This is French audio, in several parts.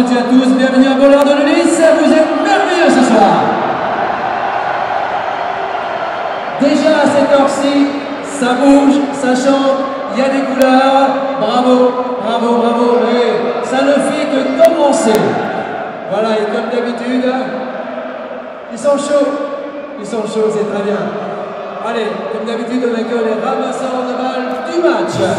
toutes et à tous, bienvenue à Bollard de Lys, vous êtes merveilleux ce soir. Déjà à cette heure-ci, ça bouge, ça chante, il y a des couleurs, bravo, bravo, bravo, et ça ne fait que commencer. Voilà, et comme d'habitude, ils sont chauds, c'est très bien. Allez, comme d'habitude, on accueille les ramasseurs de balles du match.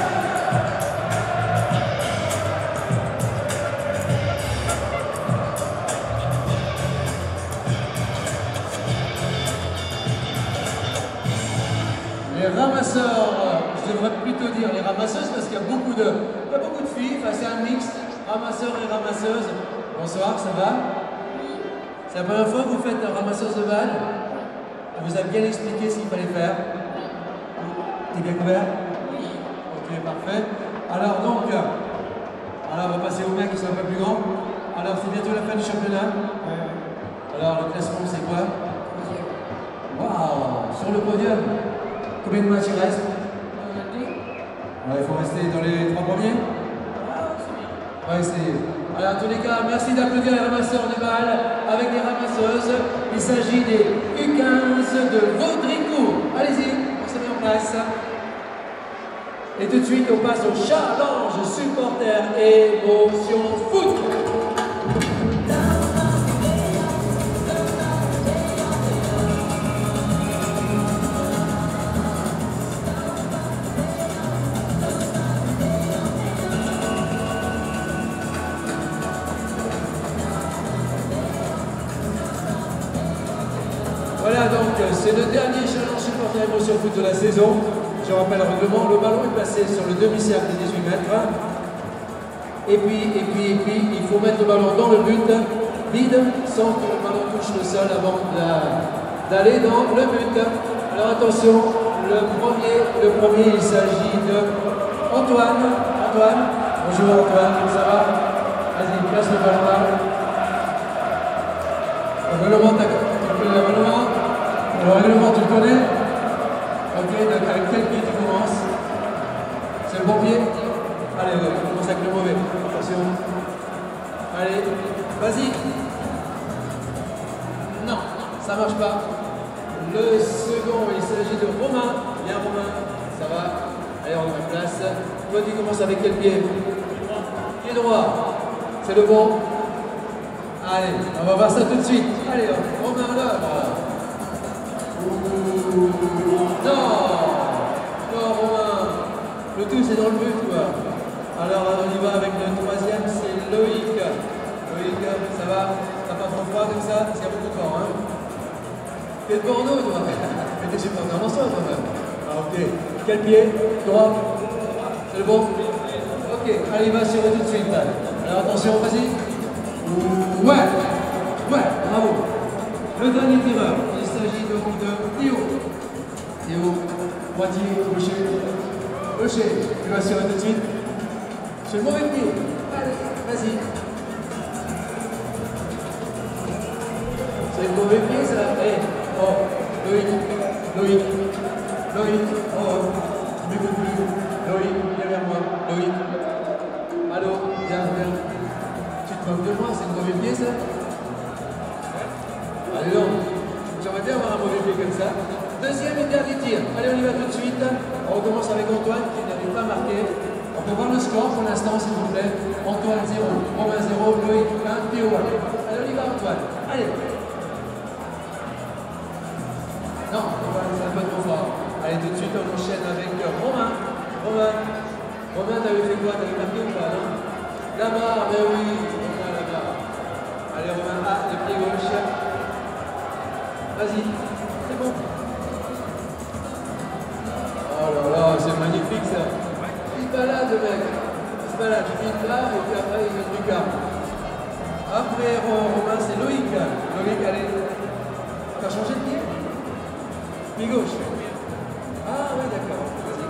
Les ramasseurs, je devrais plutôt dire les ramasseuses parce qu'il y a beaucoup de filles, enfin, c'est un mix, ramasseurs et ramasseuses. Bonsoir, ça va? C'est la première fois que vous faites ramasseuse de balles? On vous a bien expliqué ce qu'il fallait faire? T'es bien couvert? Ok, parfait. Alors donc, on va passer aux mecs qui sont un peu plus grands. Alors c'est bientôt la fin du championnat. Alors le classement c'est quoi? Waouh, sur le podium. Combien de matchs il reste? Il faut rester dans les 3 premiers? On va essayer. Alors, en tous les cas, merci d'applaudir les ramasseurs de balles avec les ramasseuses. Il s'agit des U15 de Vaudricourt. Allez-y, on se met en place. Et tout de suite, on passe au challenge supporter émotion foot. Voilà, donc c'est le dernier challenge supporter émotion foot de la saison. Je rappelle le règlement, le ballon est placé sur le demi-cercle des 18 mètres. Et puis, il faut mettre le ballon dans le but, vide, sans que le ballon touche le sol avant d'aller dans le but. Alors attention, le premier il s'agit de Antoine. Bonjour Antoine, ça va? Vas-y, place le ballon là. Le règlement, tu le connais? Ok, donc avec quel pied tu commences? C'est le bon pied? Allez, tu commences avec le mauvais. Attention. Allez, vas-y. Non, ça marche pas. Le second, il s'agit de Romain. Bien Romain, ça va. Allez, on met en place. Toi, tu commences avec quel pied? Pied droit. C'est le bon? Allez, on va voir ça tout de suite. Allez, Romain là. Non, Romain. Le tout c'est dans le but quoi. Alors on y va avec le troisième, c'est Loïc. Loïc, ça va? T'as pas trop froid comme ça? Parce qu'il y a beaucoup de vent, hein? T'es de Bordeaux toi? Mais t'es supporter en soi quand même. Ah, ok. Quel pied? Droit? C'est le bon? Ok, allez, il va sur tout de suite. Alors attention, vas-y. Ouais, bravo. Le dernier tireur, il s'agit donc de Théo. Théo, moitié, gaucher, tu vas sur tout de suite. C'est le mauvais pied. Allez, vas-y. C'est le mauvais pied ça. Hey, oh, Loïc, oh, tu m'écoutes plus. Loïc, viens vers moi. Loïc. Allô, viens. Tu te moques de moi, c'est le mauvais pied ça? Allez donc, j'aimerais bien avoir un mauvais pied comme ça. Deuxième et dernier tir. Allez, on y va tout de suite. On recommence avec Antoine qui n'avait pas marqué. On peut voir le score pour l'instant, s'il vous plaît. Antoine 0, Romain 0, Loïc 1, Théo 1. Allez, on y va Antoine. Allez. Non, c'est un peu trop fort. Allez, tout de suite, on enchaîne avec Romain. Romain, t'avais fait quoi? T'avais marqué ou pas, non? Là-bas, mais oui. Là-bas. Allez, Romain, le pied gauche. Vas-y, c'est bon. Oh là là, c'est magnifique ça. Il se balade, mec. Il se balade, tu finis là et puis après il met du cas. Après, Romain, c'est Loïc. Loïc, allez. T'as changé de pied? Pied gauche. Ah oui, d'accord. Vas-y.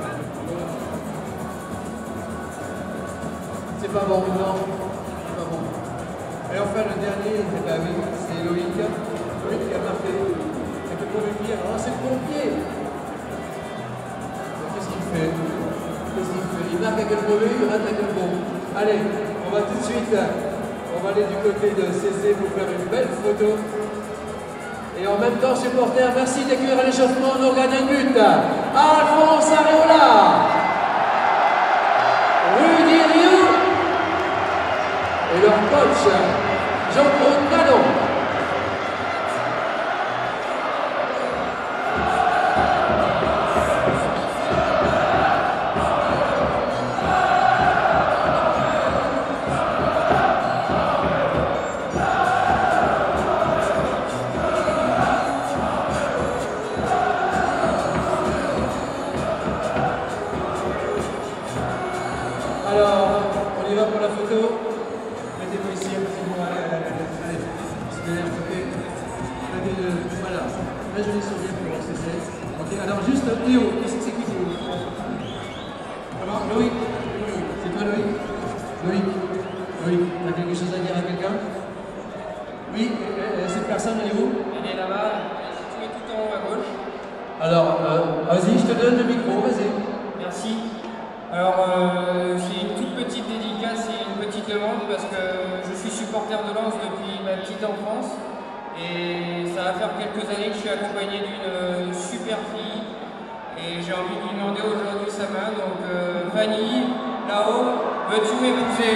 C'est pas bon, non. C'est pas bon. Et enfin, le dernier, bah oui, c'est Loïc. Loïc qui a marqué. Avec le premier pied. Alors là, c'est le bon pied. Qu'est-ce qu'il fait? Il marque avec le mauvais, il rate avec le bon. Allez, on va tout de suite On va aller du côté de CC pour faire une belle photo. Et en même temps, supporters, merci d'accueillir à l'échauffement nos gardiens de but. Alphonse Areola, Rudy Rioux et leur coach, Jean-Claude Nadon. Alors, on y va pour la photo. Mettez-vous ici, allez, c'est derrière le côté. Voilà, la jolie sourire pour voir ce que c'est. Ok, alors juste Théo, c'est qui Théo? Comment? Loïc? C'est toi Loïc? Loïc, t'as quelque chose à dire à quelqu'un? Oui, cette personne, elle est où? Elle est là-bas, tu es tout en haut à gauche. Alors, vas-y, je te donne le micro, vas-y. Merci. Alors, c'est une toute petite dédicace et une petite demande parce que je suis supporter de Lens depuis ma petite enfance et ça va faire quelques années que je suis accompagné d'une super fille et j'ai envie de lui demander aujourd'hui sa main. Donc, Fanny, là-haut, veux-tu m'épouser?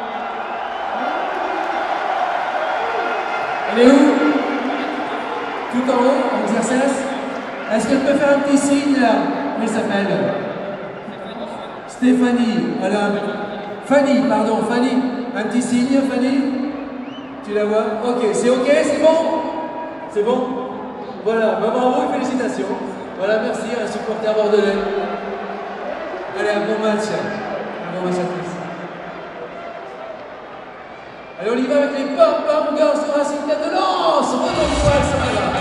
Elle est où? Tout en haut, en exercice. Est-ce qu'elle peut faire un petit signe là? Comment elle s'appelle? Stéphanie, voilà. Fanny, pardon, Fanny. Un petit signe, Fanny? Tu la vois? Ok, c'est bon? C'est bon? Voilà, bah, bravo et félicitations. Voilà, merci à un supporter bordelais. Allez, un bon match. Un bon match à tous. Allez, on y va avec les Pom-Pom Girls sur Racing Club de Lens. Retourne-toi, ça va là.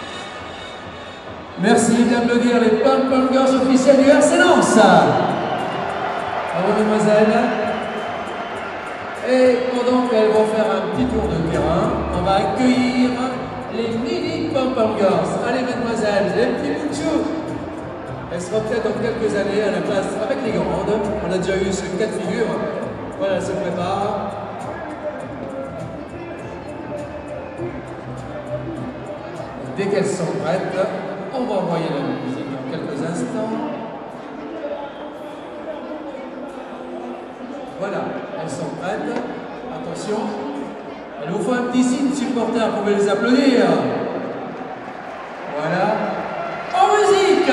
Merci, mesdames, le dire, les Pom-Pom Girls officiels du RC Lens. Bravo mesdemoiselles. Et pendant qu'elles vont faire un petit tour de terrain, on va accueillir les mini pom-pom girls. Allez mesdemoiselles, les petits bouchous. Elle sera peut-être dans quelques années à la place avec les grandes. On a déjà eu ce cas de figure. Voilà, elle se prépare. Dès qu'elles sont prêtes, on va envoyer la musique dans quelques instants. Voilà, elles sont prêtes. Attention. Elle vous faut un petit signe supporter, vous pouvez les applaudir. Voilà. En musique!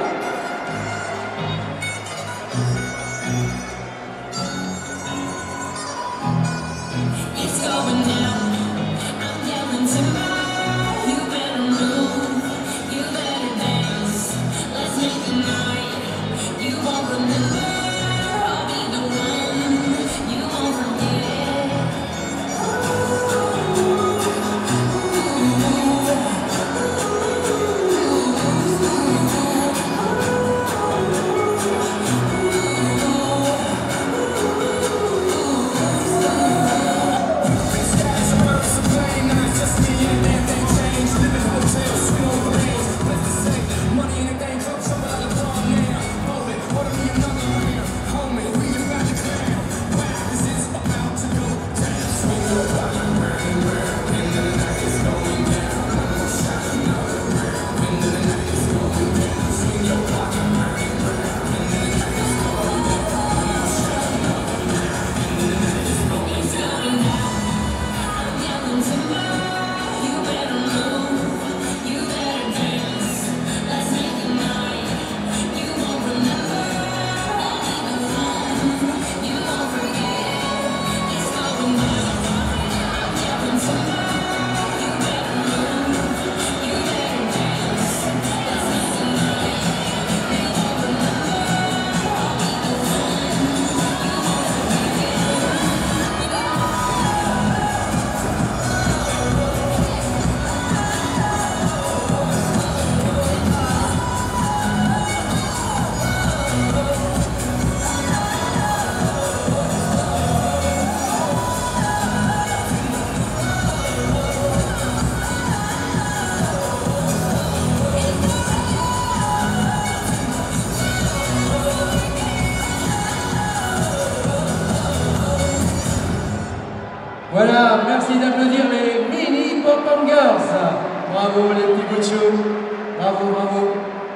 Voilà, merci d'applaudir les mini pom-pom girls. Bravo les petits bouchous. Bravo, bravo.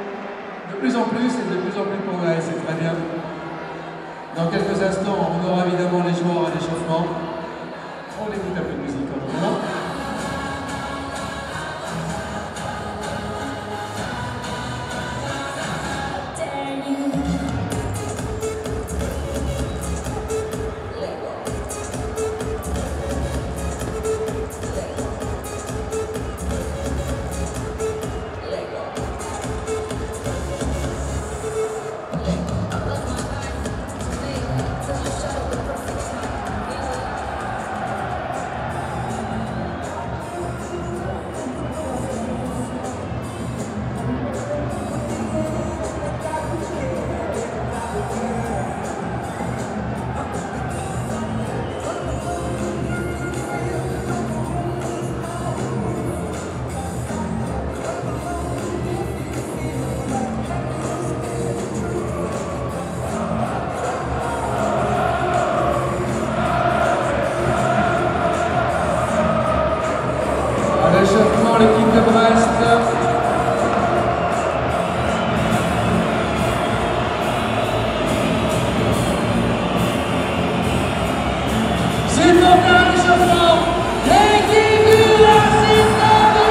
De plus en plus et de plus en plus de progrès, c'est très bien. Dans quelques instants, on aura évidemment les joueurs à l'échauffement. On écoute un peu de musique en attendant. L'échauffement, l'équipe de Brest. C'est pour un échauffement, l'équipe du Assistant du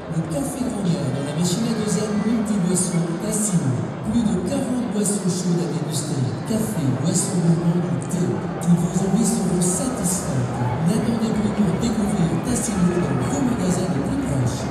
Le café grand-mère dans la machine à dosage multi-boissons Tassimo. Plus de 40 boissons chaudes à déguster. Café, boissons gourmandes ou thé. Toutes vos envies seront satisfaites. N'attendez plus pour découvrir Tassimo dans vos magasins les plus proches.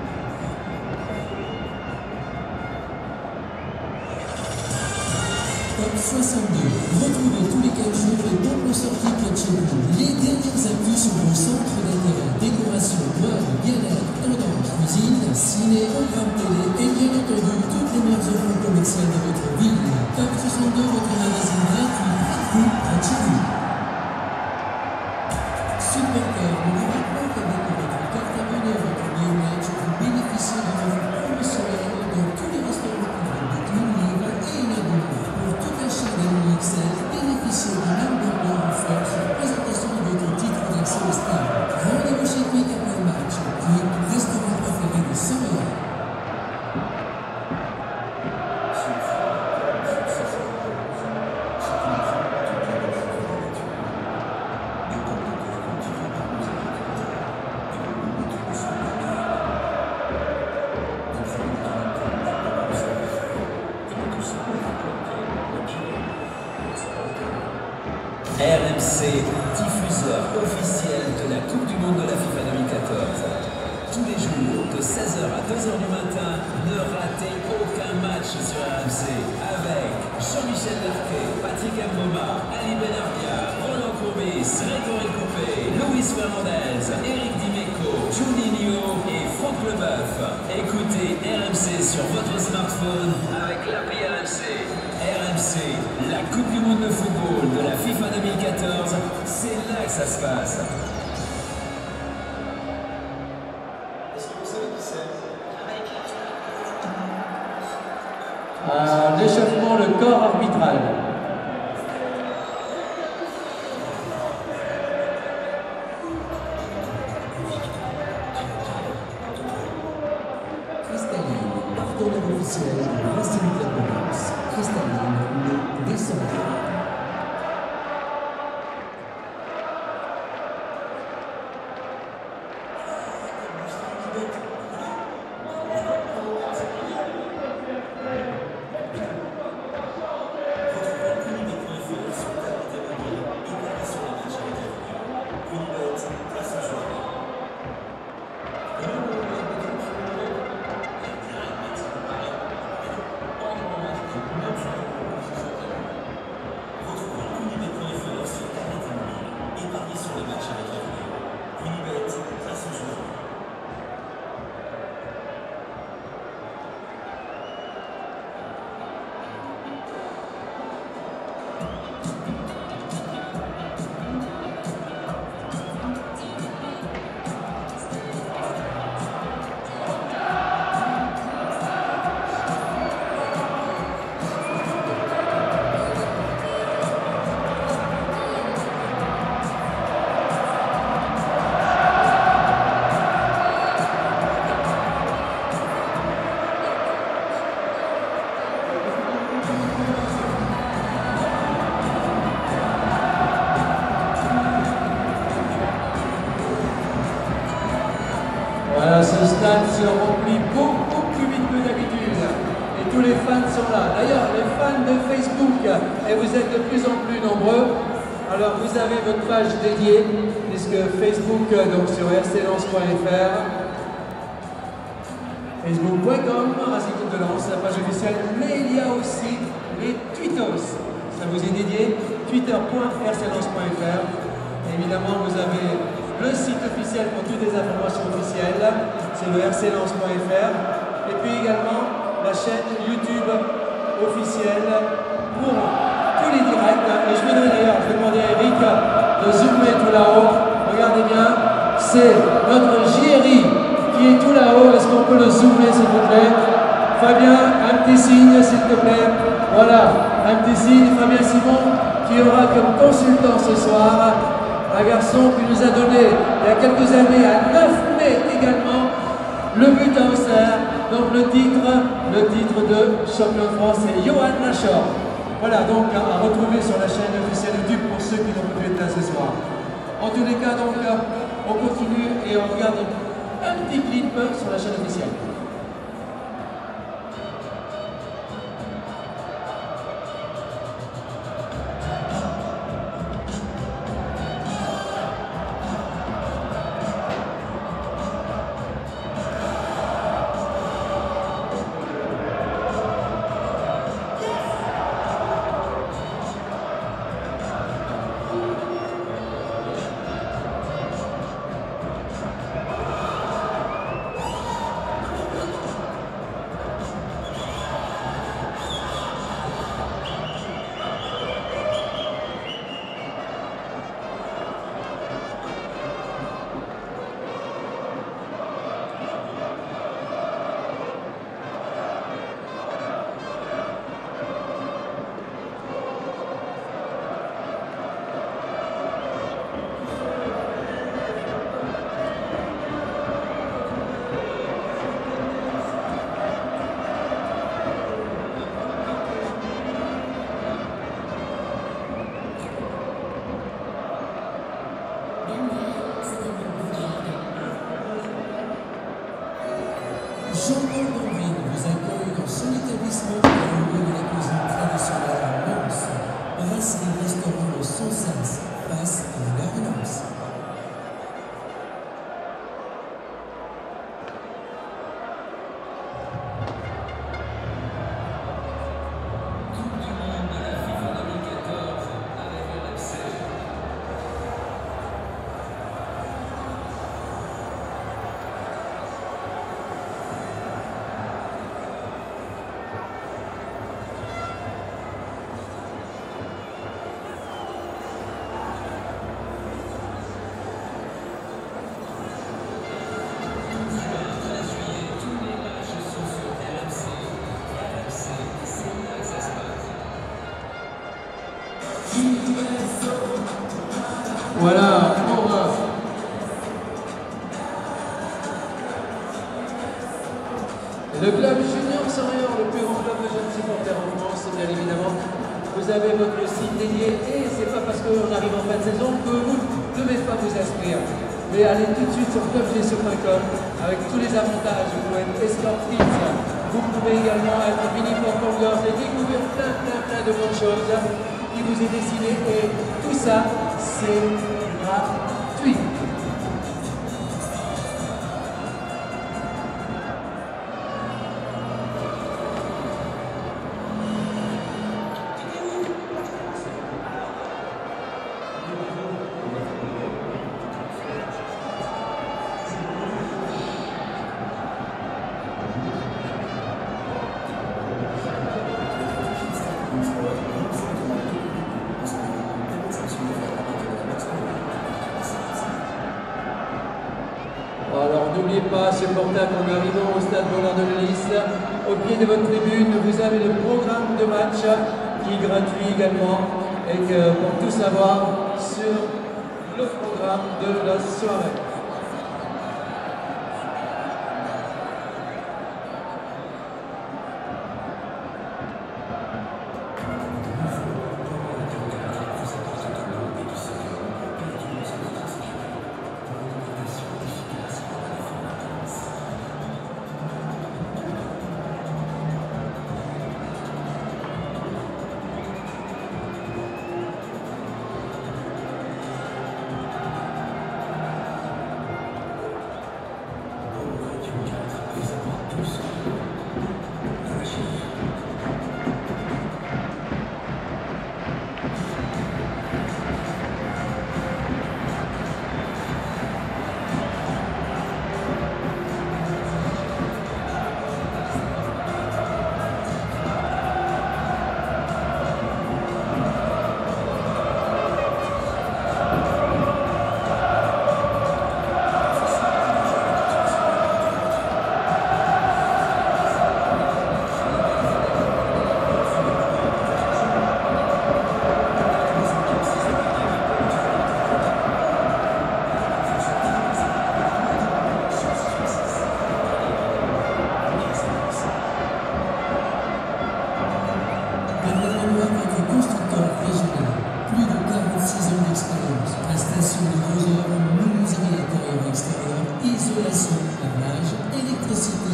Top 62. Retrouvez tous les 15 jours les bons sorties près de chez vous. Les dernières actus sur vos centres d'intérêt, décoration, mode, bien-être, tendance, cuisine, ciné, programme télé et bien entendu toutes les meilleures offres commerciales de votre ville. Top 62, votre magazine gratuit, près de chez vous. Supporter, nous vous rappelons qu'avec votre carte abonnée, votre bio-match, vous bénéficiez de offres promotionnelles dans tous les restaurants publics de Clean Live et Inagogo. Pour tout achat d'un XL, bénéficiez d'un hamburger offert sur la présentation de votre titre d'accès au stade. Rendez-vous chez Quick après le match. Quick, restaurant préféré des Savoyards. RMC, diffuseur officiel de la Coupe du Monde de la FIFA 2014. Tous les jours, de 16h à 2h du matin, ne ratez aucun match sur RMC. Avec Jean-Michel Larquet, Patrick Mboma, Ali Benarbia, Roland Courbis, Grégory Coupé, Luis Fernandez, Eric Dimeco, Juninho et Franck Leboeuf. Écoutez RMC sur votre smartphone avec l'appli RMC. RMC, la Coupe du Monde de football de la FIFA 2014, c'est là que ça se passe. Est-ce que vous savez qui c'est? L'échauffement, le corps arbitral. Cristalline, partenaire officiel de Racing Club de Lens. Cristalline, le descendant. Voilà, ce stade se remplit beaucoup plus vite que d'habitude. Et tous les fans sont là. D'ailleurs, les fans de Facebook, et vous êtes de plus en plus nombreux. Alors, vous avez votre page dédiée, puisque Facebook, donc sur rclens.fr, facebook.com, Racing Club de Lens, la page officielle, mais il y a aussi les tweetos. Ça vous est dédié, twitter.rclens.fr. Évidemment, vous avez le site officiel pour toutes les informations officielles, c'est le rclens.fr. Et puis également la chaîne YouTube officielle pour tous les directs. Et je vais demander à Eric de zoomer tout là-haut. Regardez bien, c'est notre JRI qui est tout là-haut. Est-ce qu'on peut le zoomer s'il vous plaît? Fabien, un petit signe s'il te plaît. Voilà, un petit signe. Fabien Simon qui aura comme consultant ce soir un garçon qui nous a donné il y a quelques années, à 9 mai également, le but à Auxerre. Donc le titre de champion de France, c'est Johan Lachor. Voilà, donc à retrouver sur la chaîne officielle YouTube pour ceux qui n'ont pas pu être là ce soir. En tous les cas, donc, on continue et on regarde un petit Philippe Lippe sur la chaîne officielle. Jean-Paul Danville vous accueille dans son établissement au lieu de la cuisine traditionnelle à Lens, brasserie restaurant Le Sensas, face à la gare de Lens. Voilà pour le club Junior Senior, le plus grand club de jeunes supporters en France, bien évidemment. Vous avez votre site dédié et c'est pas parce qu'on arrive en fin de saison que vous ne devez pas vous inscrire. Mais allez tout de suite sur clubgsu.com avec tous les avantages. Vous pouvez être escort tips, vous pouvez également être mini portangers et découvrir plein de bonnes choses qui vous est destiné et tout ça c'est gratuit. Alors n'oubliez pas, supporters, qu'en arrivant au stade Bollard de l'Hélice, au pied de votre tribune, vous avez le programme de match qui est gratuit également et que pour tout savoir sur le programme de la soirée.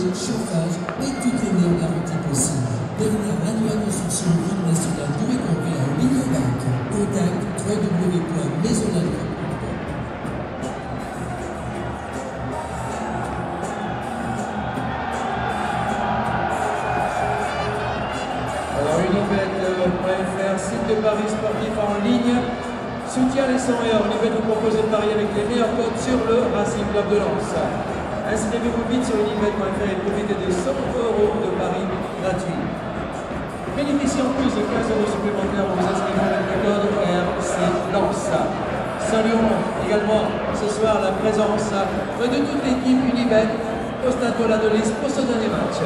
chauffage, et toutes les meilleures garanties possibles. Dernière annuellement sur son route nationale du récompris à Lignebac. Contact www.maisonalco.com. Alors Unibet.fr, site de paris sportif en ligne, soutient les 100 et Unibet vous propose de parier avec les meilleurs codes sur le Racing Club de Lens. Inscrivez-vous vite sur Unibet.fr et profitez de 100 € de paris gratuits. Bénéficiez en plus de 15 € supplémentaires en vous inscrivant avec le code RC Lens. Saluons également ce soir la présence de toute l'équipe Unibet au Stade Paul-Adonis pour ce dernier match.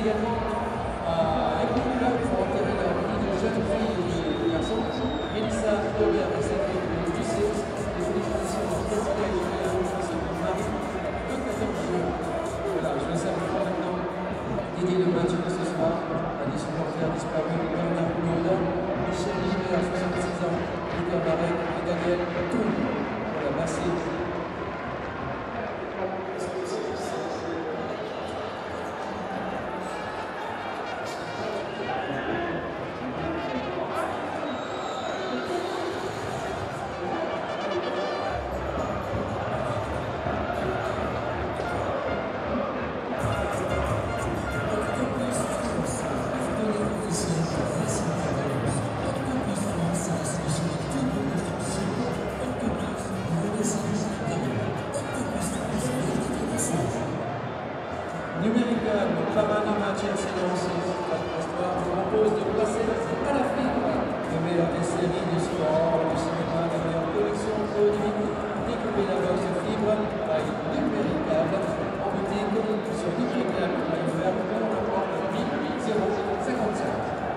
également les couples qui ont enterré leur vie de jeunes filles et de garçons. Mélissa Aubert et sa fille du lycée, les félicitations à Jessica et son mari le 14 juin. Voilà, je laisse simplement maintenant dédier le match de ce soir à des supporters disparus, Bernard Blonda, Michel Gilbert, 66 ans, Victor Marek et Daniel Toul pour la Massée. Numérical, pas mal de matchs et de séances. L'histoire vous propose de passer à la flic. Le meilleur des séries, du sport, du cinéma, la meilleure collection de produits. Découvrez la box fibre by Numérical en boutique sur numérical.fr ou en rapport 055.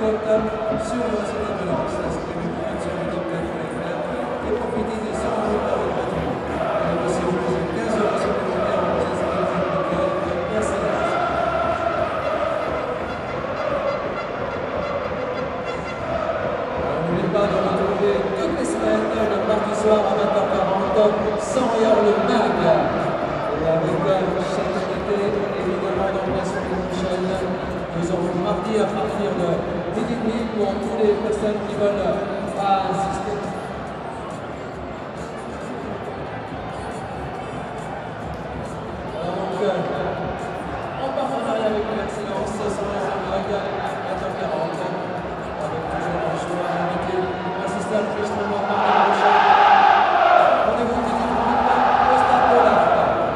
cote sur le reste de balance. Inscrivez-vous sur le top.fr et profitez des 100 € par votre patron. Si vous posez 15 € supplémentaires, vous vous inscrivez sur le code RCS. N'oubliez pas de retrouver toutes les semaines le mardi soir à 20h40 sans rien le mag. Et avec chaque invité, évidemment, dans la semaine prochaine, nous aurons mardi à partir de midi et demi pour toutes les personnes qui veulent assister. Alors donc, en partenariat avec l'excellence, sur les mag, 20h40, avec toujours un choix invité, assister à l'enregistrement mardi prochain. Rendez-vous tout de suite au Stade de l'Art.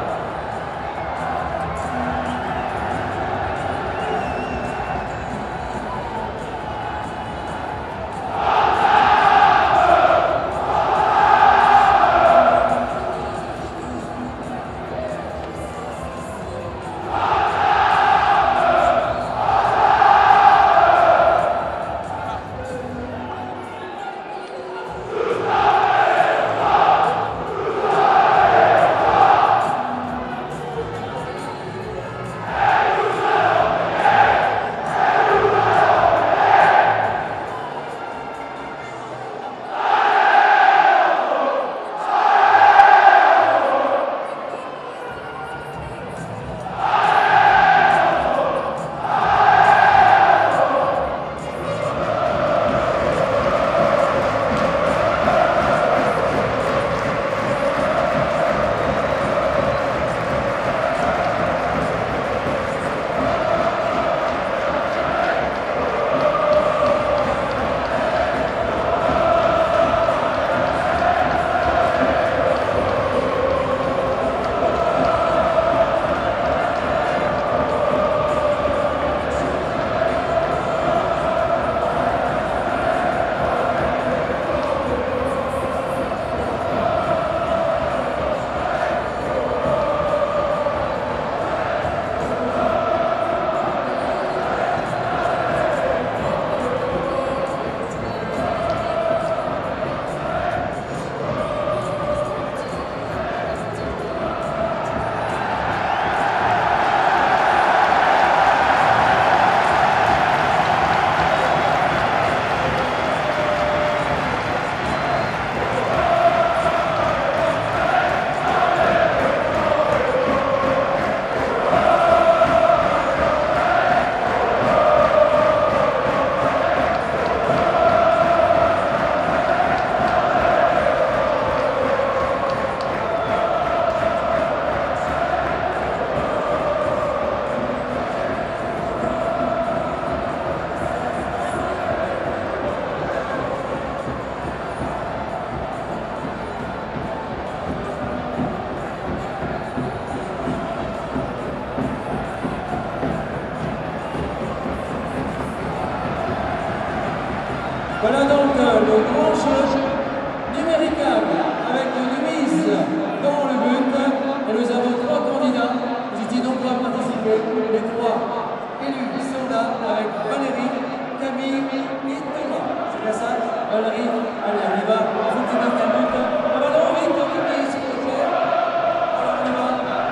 Voilà donc le grand jeu numéricable avec une mise dans le but. Et nous avons 3 candidats. Ils étaient nombreux à participer. Les 3 élus sont là avec Valérie, Camille et Thomas. C'est bien ça? Valérie, allez, on y va. Faut que tu marques un but. Ah bah non, vite, Camille, s'il vous plaît. Alors on y va.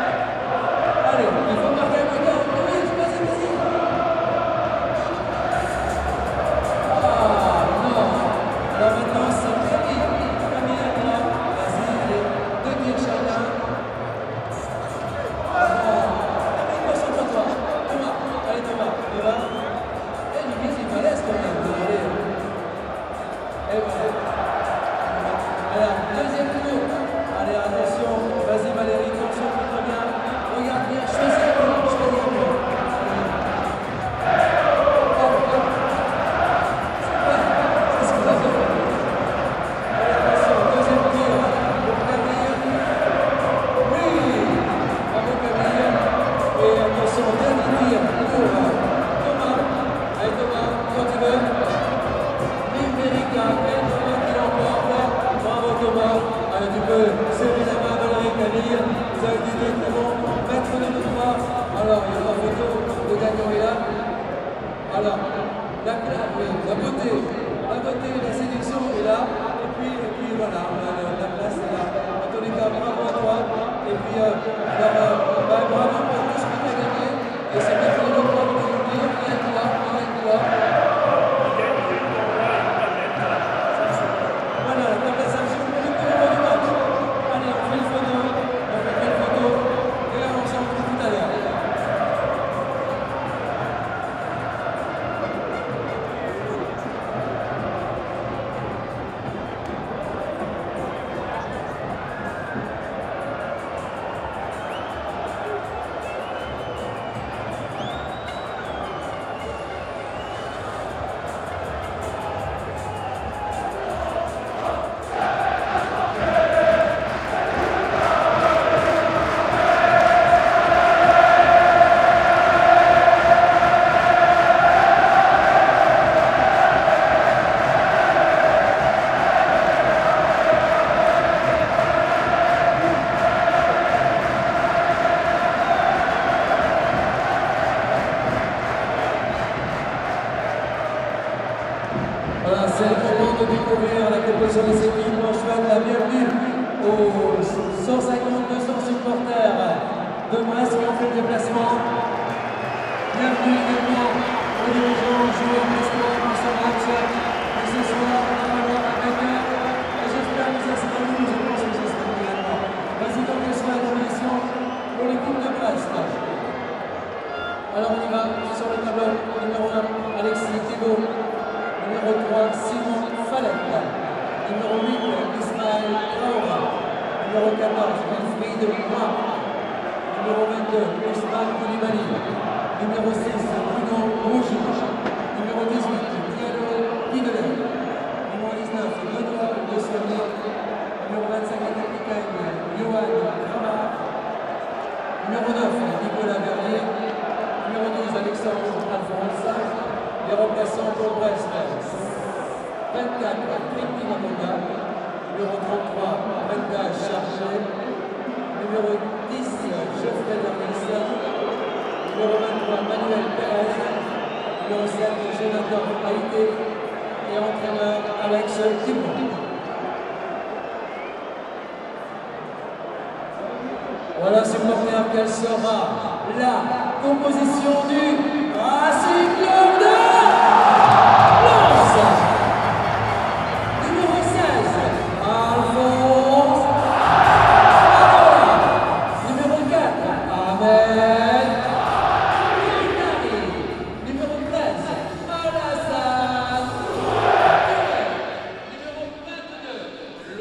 Allez, il faut marquer un but. Camille, vas-y, vas-y. Alors maintenant c'est Camille à toi, vas-y, allez, 2 tirs chacun. Camille, concentre-toi, Thomas, allez Thomas, tu vas. Eh, Lucas, il est balèze quand même, allez. Et voilà. Alors, deuxième tour, allez, attention, vas-y Valérie, concentre-toi bien, regarde bien, choisis un peu, choisis un peu. Alors, il y a la photo de Daniel là. Alors, la classe, oui. côté, la séduction est là, et puis voilà, la place est là. En tous les cas, bravo à toi, et puis bravo pour tout ce que tu as gagné, et c'est bien pour le droit de venir, rien que là. Voilà, la tablette Samsung pour le numéro du match. Allez, on fait une photo, et on s'en retrouve tout à l'heure. Voilà, c'est le moment de découvrir la composition des équipes. On souhaite la bienvenue aux 150-200 supporters de Brest qui ont fait le déplacement. Bienvenue également aux dirigeants, joueurs brestois pour ce match. Et ce soir, normalement avec eux, et j'espère que ça sera nous, je pense que ça sera nous également. Vas-y donc, je souhaite la mission pour l'équipe de Brest. Alors on y va sur le tableau. Numéro 1, Alexis Thibault. Numéro 3, Simon Fallette. Numéro 8, Ismaël Traora. Numéro 14, Wilfried Moin. Numéro 22, Ousmane Koulibaly. Numéro 6, Bruno Rougi. Numéro 18, Diallo Guidelet. Numéro 19, Benoît De Soigné. Numéro 25, capitaine Johan Kramar. Numéro 9, Nicolas Verrier. Numéro 12, Alexandre Alphonse. Les remplaçants pour Brest, 24, Kripi Mamoga, numéro 33, Brenda Chargé, numéro 10, Geoffrey Dernis, numéro 23, Manuel Pérez, numéro 7, Jonathan Haïté et entraîneur Alex Thibault. Voilà, supporters, quelle sera la composition du Racing Club de Lens. Numéro 16, Alphonse Adola. Numéro 4, Ahmed Militari. Numéro 13, Alassane Numéro 22,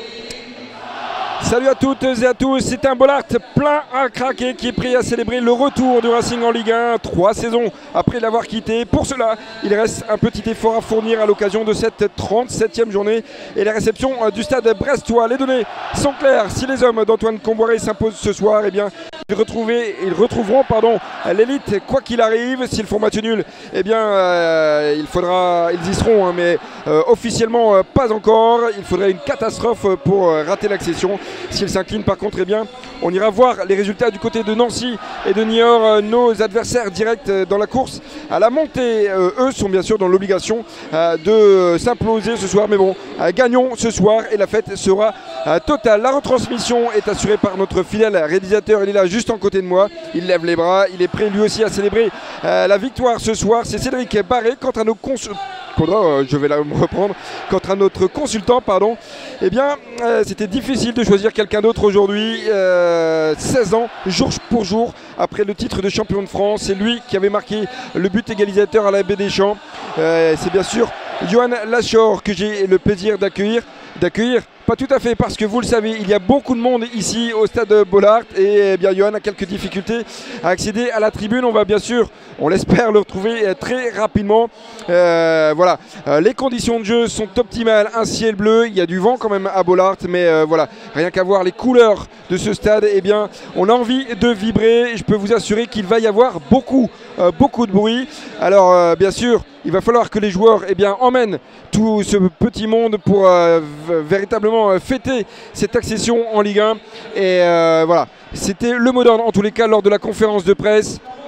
Loïc. Salut à toutes et à tous, c'est un Bollaert plein à craquer qui est prêt à célébrer le retour du Racing en Ligue 1, 3 saisons après l'avoir quitté. Pour cela, il reste un petit effort à fournir à l'occasion de cette 37e journée et la réception du stade brestois. Les données sont claires, si les hommes d'Antoine Comboiré s'imposent ce soir, eh bien, ils retrouveront l'élite quoi qu'il arrive. S'ils font match nul, eh bien, ils y seront, hein, mais officiellement pas encore. Il faudrait une catastrophe pour rater l'accession. S'ils s'inclinent par contre, eh bien, on ira voir les résultats du côté de Nancy et de Niort, nos adversaires directs dans la course à la montée. Eux sont bien sûr dans l'obligation de s'imploser ce soir, mais bon, gagnons ce soir et la fête sera totale. La retransmission est assurée par notre fidèle réalisateur, il est là juste en côté de moi, il lève les bras, il est prêt lui aussi à célébrer la victoire ce soir. C'est Cédric Barré. Quant à nos je vais la reprendre. Quant à notre consultant, pardon, eh bien, c'était difficile de choisir quelqu'un d'autre aujourd'hui. 16 ans, jour pour jour, après le titre de champion de France. C'est lui qui avait marqué le but égalisateur à la Baie des Champs. C'est bien sûr Johan Lachor que j'ai le plaisir d'accueillir. Pas tout à fait, parce que vous le savez, il y a beaucoup de monde ici au stade Bollaert et bien Johan a quelques difficultés à accéder à la tribune. On va bien sûr, on l'espère, le retrouver très rapidement. Voilà, les conditions de jeu sont optimales, un ciel bleu, il y a du vent quand même à Bollaert, mais voilà, rien qu'à voir les couleurs de ce stade, eh bien, on a envie de vibrer. Je peux vous assurer qu'il va y avoir beaucoup de bruit. Alors bien sûr, il va falloir que les joueurs emmènent tout ce petit monde pour véritablement fêter cette accession en Ligue 1. Et voilà, c'était le mot d'ordre en tous les cas lors de la conférence de presse.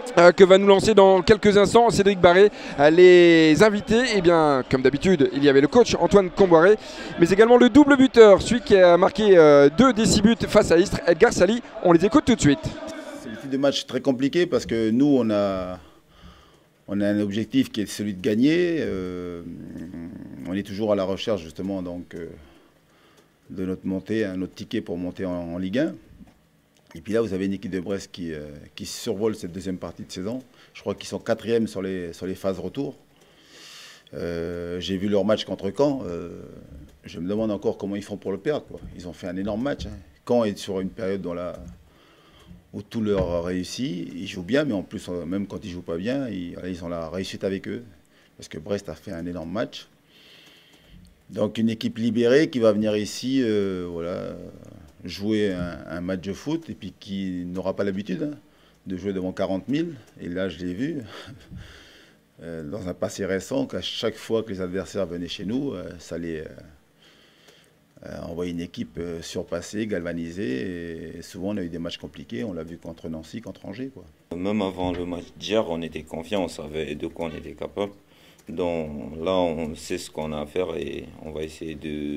que va nous lancer dans quelques instants Cédric Barré. Les invités, eh bien, comme d'habitude, il y avait le coach Antoine Comboiré, mais également le double buteur, celui qui a marqué 2 des 6 buts face à Istres, Edgar Sali. On les écoute tout de suite. C'est le type de match très compliqué parce que nous, on a un objectif qui est celui de gagner. On est toujours à la recherche justement donc, de notre montée, notre ticket pour monter en Ligue 1. Et puis là, vous avez une équipe de Brest qui survole cette deuxième partie de saison. Je crois qu'ils sont 4e sur les phases retour. J'ai vu leur match contre Caen. Je me demande encore comment ils font pour le perdre, quoi. Ils ont fait un énorme match. Hein. Caen est sur une période où tout leur réussit. Ils jouent bien, mais en plus, même quand ils ne jouent pas bien, ils ont la réussite avec eux. Parce que Brest a fait un énorme match. Donc une équipe libérée qui va venir ici, voilà, jouer un match de foot et puis qui n'aura pas l'habitude de jouer devant 40 000. Et là, je l'ai vu dans un passé récent, qu'à chaque fois que les adversaires venaient chez nous, ça allait envoyer une équipe surpassée, galvanisée. Et souvent, on a eu des matchs compliqués. On l'a vu contre Nancy, contre Angers, quoi. Même avant le match d'hier, on était confiants, on savait de quoi on était capable. Donc là, on sait ce qu'on a à faire et on va essayer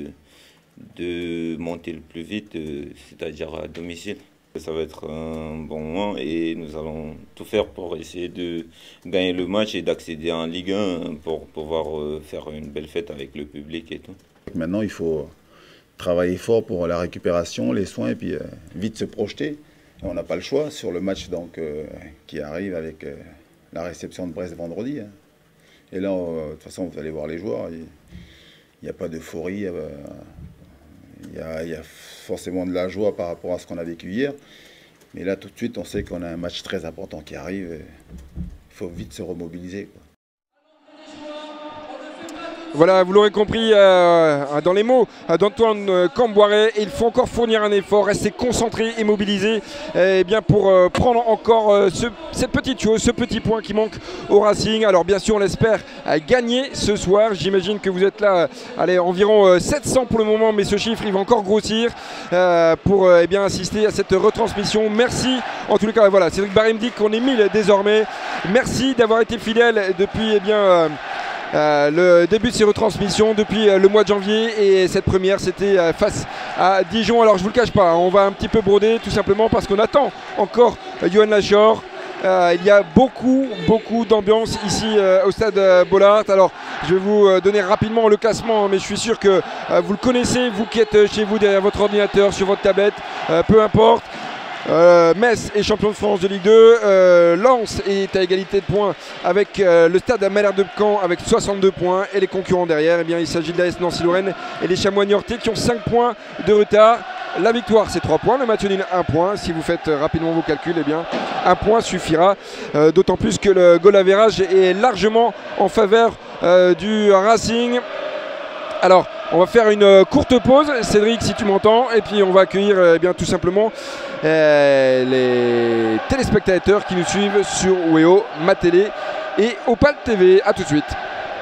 de monter le plus vite, c'est-à-dire à domicile. Ça va être un bon moment et nous allons tout faire pour essayer de gagner le match et d'accéder en Ligue 1 pour pouvoir faire une belle fête avec le public et tout. Maintenant, il faut travailler fort pour la récupération, les soins et puis vite se projeter. Et on n'a pas le choix sur le match donc, qui arrive avec la réception de Brest vendredi. Hein. Et là, de toute façon, vous allez voir les joueurs, il n'y a pas d'euphorie. Il y a forcément de la joie par rapport à ce qu'on a vécu hier. Mais là, tout de suite, on sait qu'on a un match très important qui arrive. Il faut vite se remobiliser, quoi. Voilà, vous l'aurez compris dans les mots d'Antoine Comboiré, il faut encore fournir un effort, rester concentré et mobilisé bien pour prendre encore cette petite chose, ce petit point qui manque au Racing. Alors bien sûr, on espère gagner ce soir. J'imagine que vous êtes là, allez, environ 700 pour le moment, mais ce chiffre, il va encore grossir pour bien assister à cette retransmission. Merci. En tous les cas, voilà, Cédric Barré me dit qu'on est 1000 désormais. Merci d'avoir été fidèle depuis le début de ces retransmissions depuis le mois de janvier et cette première c'était face à Dijon. Alors je vous le cache pas, on va un petit peu broder tout simplement parce qu'on attend encore Johan Lachor. Il y a beaucoup d'ambiance ici au stade Bollaert. Alors je vais vous donner rapidement le classement, mais je suis sûr que vous le connaissez, vous qui êtes chez vous derrière votre ordinateur, sur votre tablette, peu importe. Metz est champion de France de Ligue 2, Lens est à égalité de points avec le Stade Malherbe de Caen avec 62 points et les concurrents derrière, eh bien, il s'agit de l'AS Nancy-Lorraine et les Chamois niortais qui ont 5 points de retard. La victoire c'est 3 points, le match nul 1 point. Si vous faites rapidement vos calculs, eh bien, 1 point suffira, d'autant plus que le goal average est largement en faveur du Racing. Alors, on va faire une courte pause, Cédric, si tu m'entends, et puis on va accueillir eh bien, tout simplement les téléspectateurs qui nous suivent sur WEO, Ma Télé et Opal TV. A tout de suite.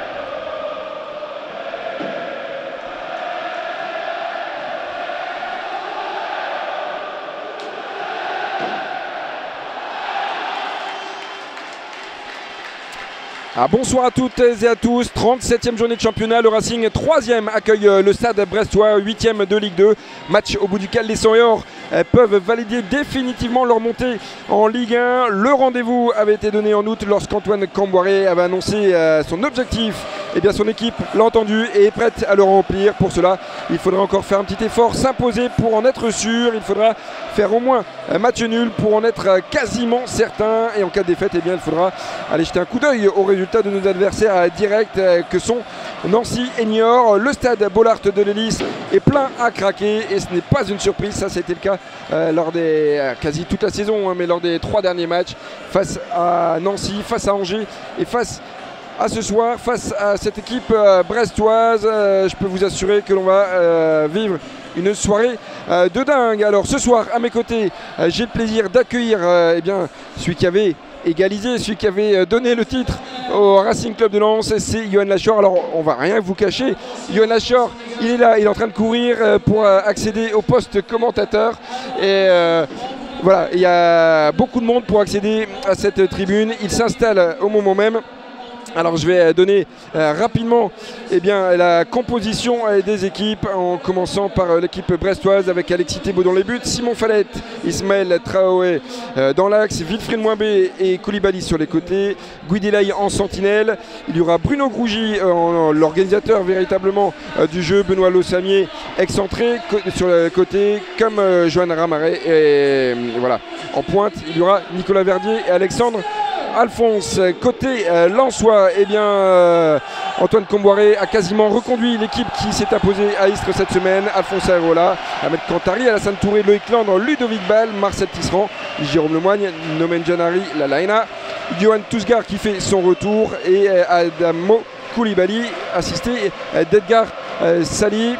Bonsoir à toutes et à tous, 37e journée de championnat, le Racing 3e accueille le Stade Brestois, 8e de Ligue 2, match au bout duquel les 100 et or peuvent valider définitivement leur montée en Ligue 1. Le rendez-vous avait été donné en août lorsqu'Antoine Comboiré avait annoncé son objectif. Et bien son équipe l'a entendu et est prête à le remplir. Pour cela, il faudra encore faire un petit effort, s'imposer pour en être sûr. Il faudra faire au moins un match nul pour en être quasiment certain. Et en cas de défaite, eh bien, il faudra aller jeter un coup d'œil aux résultats de nos adversaires directs que sont Nancy et Niort. Le stade Bollaert de l'Hélice est plein à craquer et ce n'est pas une surprise. Ça, c'était le cas lors des quasi toute la saison, mais lors des 3 derniers matchs face à Nancy, face à Angers et face à ce soir, face à cette équipe brestoise. Je peux vous assurer que l'on va vivre une soirée de dingue. Alors ce soir, à mes côtés, j'ai le plaisir d'accueillir eh bien, celui qui avait égalisé, celui qui avait donné le titre au Racing Club de Lens, c'est Johan Lachor. Alors on va rien vous cacher, Johan Lachor, il est là, il est en train de courir pour accéder au poste commentateur et Voilà, il y a beaucoup de monde pour accéder à cette tribune. Il s'installe au moment même. Alors je vais donner rapidement la composition des équipes en commençant par l'équipe brestoise avec Alexis Thébault dans les buts, Simon Fallette, Ismaël Traoré dans l'axe, Wilfried Mwambé et Koulibaly sur les côtés, Guidelay en sentinelle. Il y aura Bruno Grougy, l'organisateur véritablement du jeu, Benoît Lossamier excentré sur le côté comme Johan Ramaret. Et voilà, en pointe il y aura Nicolas Verdier et Alexandre Alphonse. Côté lensois, Antoine Comboiré a quasiment reconduit l'équipe qui s'est imposée à Istres cette semaine. Alphonse Areola, Ahmed Kantari, Alassane Touré, Loïc Landre, Ludovic Ball, Marcel Tisserand, Jérôme Lemoigne, Nomen Janari, Lalaina, Johan Tousgar qui fait son retour et Adamo Koulibaly assisté d'Edgar Sali.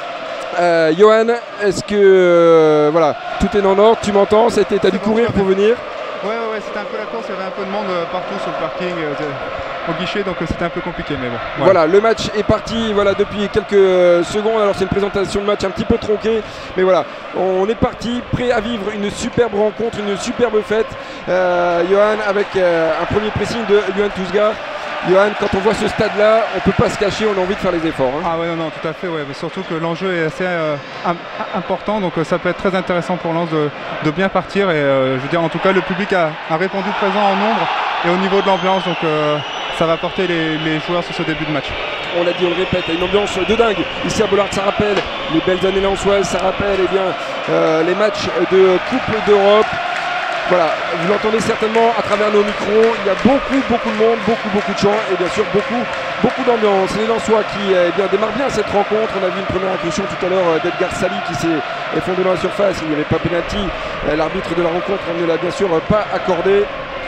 Johan, est-ce que voilà, tout est en ordre, tu m'entends? T'as dû courir pour venir? Ouais, c'était un peu la course, il y avait un peu de monde partout sur le parking, au guichet, donc c'était un peu compliqué, mais bon. Voilà, le match est parti depuis quelques secondes. Alors c'est une présentation de match un petit peu tronquée, mais voilà, on est parti, prêt à vivre une superbe rencontre, une superbe fête. Johan avec un premier pressing de Johan Tousgar. Johan, quand on voit ce stade-là, on ne peut pas se cacher, on a envie de faire les efforts. Hein. Ah ouais, non, tout à fait, ouais. Mais surtout que l'enjeu est assez important, donc ça peut être très intéressant pour Lens de bien partir. Et je veux dire, en tout cas, le public a répondu présent en nombre et au niveau de l'ambiance, donc ça va porter les joueurs sur ce début de match. On l'a dit, on le répète, une ambiance de dingue. Ici à Bollaert, ça rappelle les belles années lensoises, ça rappelle les matchs de Coupe d'Europe. Voilà, vous l'entendez certainement à travers nos micros, il y a beaucoup de monde, beaucoup de chants et bien sûr beaucoup d'ambiance. Les Lensois qui démarrent bien cette rencontre. On a vu une première incursion tout à l'heure d'Edgar Sali qui s'est effondré dans la surface. Il n'y avait pas pénalty. L'arbitre de la rencontre ne l'a bien sûr pas accordé.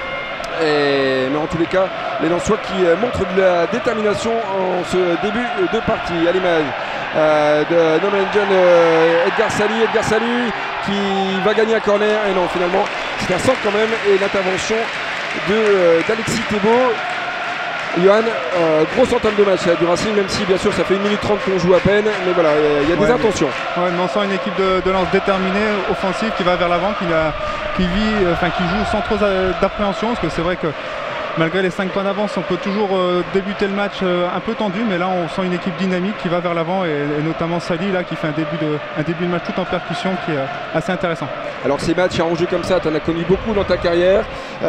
Mais en tous les cas, les Lensois qui montrent de la détermination en ce début de partie. À l'image de Nomenjen Edgar Sali qui va gagner un corner. Et non, finalement, c'est un centre quand même. Et l'intervention d'Alexis Thébault. Johan, grosse entame de match du Racing, même si bien sûr ça fait 1 minute 30 qu'on joue à peine, mais voilà, il y a des intentions. Mais on sent une équipe de Lens déterminée, offensive, qui va vers l'avant, qui joue sans trop d'appréhension, parce que c'est vrai que malgré les 5 points d'avance, on peut toujours débuter le match un peu tendu, mais là on sent une équipe dynamique qui va vers l'avant, et notamment Sali là qui fait un début de match tout en percussion qui est assez intéressant. Alors ces matchs à enjeu comme ça, tu en as connu beaucoup dans ta carrière.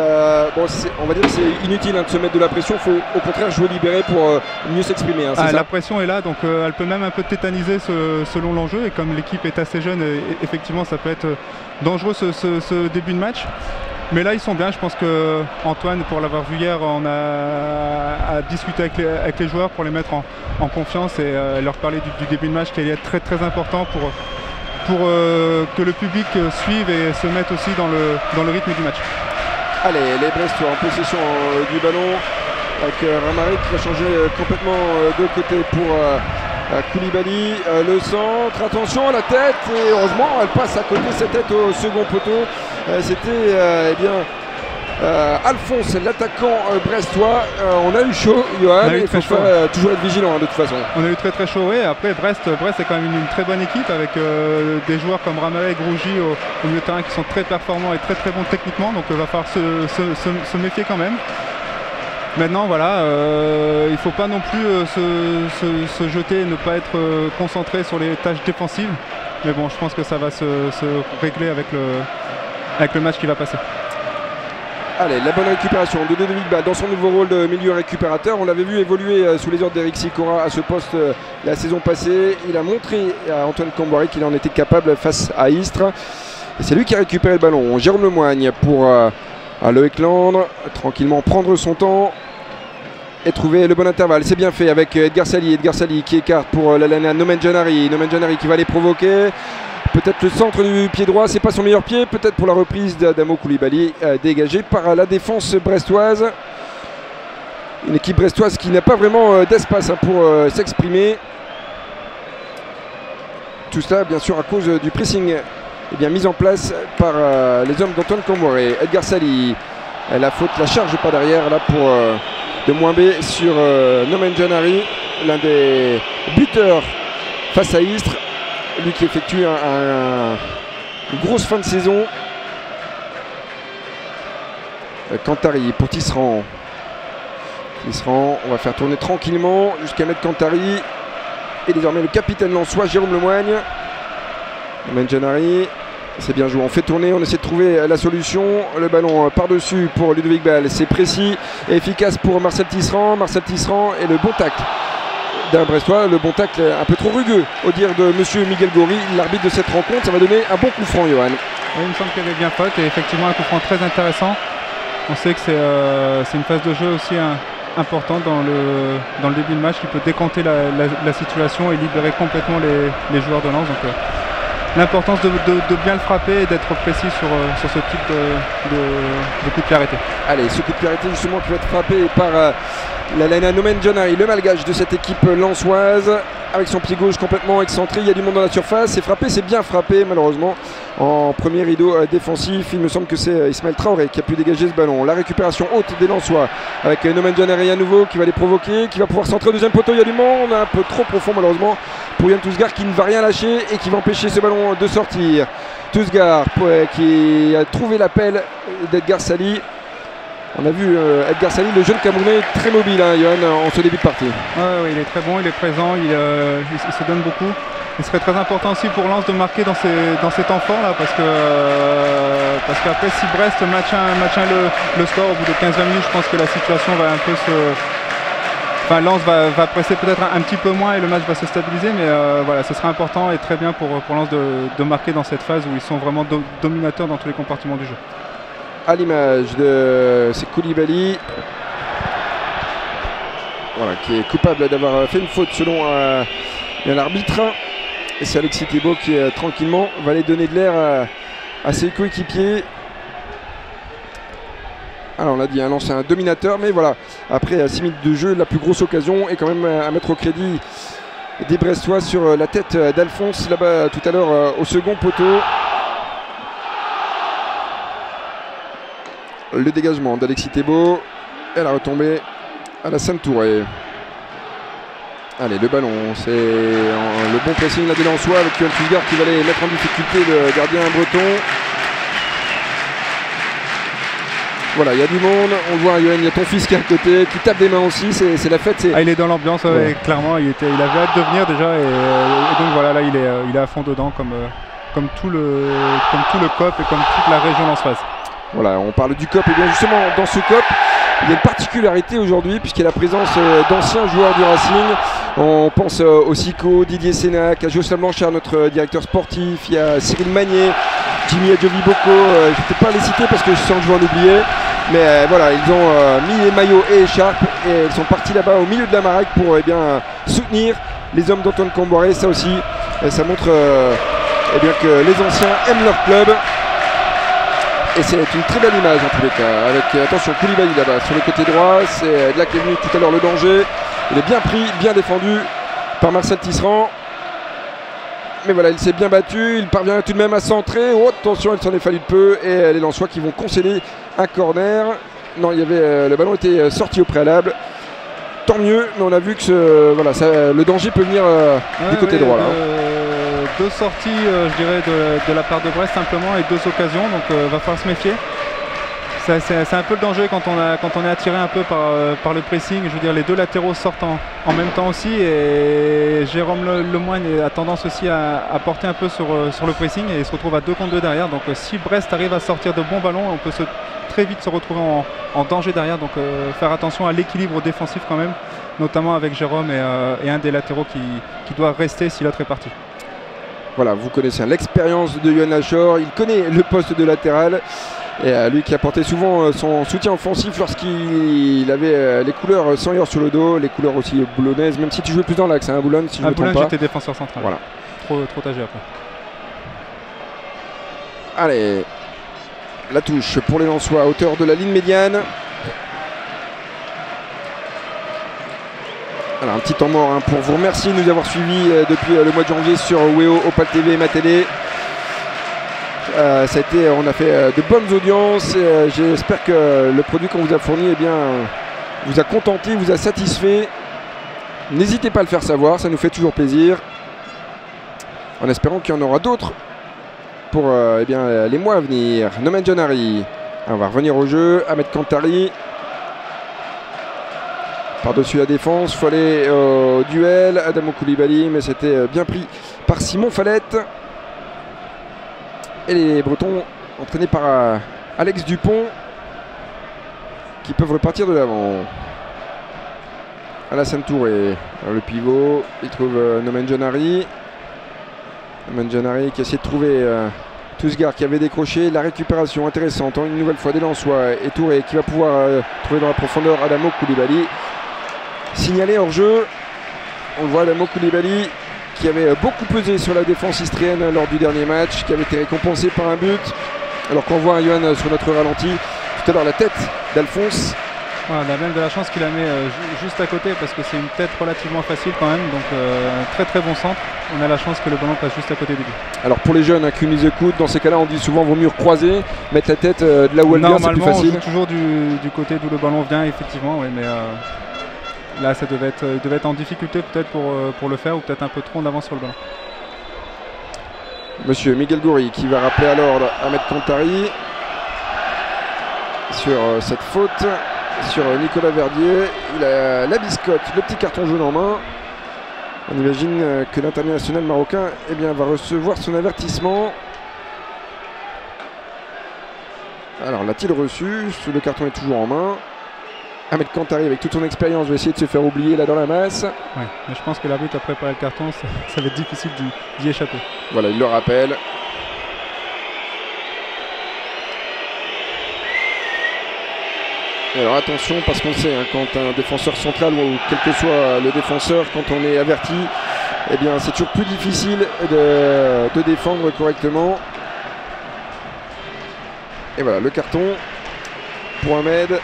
On va dire que c'est inutile de se mettre de la pression, il faut au contraire jouer libéré pour mieux s'exprimer. La pression est là, donc elle peut même un peu tétaniser selon l'enjeu, et comme l'équipe est assez jeune, effectivement ça peut être dangereux ce début de match. Mais là ils sont bien, je pense que Antoine, pour l'avoir vu hier, on a discuté avec les joueurs pour les mettre en confiance et leur parler du début de match qui est très très important pour que le public suive et se mette aussi dans le rythme du match. Allez, les Brestois en possession du ballon avec Ramaret qui va changer complètement de côté pour Koulibaly, le centre, attention à la tête, et heureusement elle passe à côté cette tête au second poteau. C'était Alphonse, l'attaquant brestois. On a eu chaud, Johan, il faut toujours être vigilant de toute façon. On a eu très chaud, oui. Après Brest est quand même une très bonne équipe avec des joueurs comme Ramaret et Grougy au milieu de terrain qui sont très performants et très très bons techniquement, donc il va falloir se méfier quand même. Maintenant voilà, il ne faut pas non plus se jeter, ne pas être concentré sur les tâches défensives. Mais bon, je pense que ça va se régler avec le match qui va passer. Allez, la bonne récupération de Ludovic Ball dans son nouveau rôle de milieu récupérateur. On l'avait vu évoluer sous les ordres d'Eric Sicora à ce poste la saison passée. Il a montré à Antoine Comboiré qu'il en était capable face à Istres. Et c'est lui qui a récupéré le ballon. Jérôme Lemoigne pour Loïc Landre, tranquillement prendre son temps et trouver le bon intervalle. C'est bien fait avec Edgar Sali qui écarte pour la Nomen Janari qui va les provoquer. Peut-être le centre du pied droit, c'est pas son meilleur pied. Peut-être pour la reprise d'Adamo Koulibaly, dégagé par la défense brestoise. Une équipe brestoise qui n'a pas vraiment d'espace pour s'exprimer. Tout cela bien sûr à cause du pressing mis en place par les hommes d'Antoine Comboiré. Edgar Sali, la faute, la charge pas derrière là pour de Mwambé sur Nomen Janari, l'un des buteurs face à Istres. Lui qui effectue une grosse fin de saison Cantari pour Tisserand. Tisserand, on va faire tourner tranquillement jusqu'à mettre Cantari. Et désormais le capitaine lensois, Jérôme Lemoigne. Menjanari, c'est bien joué. On fait tourner, on essaie de trouver la solution. Le ballon par-dessus pour Ludovic Ball. C'est précis et efficace pour Marcel Tisserand. Marcel Tisserand et le bon tacle d'un Brestois. Le bon tacle un peu trop rugueux, au dire de monsieur Miguel Gori, l'arbitre de cette rencontre. Ça va donner un bon coup franc, Johan. Oui, il me semble qu'il y avait bien faute et effectivement un coup franc très intéressant. On sait que c'est une phase de jeu aussi importante dans le début de match qui peut décanter la situation et libérer complètement les joueurs de Lens. Donc l'importance de bien le frapper et d'être précis sur ce type de coup de pied arrêté. Allez, ce coup de pied arrêté justement qui va être frappé par l'Alaina Nomenjanari, le malgache de cette équipe lensoise, avec son pied gauche complètement excentré. Il y a du monde dans la surface. C'est frappé, c'est bien frappé malheureusement. En premier rideau défensif, il me semble que c'est Ismaël Traoré qui a pu dégager ce ballon. La récupération haute des Lensois avec Nomenjanari à nouveau qui va les provoquer, qui va pouvoir centrer au deuxième poteau. Il y a du monde, un peu trop profond malheureusement pour Yann Tousgar qui ne va rien lâcher et qui va empêcher ce ballon de sortir. Tousgar qui a trouvé l'appel d'Edgar Sali. On a vu Edgar Sali, le jeune Camerounais, très mobile, hein, Johan, en ce début de partie. Ouais, il est très bon, il est présent, il se donne beaucoup. Il serait très important aussi pour Lens de marquer dans ces temps forts là, parce qu'après si Brest maintient le score au bout de 15-20 minutes, je pense que la situation va un peu Lens va presser peut-être un petit peu moins et le match va se stabiliser, mais voilà, ce sera important et très bien pour Lens de marquer dans cette phase où ils sont vraiment dominateurs dans tous les compartiments du jeu. À l'image de Koulibaly, voilà, qui est coupable d'avoir fait une faute selon l'arbitre. Et c'est Alexis Thébault qui tranquillement va aller donner de l'air à ses coéquipiers. Alors on a dit, Lens c'est un dominateur, mais voilà, après 6 minutes de jeu, la plus grosse occasion est quand même à mettre au crédit des Brestois sur la tête d'Alphonse, là-bas tout à l'heure au second poteau. Le dégagement d'Alexis Thébault et la retombée à la Sainte-Touré. Allez, le ballon, c'est le bon pressing là des Lensois avec Yann Tousgar qui va aller mettre en difficulté le gardien breton. Voilà, il y a du monde, on le voit, il y a ton fils qui est à côté, qui tape des mains aussi, c'est la fête. Il est dans l'ambiance, ouais. Clairement, il avait hâte de venir déjà et donc voilà, là il est à fond dedans comme tout le COP et comme toute la région lensoise. Voilà, on parle du COP et bien justement dans ce COP, il y a une particularité aujourd'hui puisqu'il y a la présence d'anciens joueurs du Racing. On pense au Sico, Didier Sénac, à Jocelyn Blanchard, notre directeur sportif, il y a Cyril Magnier, Jimmy Adjovi-Boko, je ne vais pas les citer parce que je sens que je vais en oublier. Mais voilà, ils ont mis les maillots et écharpes et ils sont partis là-bas au milieu de la Maraque pour soutenir les hommes d'Antoine Camboiré. Ça aussi, ça montre que les anciens aiment leur club. Et c'est une très belle image en tous les cas, avec attention Koulibaly là-bas sur le côté droit, c'est de là qu'est venu tout à l'heure le danger. Il est bien pris, bien défendu par Marcel Tisserand. Mais voilà, il s'est bien battu, il parvient tout de même à centrer. Oh, attention, il s'en est fallu de peu. Et les Lensois qui vont concéder un corner. Non, le ballon était sorti au préalable. Tant mieux, mais on a vu que le danger peut venir du côté droit. Là. Deux sorties, je dirais, de la part de Brest simplement et deux occasions, donc va falloir se méfier. C'est un peu le danger quand on est attiré un peu par le pressing. Je veux dire, les deux latéraux sortent en même temps aussi et Jérôme Lemoigne a tendance aussi à porter un peu sur le pressing et il se retrouve à 2 contre 2 derrière. Donc si Brest arrive à sortir de bons ballons, on peut très vite se retrouver en danger derrière. Donc faire attention à l'équilibre défensif quand même, notamment avec Jérôme et un des latéraux qui doit rester si l'autre est parti. Voilà, vous connaissez l'expérience de Yoann Lachor, il connaît le poste de latéral. Et lui qui apportait souvent son soutien offensif lorsqu'il avait les couleurs Sanyeur sur le dos, les couleurs aussi boulonnaises, même si tu jouais plus dans l'axe, hein, Boulogne, si je me trompe pas. Boulogne, j'étais défenseur central. Voilà. Trop âgé après. Allez, la touche pour les Lensois à hauteur de la ligne médiane. Alors un petit temps mort pour vous remercier de nous avoir suivis depuis le mois de janvier sur WEO, Opal TV et Ma Télé. On a fait de bonnes audiences. J'espère que le produit qu'on vous a fourni vous a contenté, vous a satisfait. N'hésitez pas à le faire savoir, ça nous fait toujours plaisir. En espérant qu'il y en aura d'autres pour les mois à venir. Nomenjanari On va revenir au jeu. Ahmed Kantari. Par-dessus la défense, il faut aller au duel. Adamo Koulibaly, mais c'était bien pris par Simon Fallette. Et les Bretons, entraînés par Alex Dupont, qui peuvent repartir de l'avant. Alassane Touré, alors le pivot, il trouve Nomen Janari. Nomen Janari qui essaie de trouver Tousgar qui avait décroché. La récupération intéressante, une nouvelle fois des Lensois. Et Touré qui va pouvoir trouver dans la profondeur Adamo Koulibaly. Signalé hors jeu, on le voit Adamo Koulibaly qui avait beaucoup pesé sur la défense istrienne lors du dernier match, qui avait été récompensé par un but. Alors qu'on voit Johan sur notre ralenti, tout à l'heure la tête d'Alphonse. Voilà, on a même de la chance qu'il la met juste à côté parce que c'est une tête relativement facile quand même, donc très très bon centre. On a la chance que le ballon passe juste à côté du but. Alors pour les jeunes qui nous écoutent, dans ces cas-là on dit souvent vaut mieux croiser, mettre la tête de là où elle vient, c'est plus facile. On joue toujours du côté d'où le ballon vient effectivement, oui, mais là ça devait être en difficulté peut-être pour le faire ou peut-être un peu trop en avance sur le ballon. Monsieur Miguel Goury qui va rappeler à l'ordre Ahmed Kantari sur cette faute sur Nicolas Verdier. Il a la biscotte, le petit carton jaune en main. On imagine que l'international marocain va recevoir son avertissement. Alors l'a-t-il reçu? Le carton est toujours en main. Ahmed Kantari avec toute son expérience va essayer de se faire oublier là dans la masse. Ouais, mais je pense que l'arbitre a préparé le carton, ça va être difficile d'y échapper. Voilà, il le rappelle. Et alors attention parce qu'on sait quand un défenseur central ou quel que soit le défenseur, quand on est averti, c'est toujours plus difficile de défendre correctement. Et voilà le carton pour Ahmed.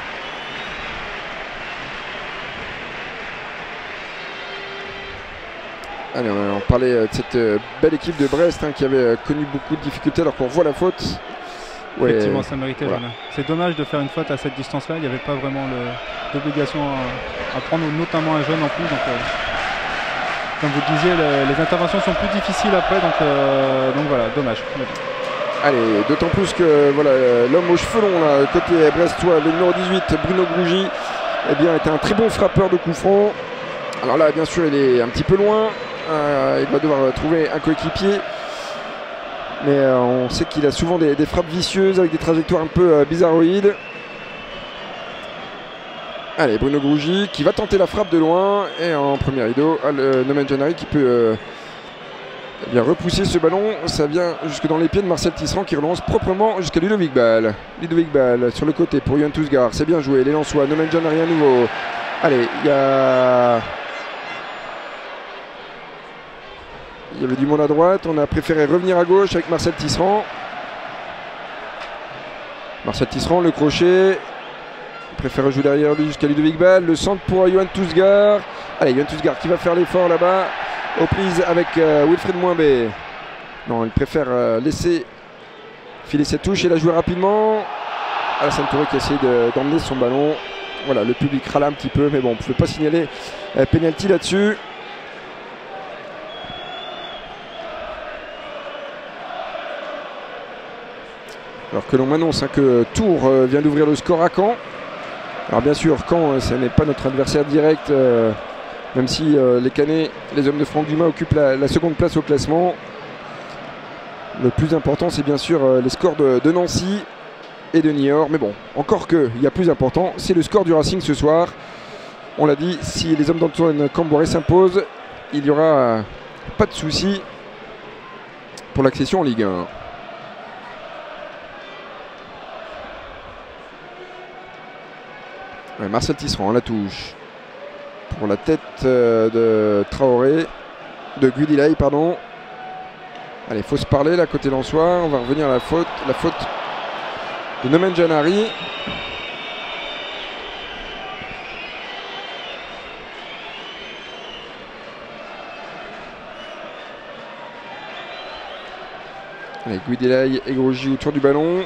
Allez, on parlait de cette belle équipe de Brest qui avait connu beaucoup de difficultés alors qu'on voit la faute. Ouais, effectivement, ça méritait. Voilà. C'est dommage de faire une faute à cette distance-là. Il n'y avait pas vraiment d'obligation à prendre, notamment un jeune en plus. Donc, comme vous le disiez, les interventions sont plus difficiles après. Donc voilà, dommage. Allez, d'autant plus que voilà, l'homme aux cheveux longs, là, côté brestois, le numéro 18, Bruno Grougy, était un très bon frappeur de coup franc. Alors là, bien sûr, il est un petit peu loin. Il va devoir trouver un coéquipier. Mais on sait qu'il a souvent des frappes vicieuses avec des trajectoires un peu bizarroïdes. Allez, Bruno Grougy qui va tenter la frappe de loin. Et en premier rideau, Nomen Janari qui peut repousser ce ballon. Ça vient jusque dans les pieds de Marcel Tisserand qui relance proprement jusqu'à Ludovic Ball. Ludovic Ball sur le côté pour Johan Tousgar. C'est bien joué, les Lensois. Nomen Janari à nouveau. Allez, il y avait du monde à droite, on a préféré revenir à gauche avec Marcel Tisserand. Marcel Tisserand, le crochet. Il préfère jouer derrière lui jusqu'à Ludovic Ball. Le centre pour Johan Tousgar. Allez, Johan Tousgar qui va faire l'effort là-bas. Aux prises avec Wilfried Mouimbé. Non, il préfère laisser filer cette touche et la jouer rapidement. Alassane Touré qui essaie d'emmener son ballon. Voilà, le public râle un petit peu, mais bon, on ne pouvait pas signaler penalty là-dessus. Alors que l'on m'annonce que Tours vient d'ouvrir le score à Caen. Alors bien sûr, Caen, ce n'est pas notre adversaire direct, même si les Canets, les hommes de Franck Dumas occupent la seconde place au classement. Le plus important, c'est bien sûr les scores de Nancy et de Niort. Mais bon, encore que, il y a plus important, c'est le score du Racing ce soir. On l'a dit, si les hommes d'Antoine Camboré s'imposent, il n'y aura pas de souci pour l'accession en Ligue 1. Ouais, Marcel Tisserand, la touche pour la tête de Traoré, de Guidilay, pardon. Allez, il faut se parler là côté Lensois. On va revenir à la faute de Nomen Janari. Allez, Guidilay et Grougy autour du ballon.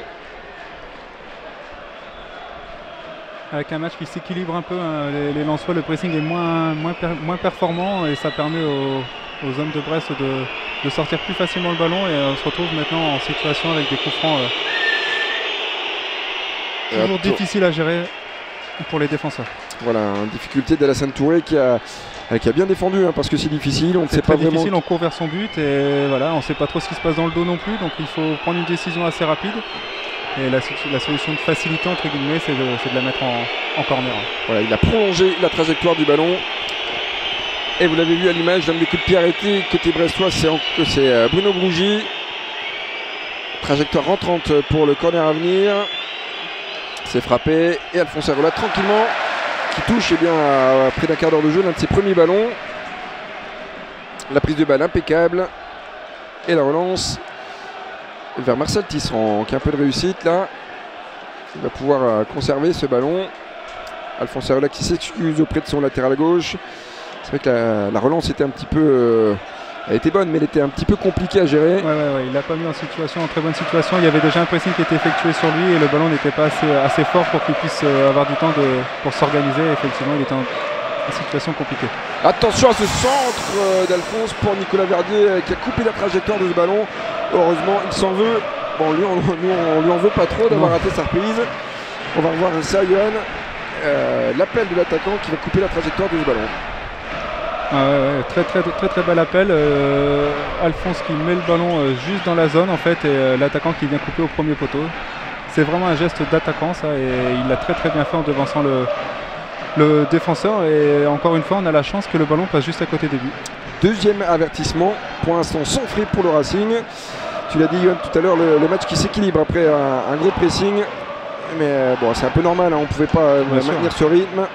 Avec un match qui s'équilibre un peu, les Lensois, le pressing est moins performant et ça permet aux hommes de Brest de sortir plus facilement le ballon et on se retrouve maintenant en situation avec des coups francs toujours difficile à gérer pour les défenseurs. Voilà, une difficulté d'Alassane Touré qui a bien défendu, hein, parce que c'est difficile, on ne sait pas vraiment. C'est difficile, on court vers son but et voilà, on ne sait pas trop ce qui se passe dans le dos non plus, donc il faut prendre une décision assez rapide. Et la solution de facilité, entre guillemets, c'est de la mettre en corner. Voilà, il a prolongé la trajectoire du ballon. Et vous l'avez vu à l'image, d'un des coups de pied arrêtés côté brestois, c'est Bruno Grougy. Trajectoire rentrante pour le corner à venir. C'est frappé. Et Alphonse Areola tranquillement qui touche bien, près d'un quart d'heure de jeu, l'un de ses premiers ballons. La prise de balle impeccable. Et la relance vers Marcel Tisserand qui a un peu de réussite là. Il va pouvoir conserver ce ballon. Alphonse Areola qui s'excuse auprès de son latéral gauche. C'est vrai que la relance était un petit peu... elle était bonne, mais elle était un petit peu compliquée à gérer. Ouais, il l'a pas mis en très bonne situation. Il y avait déjà un pressing qui était effectué sur lui et le ballon n'était pas assez fort pour qu'il puisse avoir du temps pour s'organiser. Effectivement, il était en situation compliquée. Attention à ce centre d'Alphonse pour Nicolas Verdier qui a coupé la trajectoire de ce ballon. Heureusement, il s'en veut. Bon, lui, on lui en veut pas trop d'avoir raté sa reprise. On va revoir ça, Johan. L'appel de l'attaquant qui va couper la trajectoire de ce ballon. Très bel appel. Alphonse qui met le ballon juste dans la zone en fait et l'attaquant qui vient couper au premier poteau. C'est vraiment un geste d'attaquant ça et il l'a très bien fait en devançant le défenseur et encore une fois on a la chance que le ballon passe juste à côté des buts. Deuxième avertissement, pour l'instant sans frais pour le Racing. Tu l'as dit Johan tout à l'heure, le match qui s'équilibre après un gros pressing. Mais bon, c'est un peu normal, hein, on ne pouvait pas maintenir ce rythme.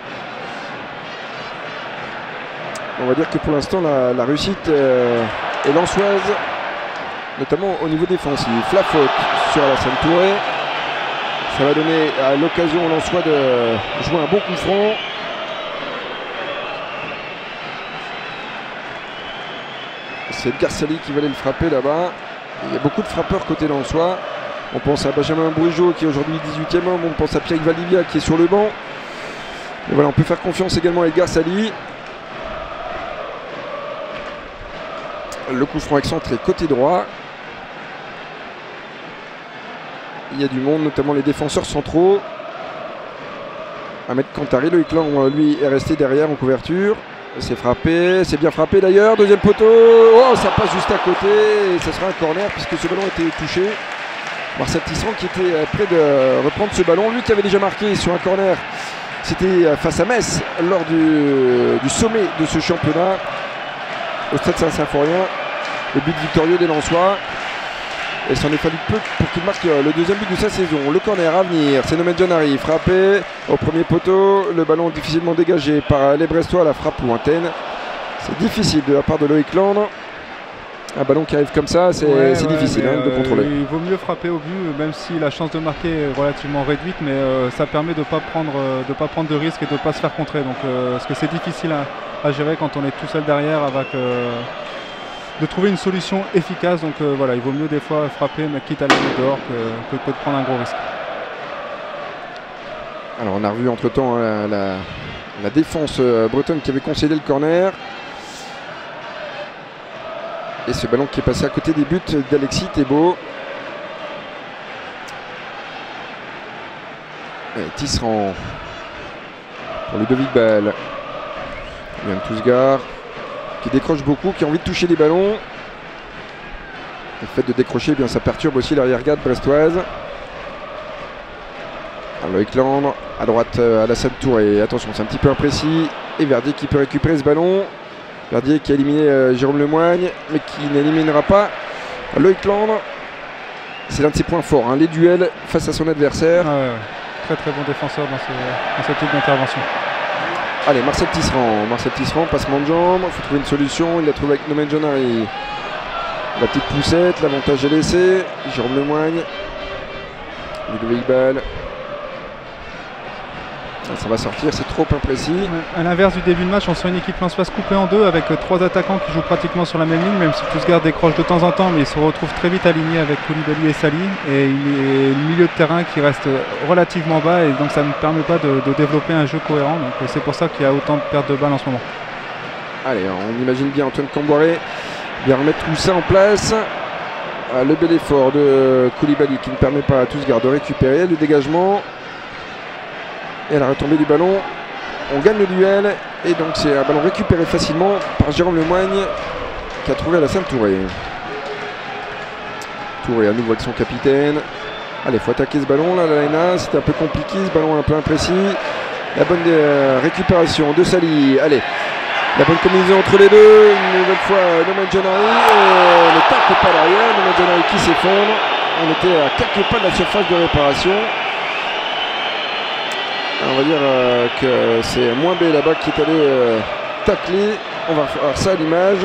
On va dire que pour l'instant la réussite est lensoise, notamment au niveau défensif. La faute sur Alassane Touré. Ça va donner à l'occasion au Lensois de jouer un bon coup franc. C'est Edgar Sali qui va aller le frapper là-bas. Il y a beaucoup de frappeurs côté Lensois. On pense à Benjamin Bourigeaud qui est aujourd'hui 18e homme. On pense à Pierre Valivia qui est sur le banc. Et voilà, on peut faire confiance également à Edgar Sali. Le coup franc excentré côté droit. Il y a du monde, notamment les défenseurs centraux. Ahmed Kantari, Loïc Lang, lui, est resté derrière en couverture. C'est frappé, c'est bien frappé d'ailleurs. Deuxième poteau. Oh, ça passe juste à côté. Et ça sera un corner puisque ce ballon était touché. Marcel Tisserand qui était prêt de reprendre ce ballon. Lui qui avait déjà marqué sur un corner. C'était face à Metz lors du sommet de ce championnat. Au stade Saint-Symphorien, le but victorieux des Lensois. Et s'en est fallu peu pour qu'il marque le deuxième but de sa saison. Le corner à venir, c'est Nomen Janari, frappé au premier poteau. Le ballon difficilement dégagé par les Brestois, la frappe lointaine. C'est difficile de la part de Loïc Landre. Un ballon qui arrive comme ça, c'est difficile de contrôler. Il vaut mieux frapper au but, même si la chance de marquer est relativement réduite, mais ça permet de ne pas prendre de risques et de ne pas se faire contrer. Donc, parce que c'est difficile à gérer quand on est tout seul derrière avec de trouver une solution efficace. Donc voilà, il vaut mieux des fois frapper, mais quitte à la mettre dehors que de prendre un gros risque. Alors on a revu entre temps la défense bretonne qui avait concédé le corner. Et ce ballon qui est passé à côté des buts d'Alexis Thébault. Tisserand pour Ludovic Ball. Yann Tousgar qui décroche beaucoup, qui a envie de toucher les ballons. Le fait de décrocher, eh bien, ça perturbe aussi l'arrière-garde brestoise. Loïc Landre, à droite Alassane Touré. Attention, c'est un petit peu imprécis. Et Verdier qui peut récupérer ce ballon. Verdier qui a éliminé Jérôme Lemoigne, mais qui n'éliminera pas Loïc Landre. C'est l'un de ses points forts, hein, les duels face à son adversaire. Très bon défenseur dans ce type d'intervention. Allez, Marcel Tisserand, passement de jambe, il faut trouver une solution, il l'a trouvé avec Nomen Janari. La petite poussette, l'avantage est laissé. Jérôme Lemoigne, Ludovic Ball. Ça va sortir, c'est trop imprécis. À l'inverse du début de match, on sent une équipe lensoise coupée en deux avec trois attaquants qui jouent pratiquement sur la même ligne, même si Tousgar décroche de temps en temps, mais il se retrouve très vite aligné avec Koulibaly et Sali. Et il est le milieu de terrain qui reste relativement bas et donc ça ne permet pas de développer un jeu cohérent. Donc c'est pour ça qu'il y a autant de pertes de balles en ce moment. Allez, on imagine bien Antoine Camboiré bien remettre tout ça en place. Le bel effort de Koulibaly qui ne permet pas à Tousgar de récupérer le dégagement. Et à la retombée du ballon, on gagne le duel. Et donc c'est un ballon récupéré facilement par Jérôme Lemoigne qui a trouvé Alassane Touré. Touré à nouveau avec son capitaine. Allez, il faut attaquer ce ballon là, la Lena. C'était un peu compliqué, ce ballon un peu imprécis. La bonne récupération de Sali. Allez, la bonne combinaison entre les deux. Une nouvelle fois, Noman Janari. Ne tape pas derrière. Noman Janari qui s'effondre. On était à quelques pas de la surface de réparation. On va dire que c'est Moins B là-bas qui est allé tacler. On va voir ça à l'image.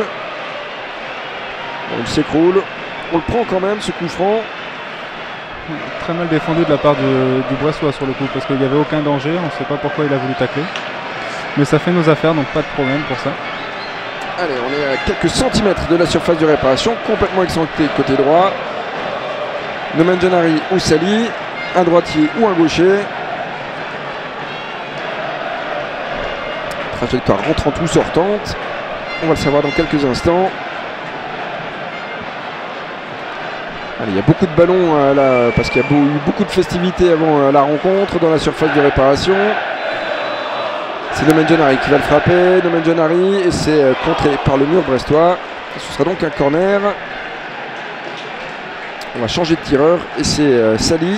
Il s'écroule. On le prend quand même, ce coup franc. Très mal défendu de la part du Bressois sur le coup, parce qu'il n'y avait aucun danger. On ne sait pas pourquoi il a voulu tacler. Mais ça fait nos affaires, donc pas de problème pour ça. Allez, on est à quelques centimètres de la surface de réparation, complètement excentré côté droit. Noman Janari ou Sali, un droitier ou un gaucher. Trajectoire rentrante ou sortante. On va le savoir dans quelques instants. Allez, il y a beaucoup de ballons là, parce qu'il y a eu beaucoup de festivités avant la rencontre dans la surface de réparation. C'est Noman Janari qui va le frapper. Noman Janari, et c'est contré par le mur brestois. Ce sera donc un corner. On va changer de tireur et c'est Sali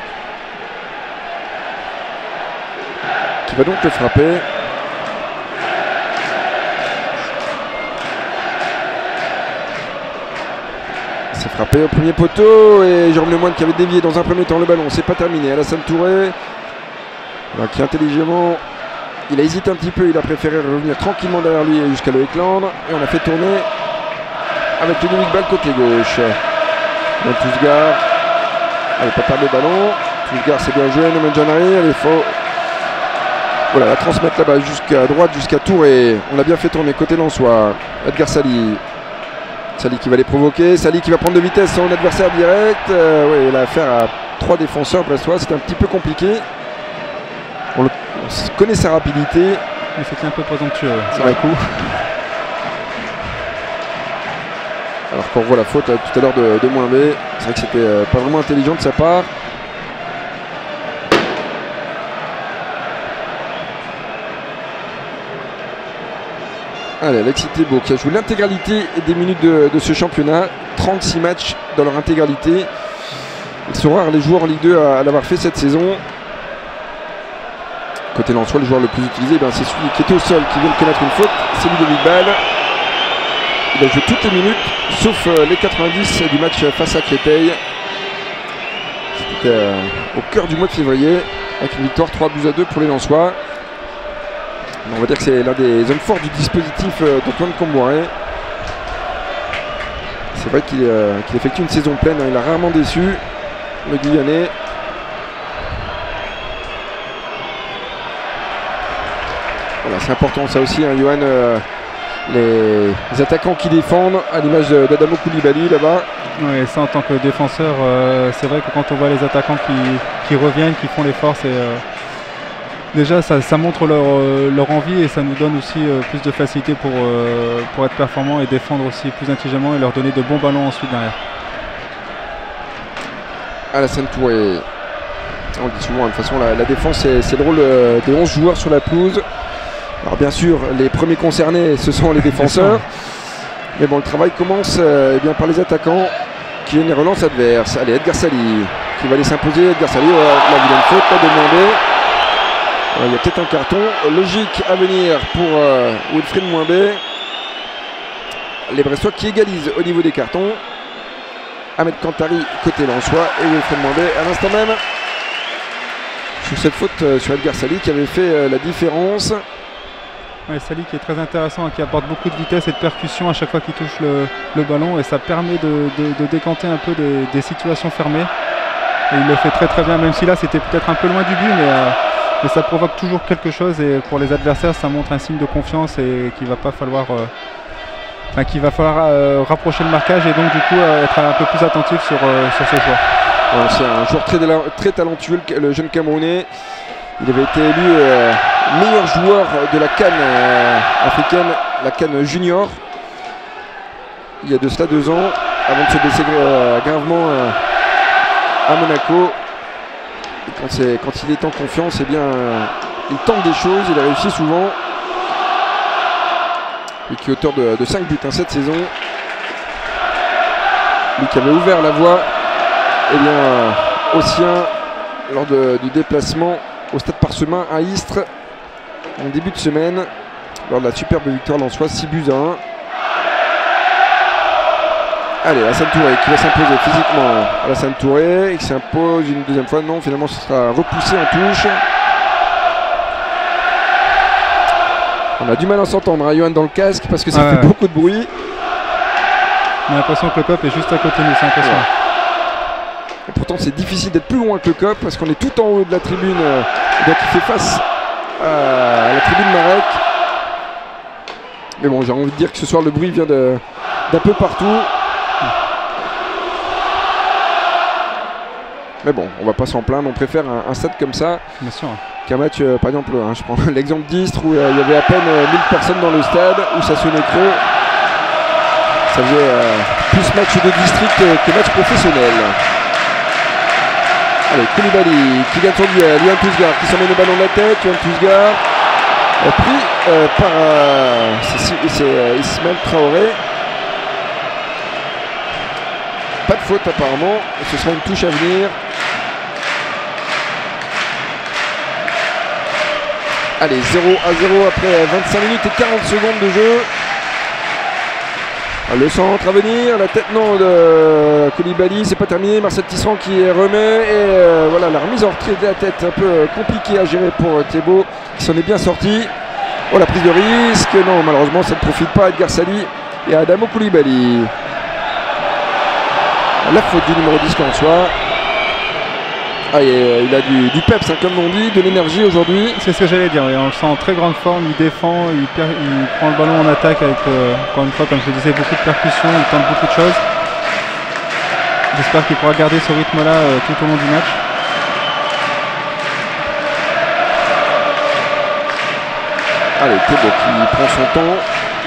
qui va donc le frapper. C'est frappé au premier poteau et Jérôme Lemoigne qui avait dévié dans un premier temps le ballon. C'est pas terminé. Alassane Touré qui intelligemment, il a hésité un petit peu, il a préféré revenir tranquillement derrière lui jusqu'à le éclandre et on a fait tourner avec le demi-balle côté gauche. Donc Tousgar, allez, pas perdre le ballon. Tousgar, c'est bien joué. Noman Janari, allez, faut voilà, la transmettre là-bas jusqu'à droite, jusqu'à Touré. On a bien fait tourner côté Lensois. Edgar Sali. Sali qui va les provoquer. Sali qui va prendre de vitesse son adversaire direct. Oui, il a affaire à 3 défenseurs brestois. C'était un petit peu compliqué. On connaît sa rapidité. Mais c'était un peu présomptueux sur le coup. Alors qu'on voit la faute tout à l'heure de Moins B. C'est vrai que c'était pas vraiment intelligent de sa part. Allez, Alexis Thébault qui a joué l'intégralité des minutes de ce championnat. 36 matchs dans leur intégralité. Ils sont rares les joueurs en Ligue 2 à l'avoir fait cette saison. Côté Lensois, le joueur le plus utilisé, c'est celui qui était au sol, qui vient de commettre une faute. C'est Ludovic Ball. Il a joué toutes les minutes, sauf les 90 du match face à Créteil. C'était au cœur du mois de février, avec une victoire 3-2 pour les Lensois. On va dire que c'est l'un des hommes forts du dispositif d'Antoine Comboiré. C'est vrai qu'il effectue une saison pleine, il a rarement déçu, le Guyanais. Voilà, c'est important ça aussi, Johan, les attaquants qui défendent, à l'image d'Adamo Koulibaly là-bas. Oui, ça en tant que défenseur, c'est vrai que quand on voit les attaquants qui reviennent, qui font l'effort, c'est... Déjà, ça montre leur envie et ça nous donne aussi plus de facilité pour être performants et défendre aussi plus intelligemment et leur donner de bons ballons ensuite derrière. Alassane Touré, on le dit souvent, de toute façon la défense c'est le rôle des 11 joueurs sur la pelouse. Alors bien sûr, les premiers concernés ce sont les défenseurs. Mais bon, le travail commence bien par les attaquants qui viennent les relances adverses. Allez, Edgar Sali qui va aller s'imposer. Edgar Sali, là il a une faute, pas demandé. Il y a peut-être un carton logique à venir pour Wilfried Moins B. Les Brestois qui égalisent au niveau des cartons. Ahmed Kantari côté Lensois et Wilfried Moins B à l'instant même sur cette faute sur Edgar Sali qui avait fait la différence. Ouais, Sali qui est très intéressant, qui apporte beaucoup de vitesse et de percussion à chaque fois qu'il touche le ballon et ça permet de décanter un peu des situations fermées. Et il le fait très très bien, même si là c'était peut-être un peu loin du but, mais ça provoque toujours quelque chose et pour les adversaires ça montre un signe de confiance et qu'il va falloir rapprocher le marquage et donc du coup être un peu plus attentif sur ce joueur. Ouais, c'est un joueur très talentueux, le jeune Camerounais. Il avait été élu meilleur joueur de la CAN africaine, la CAN junior, il y a de cela 2 ans, avant de se blesser gravement à Monaco. Et quand il est en confiance, eh bien, il tente des choses, il a réussi souvent. Lui qui est auteur de 5 buts cette saison. Lui qui avait ouvert la voie eh bien, aux siens lors du déplacement au Stade Parchemin à Istres en début de semaine, lors de la superbe victoire lensoise 6 buts à 1. Allez, Alassane Touré qui va s'imposer physiquement. Alassane Touré qui s'impose une deuxième fois. Non, finalement ce sera repoussé en touche. On a du mal à s'entendre, hein, Johan, dans le casque parce que ça fait beaucoup de bruit. On a l'impression que le COP est juste à côté de nous, c'est impressionnant. Et pourtant c'est difficile d'être plus loin que le COP parce qu'on est tout en haut de la tribune qui fait face à la tribune Marek. Mais bon, j'ai envie de dire que ce soir le bruit vient d'un peu partout. Mais bon, on va pas s'en plaindre, on préfère un stade comme ça. Bien sûr. Qu'un match, par exemple, hein, je prends l'exemple d'Istres où il y avait à peine 1000 personnes dans le stade, où ça sonnait creux. Ça faisait plus match de district que match professionnel. Allez, Koulibaly qui gagne son duel, Yohan Tousgar qui s'emmène le ballon de la tête, Yohan Tousgar pris par Ismaël Traoré. Pas de faute apparemment, ce sera une touche à venir. Allez, 0-0 après 25 minutes et 40 secondes de jeu. Le centre à venir, la tête non de Koulibaly, c'est pas terminé. Marcel Tisserand qui remet et voilà la remise en retrait de la tête un peu compliquée à gérer pour Thébault qui s'en est bien sorti. Oh, la prise de risque, non malheureusement ça ne profite pas à Edgar Sali et à Adamo Koulibaly. La faute du numéro 10 qu'en soit. Ah, il a du peps, hein, comme on dit, de l'énergie aujourd'hui. C'est ce que j'allais dire, on le sent en très grande forme, il défend, il prend le ballon en attaque avec, encore une fois, comme je le disais, beaucoup de percussions, il tente beaucoup de choses. J'espère qu'il pourra garder ce rythme-là tout au long du match. Allez, Thébault qui prend son temps.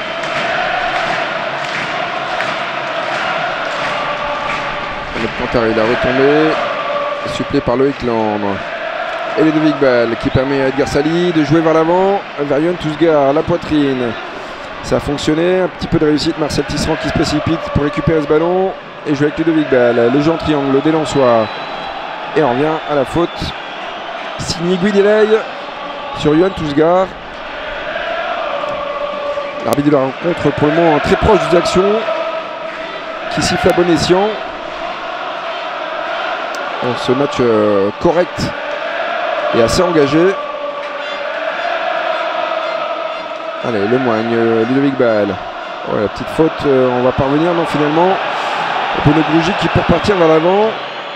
Le Cantari, il a retombé. Supplé par Loïc Landre. Et Ludovic Ball qui permet à Edgar Sali de jouer vers l'avant, vers Yohan Tousgar, la poitrine. Ça a fonctionné, un petit peu de réussite. Marcel Tisserand qui se précipite pour récupérer ce ballon et jouer avec Ludovic Ball. Le jeu en triangle des Lensois. Et on revient à la faute. Signé Guidelay sur Yohan Tousgar. L'arbitre de la rencontre pour le moment très proche des actions. Qui siffle à bon escient. Dans ce match correct et assez engagé. Allez, Le Moigne, Ludovic Ball. Ouais, la petite faute, on va parvenir, non finalement. Bruno Grougy qui pour partir vers l'avant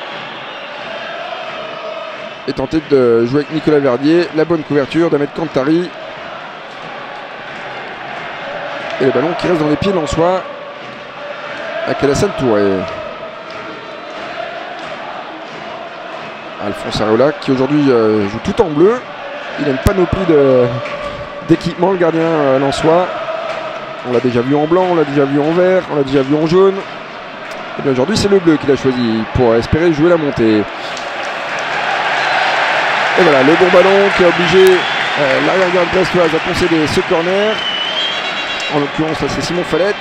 et tenter de jouer avec Nicolas Verdier. La bonne couverture d'Ahmed Cantari. Et le ballon qui reste dans les pieds lensois avec Alassane Touré. Alphonse Areola qui aujourd'hui joue tout en bleu. Il a une panoplie d'équipements, le gardien lensois. On l'a déjà vu en blanc, on l'a déjà vu en vert, on l'a déjà vu en jaune. Et bien aujourd'hui c'est le bleu qu'il a choisi pour espérer jouer la montée. Et voilà le bon ballon qui a obligé l'arrière-garde brestoise à concéder ce corner. En l'occurrence là c'est Simon Fallette.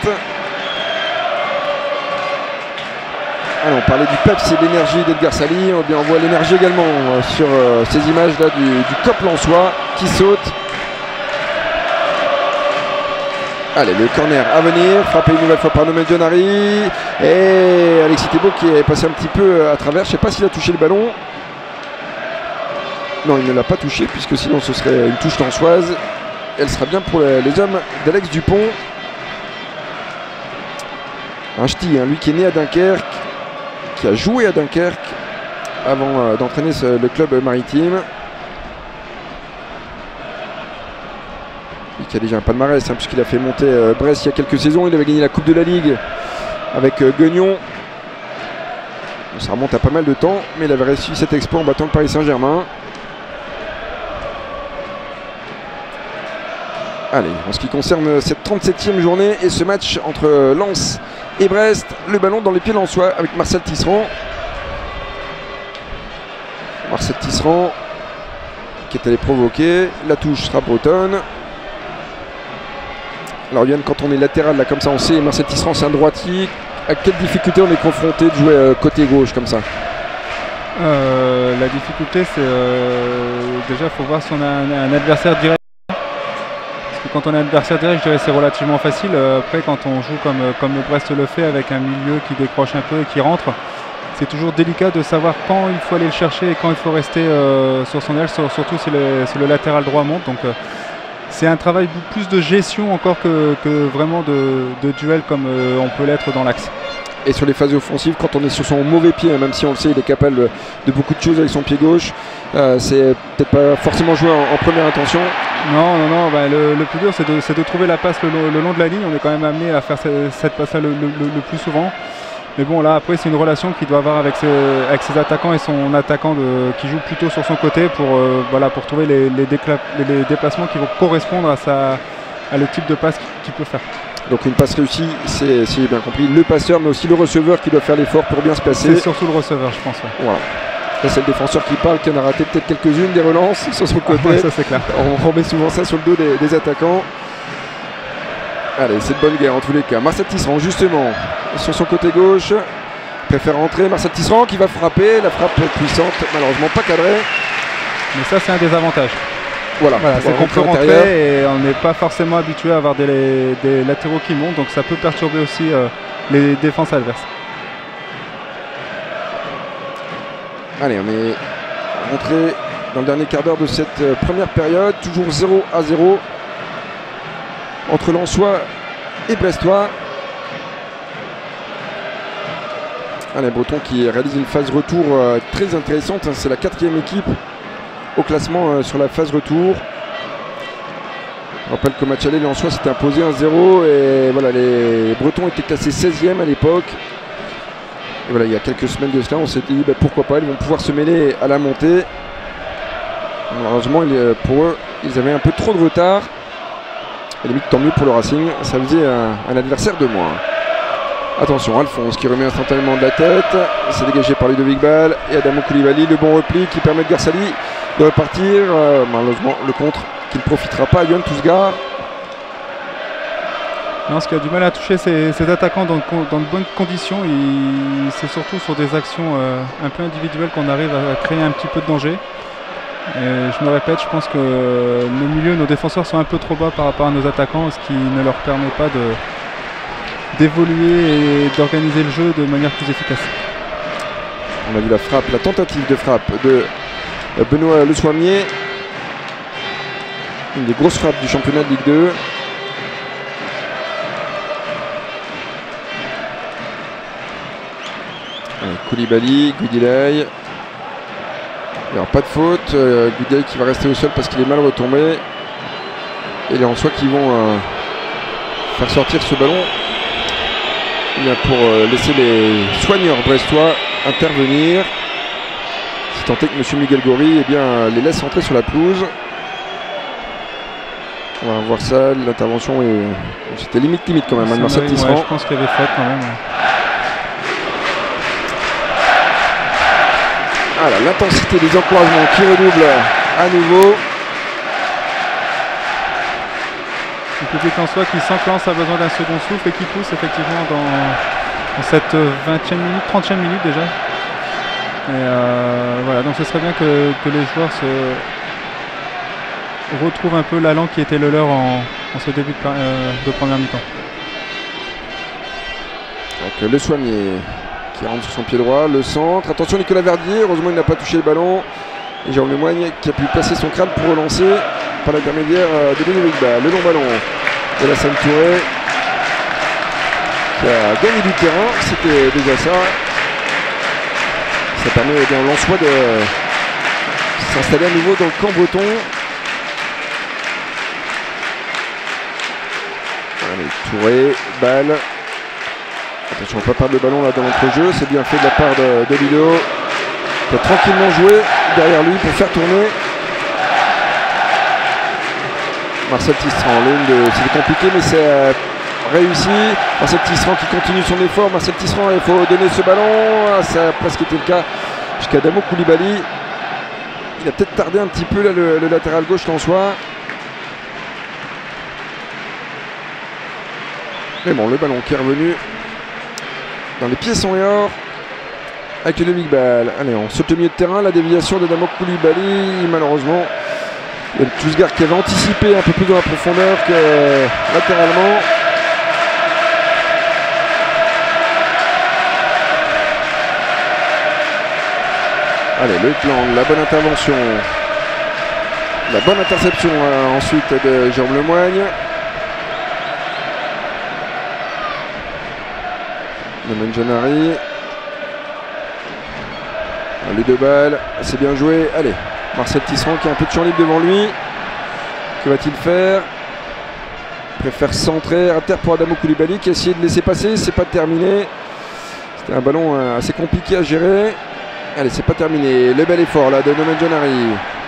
Alors, on parlait du peps et de l'énergie d'Edgar Sali. On voit l'énergie également sur ces images là du COP lensois qui saute. Allez, le corner à venir, frappé une nouvelle fois par Noël Dionari. Et Alexis Thébault qui est passé un petit peu à travers. Je ne sais pas s'il a touché le ballon. Non, il ne l'a pas touché puisque sinon ce serait une touche lensoise. Elle sera bien pour les hommes d'Alex Dupont. Un ch'ti, hein, lui qui est né à Dunkerque, qui a joué à Dunkerque avant d'entraîner le club maritime. Et qui a déjà un palmarès, hein, puisqu'il a fait monter Brest il y a quelques saisons. Il avait gagné la Coupe de la Ligue avec Guignon. Ça remonte à pas mal de temps, mais il avait réussi cet exploit en battant le Paris Saint-Germain. Allez, en ce qui concerne cette 37e journée et ce match entre Lens et Brest, le ballon dans les pieds lensois avec Marcel Tisserand. Marcel Tisserand qui est allé provoquer. La touche sera bretonne. Alors Yann, quand on est latéral là comme ça, on sait Marcel Tisserand c'est un droitier. À quelle difficulté on est confronté de jouer côté gauche comme ça? La difficulté c'est déjà il faut voir si on a un adversaire direct. Parce que quand on a un adversaire direct, je dirais c'est relativement facile. Après quand on joue comme le Brest le fait avec un milieu qui décroche un peu et qui rentre, c'est toujours délicat de savoir quand il faut aller le chercher et quand il faut rester sur son aile, surtout si le latéral droit monte. Donc c'est un travail plus de gestion encore que vraiment de duel comme on peut l'être dans l'axe. Et sur les phases offensives, quand on est sur son mauvais pied, même si on le sait, il est capable de beaucoup de choses avec son pied gauche, c'est peut-être pas forcément jouer en première intention. Non, bah, le plus dur c'est de trouver la passe le long de la ligne. On est quand même amené à faire cette passe-là le plus souvent. Mais bon, là après c'est une relation qu'il doit avoir avec ses attaquants et son attaquant qui joue plutôt sur son côté pour trouver les déplacements qui vont correspondre à le type de passe qu'il peut faire. Donc une passe réussie, c'est, si j'ai bien compris, le passeur mais aussi le receveur qui doit faire l'effort pour bien se placer. C'est surtout le receveur, je pense. Ouais. Voilà. Là c'est le défenseur qui parle, qui en a raté peut-être quelques-unes des relances sur son côté. Ouais, ça c'est clair. On remet souvent ça sur le dos des attaquants. Allez, c'est de bonne guerre en tous les cas. Marcel Tisserand justement sur son côté gauche préfère rentrer. Marcel Tisserand qui va frapper, la frappe puissante, malheureusement pas cadrée. Mais ça c'est un des avantages. Voilà, c'est qu'on peut rentrer et on n'est pas forcément habitué à avoir des latéraux qui montent, donc ça peut perturber aussi les défenses adverses. Allez, on est rentré dans le dernier quart d'heure de cette première période, toujours 0-0 entre Lensois et Brestois. Allez, Breton qui réalise une phase retour très intéressante, c'est la 4e équipe au classement sur la phase retour. Je rappelle que match aller, Lensois s'était imposé 1-0 et voilà, les Bretons étaient classés 16e à l'époque. Et voilà, il y a quelques semaines de cela, on s'était dit pourquoi pas, ils vont pouvoir se mêler à la montée. Malheureusement, pour eux, ils avaient un peu trop de retard. Et limite, tant mieux pour le Racing, ça faisait un adversaire de moins. Attention, Alphonse qui remet instantanément de la tête, c'est dégagé par Ludovic Ball et Adamo Koulibaly, le bon repli qui permet de Garsali de repartir. Malheureusement, le contre qui ne profitera pas à Yohan Tousgar. Non, ce qui a du mal à toucher ses attaquants dans de bonnes conditions, c'est surtout sur des actions un peu individuelles qu'on arrive à créer un petit peu de danger. Et je me répète, je pense que nos milieux, nos défenseurs sont un peu trop bas par rapport à nos attaquants, ce qui ne leur permet pas d'évoluer et d'organiser le jeu de manière plus efficace. On a vu la tentative de frappe de Benoît Le Soimier. Une des grosses frappes du championnat de Ligue 2. Allez, Koulibaly, Goudilaï. Il n'y aura pas de faute. Goudilaï qui va rester au sol parce qu'il est mal retombé. Et les Lensois qui vont faire sortir ce ballon pour laisser les soigneurs brestois intervenir. Si tant est que M. Miguel Gori les laisse entrer sur la pelouse. On va voir ça, l'intervention c'était limite quand même, Marcel Tisserand. Je pense qu'il y avait faute quand même. Voilà, l'intensité des encouragements qui redouble à nouveau. Le public en soi qui s'enclenche a besoin d'un second souffle et qui pousse effectivement dans cette 20e minute, 30e minute déjà. Et voilà, donc ce serait bien que les joueurs retrouvent un peu l'allant qui était le leur en ce début de première mi-temps. Le Soimier qui rentre sur son pied droit, le centre. Attention Nicolas Verdier, heureusement il n'a pas touché le ballon. Et Jérôme Lemoigne qui a pu placer son crâne pour relancer par l'intermédiaire de Ludovic Ball. Le long ballon de la Sainte Touré qui a gagné du terrain, c'était déjà ça. Ça permet aux Lensois de s'installer à nouveau dans le camp breton. Allez, Touré, Ball. Attention, on ne va pas perdre le ballon là dans l'entrejeu, c'est bien fait de la part de Ludo. Il peut tranquillement jouer derrière lui pour faire tourner. Marcel Tisserand, c'est compliqué mais c'est réussi. Marcel Tisserand qui continue son effort. Marcel Tisserand, il faut donner ce ballon. Ça a presque été le cas jusqu'à Adamo Koulibaly. Il a peut-être tardé un petit peu là, le latéral gauche Lançois. Mais bon, le ballon qui est revenu dans les pieds sont et or avec le big ball. Allez, on saute le milieu de terrain, la déviation d'Adamo Koulibaly. Malheureusement, il y a le Tousgar qui avait anticipé un peu plus dans la profondeur que latéralement. Allez, le plan, la bonne intervention, la bonne interception ensuite de Jérôme Lemoigne. Le Janari. Les 2 balles, c'est bien joué. Allez, Marcel Tisserand qui a un peu de champ libre devant lui. Que va-t-il faire? Il préfère centrer à terre pour Adamo Koulibaly qui a essayé de laisser passer. C'est pas terminé. C'était un ballon assez compliqué à gérer. Allez, c'est pas terminé. Le bel effort là de Nomen Janari.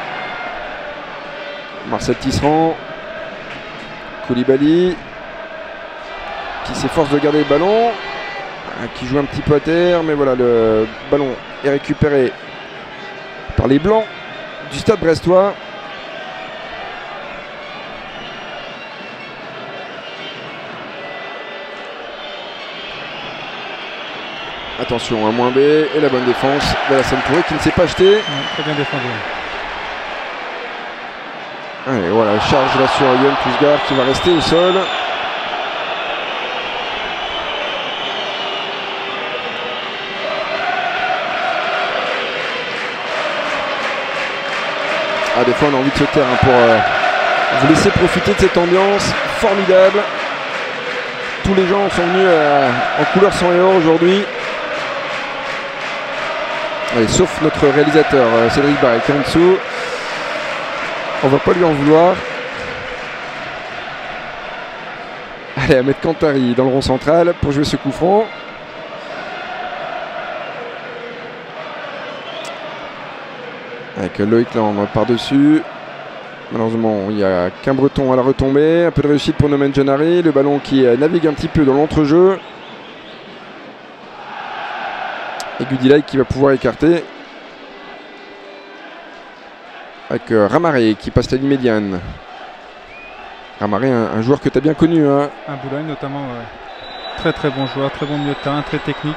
Marcel Tisserand. Koulibaly qui s'efforce de garder le ballon. Qui joue un petit peu à terre, mais voilà, le ballon est récupéré par les Blancs du Stade Brestois. Attention, un moins B et la bonne défense d'Alassane Touré qui ne s'est pas acheté. Très bien défendu. Allez, voilà, charge là sur Yoann Tousgar qui va rester au sol. Ah, des fois on a envie de se taire pour vous laisser profiter de cette ambiance formidable. Tous les gens sont venus en couleur sang et or aujourd'hui. Allez, sauf notre réalisateur Cédric Barret qui est en dessous. On va pas lui en vouloir. Allez, Ahmed Kantari dans le rond central pour jouer ce coup franc. Avec Loïc Land par-dessus. Malheureusement, il n'y a qu'un Breton à la retombée. Un peu de réussite pour Nomen Janari. Le ballon qui navigue un petit peu dans l'entrejeu. Et Gudilay qui va pouvoir écarter. Avec Ramaré qui passe la ligne médiane. Ramaré, un joueur que tu as bien connu. Hein. Un Boulogne notamment. Ouais. Très très bon joueur, très bon milieu de terrain, très technique.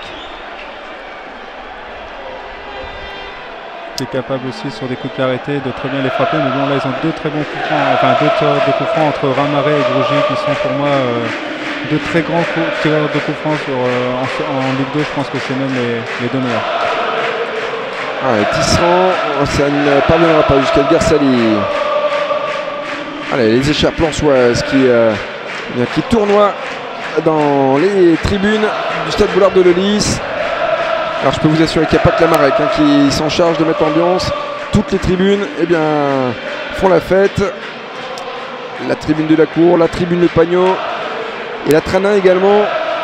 Qui est capable aussi sur des coups de pied arrêtés de très bien les frapper. Mais bon, là, ils ont 2 très bons coups francs, enfin 2 tirs de coups francs entre Ramaré et Grougy qui sont pour moi 2 très grands tireurs de coups francs en Ligue 2. Je pense que c'est même les 2 meilleurs. Ah, Tisserand, ça ne parviendra pas jusqu'à Edgar Sali. Allez, les échappes lançoises qui tournoient dans les tribunes du Stade Boulard de Lellis. Alors je peux vous assurer qu'il n'y a pas que la Marek qui s'en charge de mettre l'ambiance. Toutes les tribunes font la fête. La tribune de la Cour, la tribune de Pagnot et la Tranin également.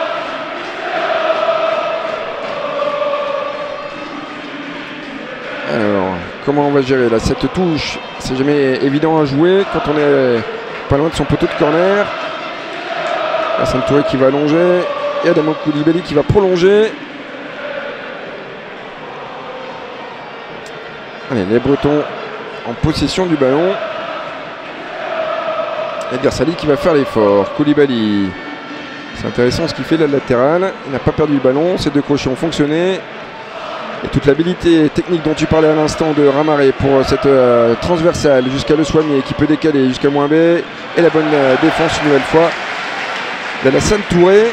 Alors, comment on va gérer là cette touche? C'est jamais évident à jouer quand on est pas loin de son poteau de corner. Alassane Touré qui va allonger et Adamo Koulibaly qui va prolonger. Allez, les Bretons en possession du ballon. Edgar Sali qui va faire l'effort. Koulibaly. C'est intéressant ce qu'il fait là, le latéral. Il n'a pas perdu le ballon. Ces 2 crochets ont fonctionné. Et toute l'habilité technique dont tu parlais à l'instant de Ramaré pour cette transversale jusqu'à Le Soigné qui peut décaler jusqu'à moins B. Et la bonne défense une nouvelle fois d'Alassane Touré.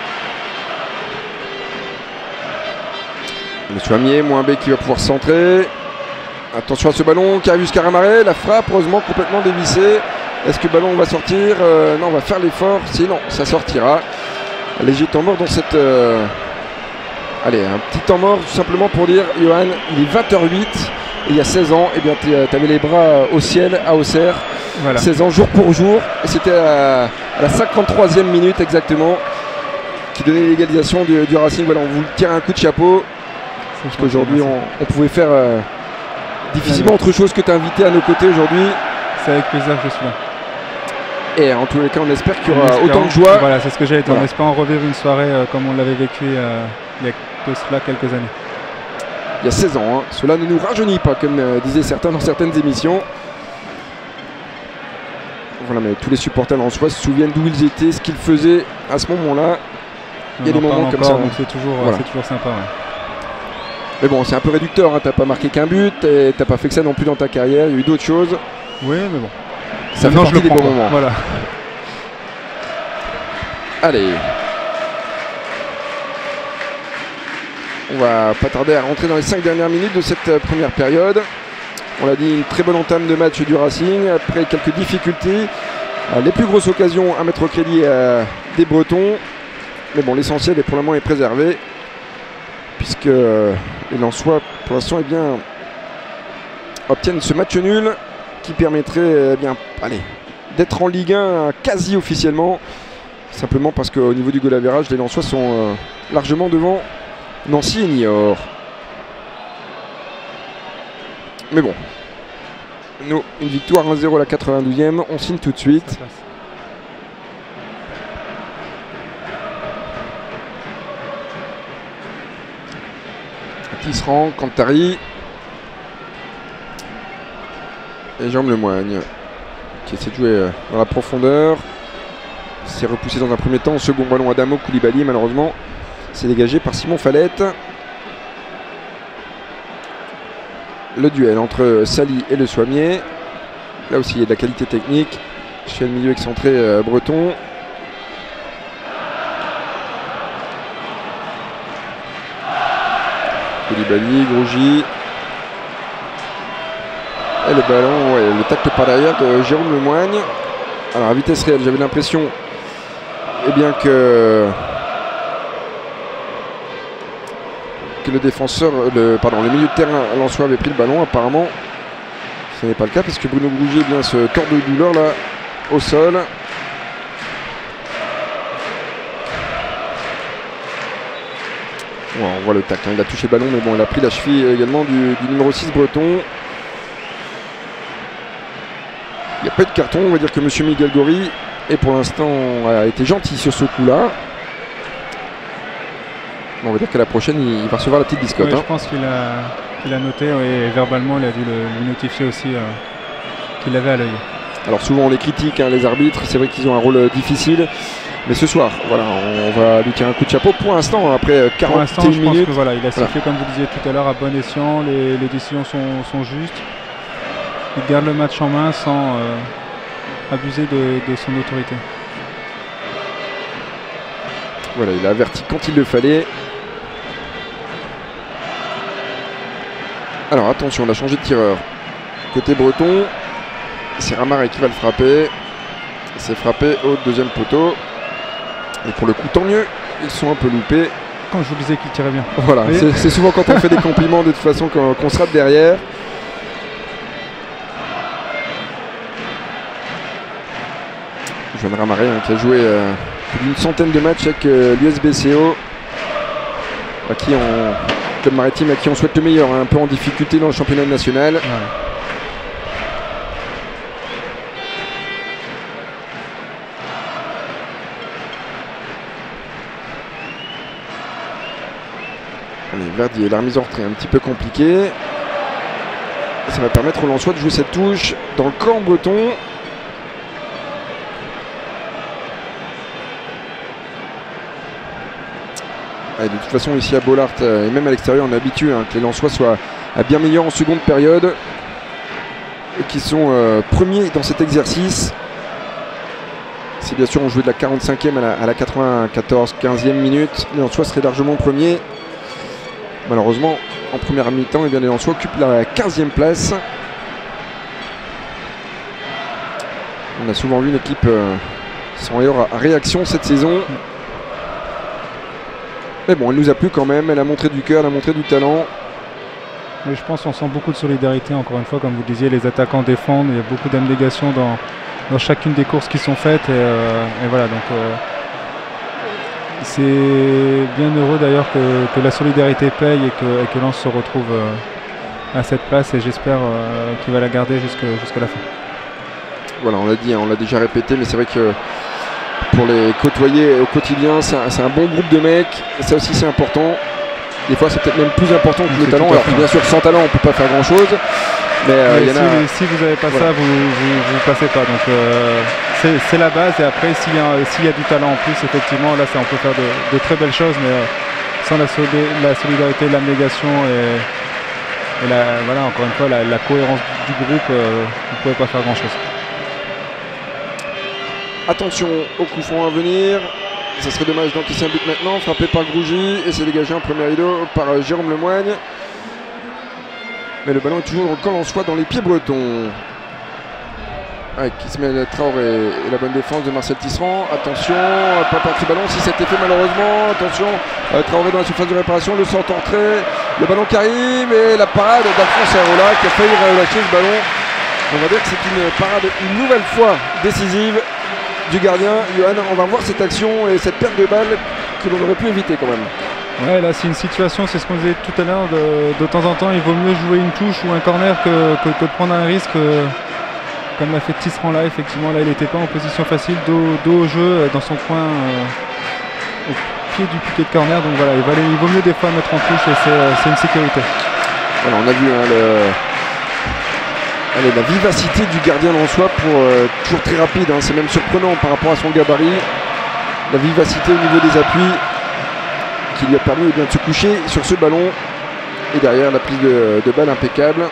Le Soigné, moins B qui va pouvoir centrer. Attention à ce ballon qui arrive jusqu'à Ramaré. La frappe, heureusement, complètement dévissée. Est-ce que le ballon va sortir? Non, on va faire l'effort. Sinon, ça sortira. Léger temps mort dans cette... Allez, un petit temps mort tout simplement pour dire, Johan, il est 20h08 et il y a 16 ans, tu avais les bras au ciel à Auxerre. Voilà. 16 ans jour pour jour. Et c'était à la 53e minute exactement qui donnait l'égalisation du Racing. Voilà, on vous tire un coup de chapeau. Parce qu'aujourd'hui, on pouvait faire difficilement autre chose que t'inviter à nos côtés aujourd'hui. C'est avec plaisir que je suis là. Et en tous les cas, on espère qu'il y aura autant de joie. Voilà, c'est ce que j'allais dire. En espérant revivre une soirée comme on l'avait vécu il y a de cela quelques années. il y a 16 ans. Hein. Cela ne nous rajeunit pas, comme disaient certains dans certaines émissions. Voilà, mais tous les supporters lensois se souviennent d'où ils étaient, ce qu'ils faisaient à ce moment-là. Il y a des moments comme ça. Donc c'est toujours sympa. Ouais. Mais bon, c'est un peu réducteur, hein. T'as pas marqué qu'un but, t'as pas fait que ça non plus dans ta carrière, il y a eu d'autres choses. Oui, mais bon. Ça fait partie des bons moments. Voilà. Allez. On va pas tarder à rentrer dans les 5 dernières minutes de cette première période. On l'a dit, une très bonne entame de match du Racing, après quelques difficultés. Les plus grosses occasions à mettre au crédit des Bretons. Mais bon, l'essentiel est pour le moment est préservé. Puisque les Lensois, pour l'instant, eh bien, obtiennent ce match nul qui permettrait d'être en Ligue 1 quasi officiellement. Simplement parce qu'au niveau du goal average, les Lensois sont largement devant Nancy et Niort. Mais bon, nous, une victoire 1-0 à la 92e, on signe tout de suite. Tisserand, Cantari et Jérôme Lemoigne qui essaie de jouer dans la profondeur. C'est repoussé dans un premier temps. Second ballon Adamo Koulibaly, malheureusement c'est dégagé par Simon Fallette. Le duel entre Sali et Le Soimier. Là aussi il y a de la qualité technique chez le milieu excentré breton. Koulibaly, Grougy. Et le ballon, ouais, le tacle par derrière de Jérôme Lemoigne. Alors à vitesse réelle, j'avais l'impression que le défenseur, le milieu de terrain lensois avait pris le ballon. Apparemment, ce n'est pas le cas puisque Bruno Grougy se tord de douleur là au sol. Ouais, on voit le tacle, hein. Il a touché le ballon, mais bon, il a pris la cheville également du numéro 6 breton. Il n'y a pas eu de carton, on va dire que M. Miguel Gori et pour l'instant a été gentil sur ce coup-là. On va dire qu'à la prochaine, il va recevoir la petite biscotte. Oui, je pense qu'il a noté et verbalement, il a dû lui notifier aussi qu'il l'avait à l'œil. Alors souvent on les critique, hein, les arbitres, c'est vrai qu'ils ont un rôle difficile. Mais ce soir, voilà, on va lui tirer un coup de chapeau. Pour l'instant, après 41 minutes. Je pense que voilà, il a sifflé comme vous disiez tout à l'heure à bon escient. Les décisions sont justes. Il garde le match en main sans abuser de son autorité. Voilà, il a averti quand il le fallait. Alors attention, on a changé de tireur. Côté breton, c'est Ramaré qui va le frapper. C'est frappé au deuxième poteau. Et pour le coup, tant mieux, ils sont un peu loupés. Quand je vous disais qu'il tirait bien. Voilà, c'est souvent quand on fait des compliments de toute façon qu'on se rate derrière. Joanne Ramaré qui a joué plus d'une centaine de matchs avec l'USBCO, Club Maritime, à qui on souhaite le meilleur, hein, un peu en difficulté dans le championnat national. Ouais. Allez, Verdier, la remise en retrait un petit peu compliquée. Ça va permettre aux Lensois de jouer cette touche dans le camp breton. Et de toute façon ici à Bollaert et même à l'extérieur on est habitué que les Lensois soient à bien meilleurs en seconde période et qui sont premiers dans cet exercice. Si bien sûr on jouait de la 45e à la 94-15e minute, les Lensois seraient largement premiers. Malheureusement en première mi-temps, les Lensois occupent la 15e place. On a souvent vu une équipe sans meilleure réaction cette saison. Mais bon, elle nous a plu quand même, elle a montré du cœur, elle a montré du talent. Mais je pense qu'on sent beaucoup de solidarité, encore une fois, comme vous disiez, les attaquants défendent, il y a beaucoup d'abnégation dans chacune des courses qui sont faites. Et voilà, donc c'est bien heureux d'ailleurs que la solidarité paye et que Lens se retrouve à cette place, et j'espère qu'il va la garder jusqu'à la fin. Voilà, on l'a dit, on l'a déjà répété, mais c'est vrai que pour les côtoyer au quotidien, c'est un bon groupe de mecs, et ça aussi c'est important. Des fois, c'est peut-être même plus important que le talent. Alors, bien sûr, sans talent, on ne peut pas faire grand-chose. Mais si vous n'avez pas ça, vous passez pas. Donc, c'est la base. Et après, s'il y a du talent en plus, effectivement, là, on peut faire de très belles choses. Mais sans la solidarité, l'abnégation et voilà, encore une fois, la cohérence du groupe, vous ne pouvez pas faire grand-chose. Attention au coup franc à venir. Ça serait dommage d'encaisser un but maintenant. Frappé par Grougy et c'est dégagé en premier rideau par Jérôme Lemoigne. Mais le ballon est toujours encore en soi dans les pieds bretons. Avec Ismaël Traoré et la bonne défense de Marcel Tisserand. Attention, pas parti ballon si c'était fait malheureusement. Attention, Traoré dans la surface de réparation, le centre entrée. Le ballon qui arrive et la parade d'Alphonse Areola qui a failli relâcher ce ballon. On va dire que c'est une parade une nouvelle fois décisive du gardien. Johan, on va voir cette action et cette perte de balle que l'on aurait pu éviter quand même. Ouais, là c'est une situation, c'est ce qu'on disait tout à l'heure, de temps en temps il vaut mieux jouer une touche ou un corner que de prendre un risque comme l'a fait Tisserand là. Effectivement là il n'était pas en position facile, dos au jeu dans son coin au pied du piquet de corner, donc voilà, il vaut mieux des fois mettre en touche et c'est une sécurité. Voilà, on a vu la vivacité du gardien en soi pour toujours très rapide, hein, c'est même surprenant par rapport à son gabarit. La vivacité au niveau des appuis qui lui a permis de se coucher sur ce ballon. Et derrière la prise de balle impeccable.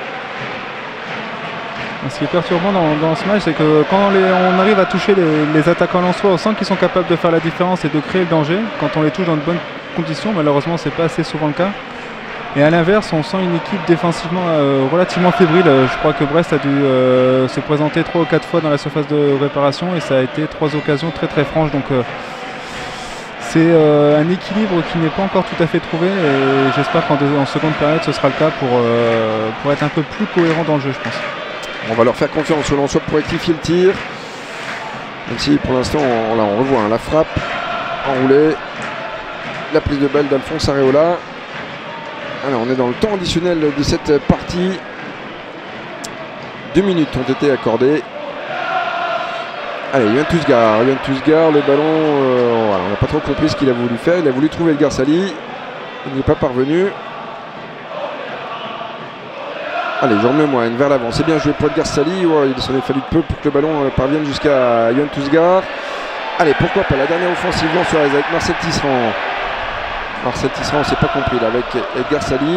Ce qui est perturbant dans ce match, c'est que quand on arrive à toucher les attaquants lensois, on sent qu'ils sont capables de faire la différence et de créer le danger. Quand on les touche dans de bonnes conditions, malheureusement c'est pas assez souvent le cas. Et à l'inverse, on sent une équipe défensivement relativement fébrile. Je crois que Brest a dû se présenter 3 ou 4 fois dans la surface de réparation et ça a été 3 occasions très très franches. Donc c'est un équilibre qui n'est pas encore tout à fait trouvé et j'espère qu'en seconde période ce sera le cas pour être un peu plus cohérent dans le jeu, je pense. On va leur faire confiance au Lensois pour rectifier le tir. Même si pour l'instant on revoit la frappe enroulée. La prise de balle d'Alphonse Areola. Alors, on est dans le temps additionnel de cette partie. 2 minutes ont été accordées. Allez, Yohan Tousgar, le ballon, voilà, on n'a pas trop compris ce qu'il a voulu faire. Il a voulu trouver Edgar Sali. Il n'y est pas parvenu. Allez, Jérôme Lemoigne vers l'avant. C'est bien joué pour Edgar Sali. Ouais, il s'en est fallu peu pour que le ballon parvienne jusqu'à Yohan Tousgar. Allez, pourquoi pas la dernière offensive sur avec Marcel Tisserand. Marcel Tisserand, on ne s'est pas compris là avec Edgar Sali.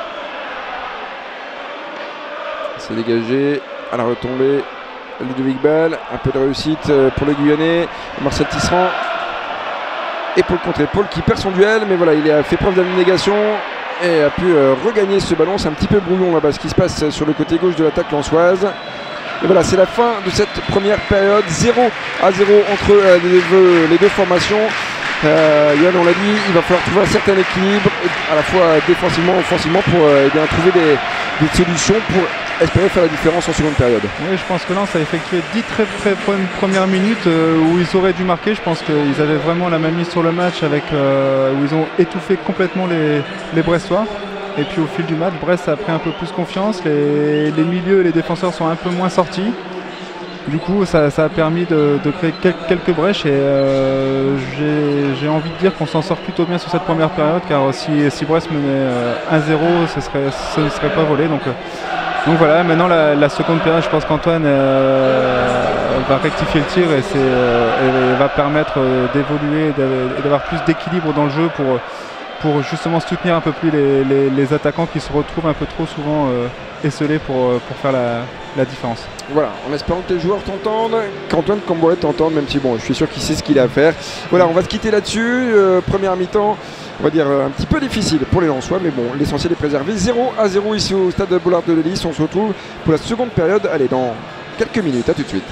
C'est dégagé à la retombée. Ludovic Ball, un peu de réussite pour le Guyanais. Marcel Tisserand. Épaule contre épaule qui perd son duel, mais voilà, il a fait preuve d'abnégation et a pu regagner ce ballon. C'est un petit peu brouillon là-bas ce qui se passe sur le côté gauche de l'attaque lensoise. Et voilà, c'est la fin de cette première période. 0-0 entre les deux formations. Johan, on l'a dit, il va falloir trouver un certain équilibre à la fois défensivement et offensivement pour trouver des solutions pour espérer faire la différence en seconde période. Oui, je pense que Lens a effectué 10 très bonnes premières minutes où ils auraient dû marquer. Je pense qu'ils avaient vraiment la main mise sur le match où ils ont étouffé complètement les Brestois. Et puis au fil du match, Brest a pris un peu plus confiance. Les milieux et les défenseurs sont un peu moins sortis. Du coup, ça a permis de créer quelques brèches et j'ai envie de dire qu'on s'en sort plutôt bien sur cette première période, car si Brest menait 1-0, ce ne serait pas volé. Donc voilà, maintenant la seconde période, je pense qu'Antoine va rectifier le tir et va permettre d'évoluer et d'avoir plus d'équilibre dans le jeu pour justement soutenir un peu plus les attaquants qui se retrouvent un peu trop souvent esselés pour faire la différence. Voilà, en espérant que les joueurs t'entendent, qu'Antoine Camboret t'entende, même si bon, je suis sûr qu'il sait ce qu'il a à faire. Voilà, on va se quitter là-dessus. Première mi-temps, on va dire un petit peu difficile pour les Lensois, mais bon, l'essentiel est préservé. 0-0 ici au stade Bollard de Lys. On se retrouve pour la seconde période. Allez, dans quelques minutes, à tout de suite.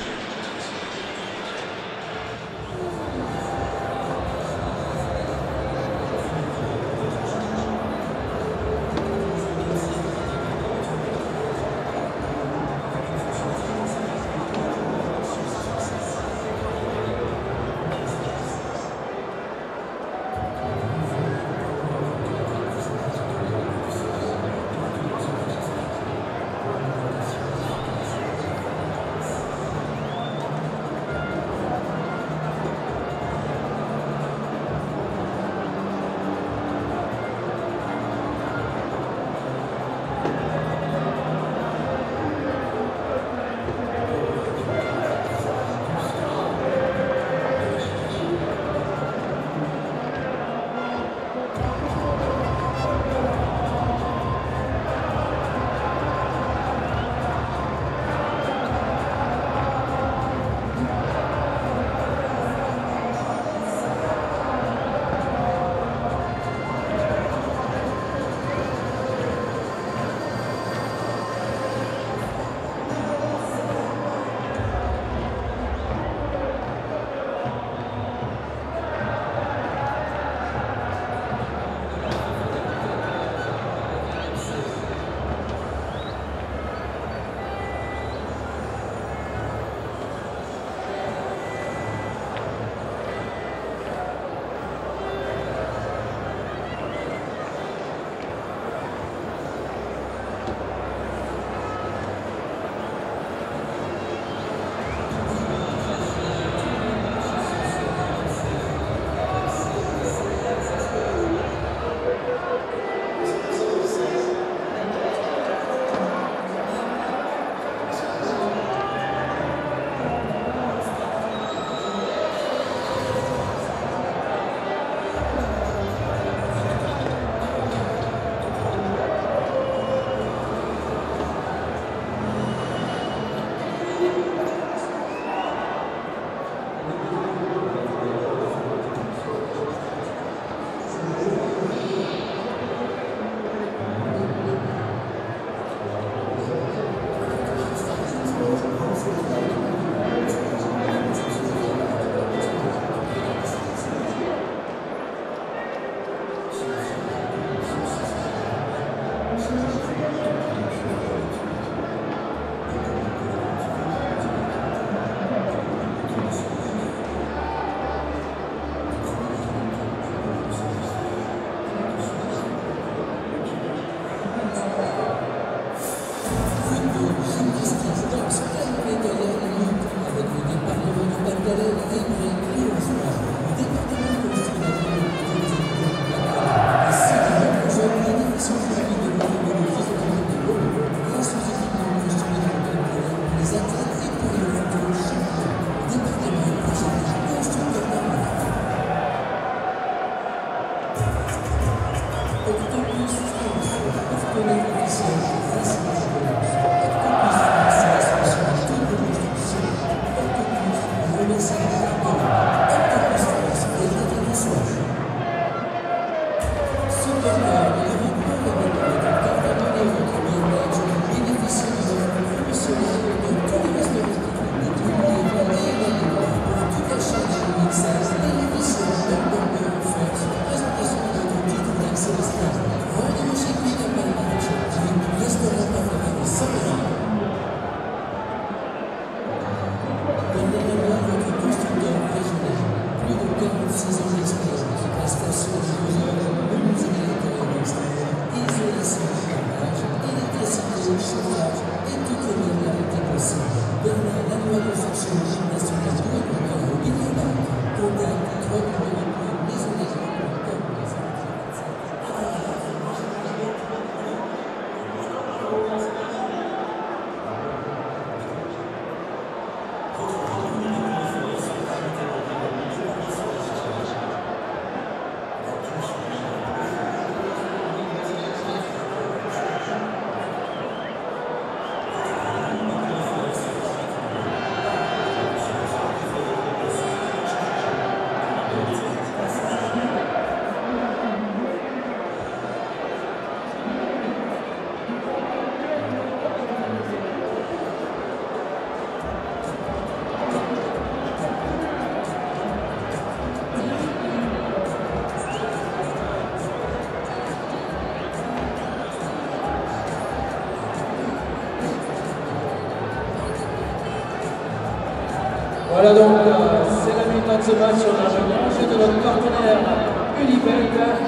Voilà donc, c'est la mi-temps de ce match. On a le jeu de notre partenaire Unibet.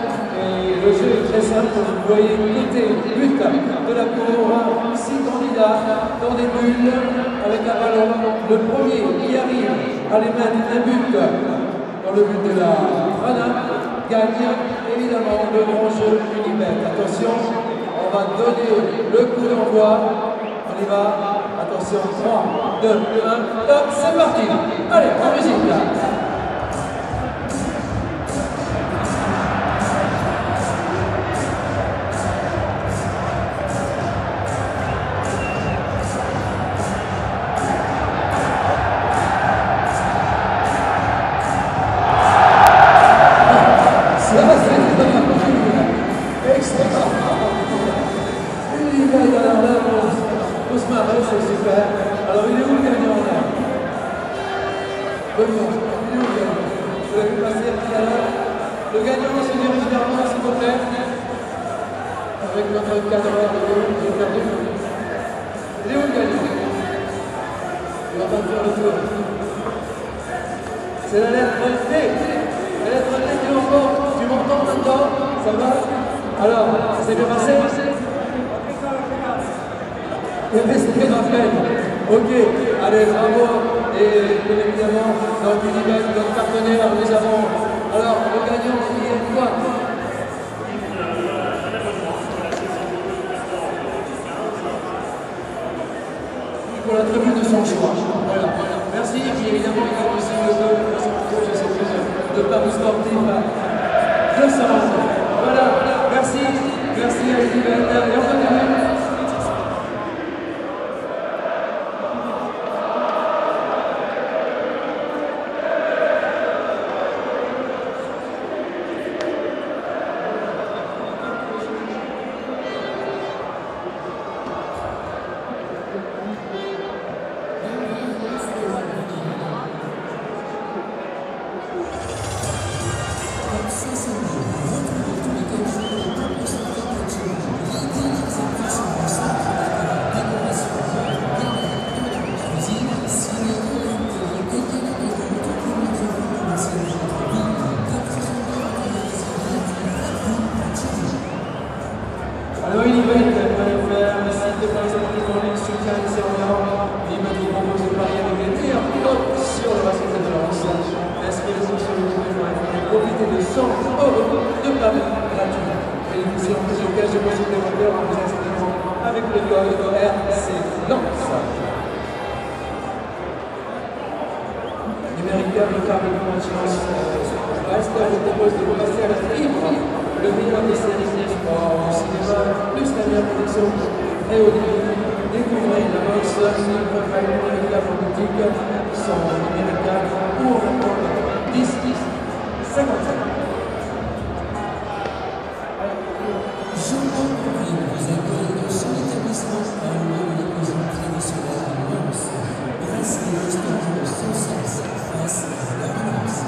Et le jeu est très simple. Vous voyez côté but de la cour, 6 candidats dans des bulles avec un ballon. Le premier qui arrive à les mettre un but dans le but de la Rana gagne évidemment le grand jeu Unibet. Attention, on va donner le coup d'envoi. On y va. Attention, 3, 2, 1, top, c'est parti. Allez, en musique là. C'est super. Alors, il est où le gagnant là? Benoît, il est où le gagnant? Je l'ai vu passer tout à l'heure. Le gagnant se dirige vers moi, s'il vous plaît. Avec notre cadreur de l'eau, j'ai perdu. Il est où le gagnant? Il va pas faire le tour. C'est la lettre T. La lettre T, tu m'entends maintenant? Ça va? Alors, ça s'est bien passé? C'était Raphaël. Ok, allez, bravo. Et bien évidemment, dans Unibet, notre partenaire, nous avons alors le gagnant qui est quoi? Pour la tribune de son choix. Voilà. Merci. Et puis évidemment, il y a aussi le je sais plus, de Paris sportif de Saint-Laurent. Voilà. Merci. Merci à Unibet. Et on continue. Alors unibet.fr, le site de Paris Saint-Germain en ligne soutient les serveurs. Unibet vous propose de parier avec les meilleurs codes sur le Racing de Lens. Inscrivez-vous sur unibet.fr et profitez de 100 € de paris gratuits. Bénéficiez en plus au cash de possible développeur en vous inscrivant avec le code RC Lens. Numérica, le câble de confiance. Brest vous propose de passer à la fibre. Le meilleur des séries de sport au cinéma, plus la meilleure protection très haut débit. Découvrez la box libre by Numérica en boutique, sans Numérica pour 10 55. Jean-Paul Henri vous accueille dans son établissement à l'eau de la cuisine traditionnelle de Lens. Brasserie restaurant sans cesse face à la Relance.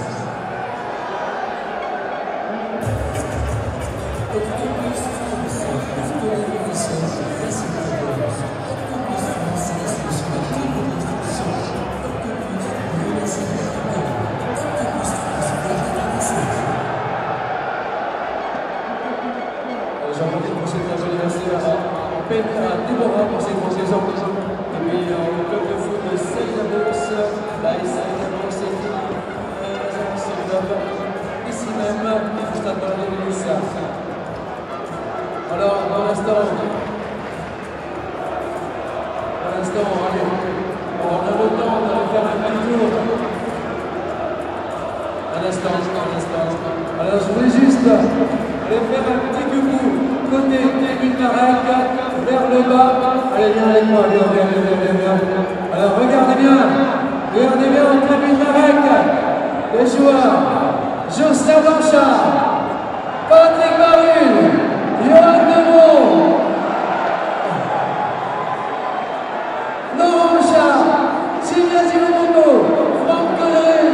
Octopus France, partenaire officiel de Racing de Lens. Octopus France, c'est la solution à toutes vos constructions. Octopus, menacé de la campagne. Octopus France, la J'en profite pour cette anniversaire en peine à Déborah pour ses 36 ans. Et puis le club de foot de Seine-la-Bourse, la Seine-la-Bourse est ici même, au stade de l'Église. Alors, dans l'instant, allez, on a le temps de faire un petit tour. Un instant. Alors, je voulais juste aller faire un petit coucou. Côté tribune Marek, vers le bas. Allez, viens avec moi, viens. Alors, regardez bien en tribune Marek, les joueurs, Jocelyn Blanchard, Patrick Barul, Johan Demont, Laurent Bouchard, Sylvia Zimomoto, Franck Connery.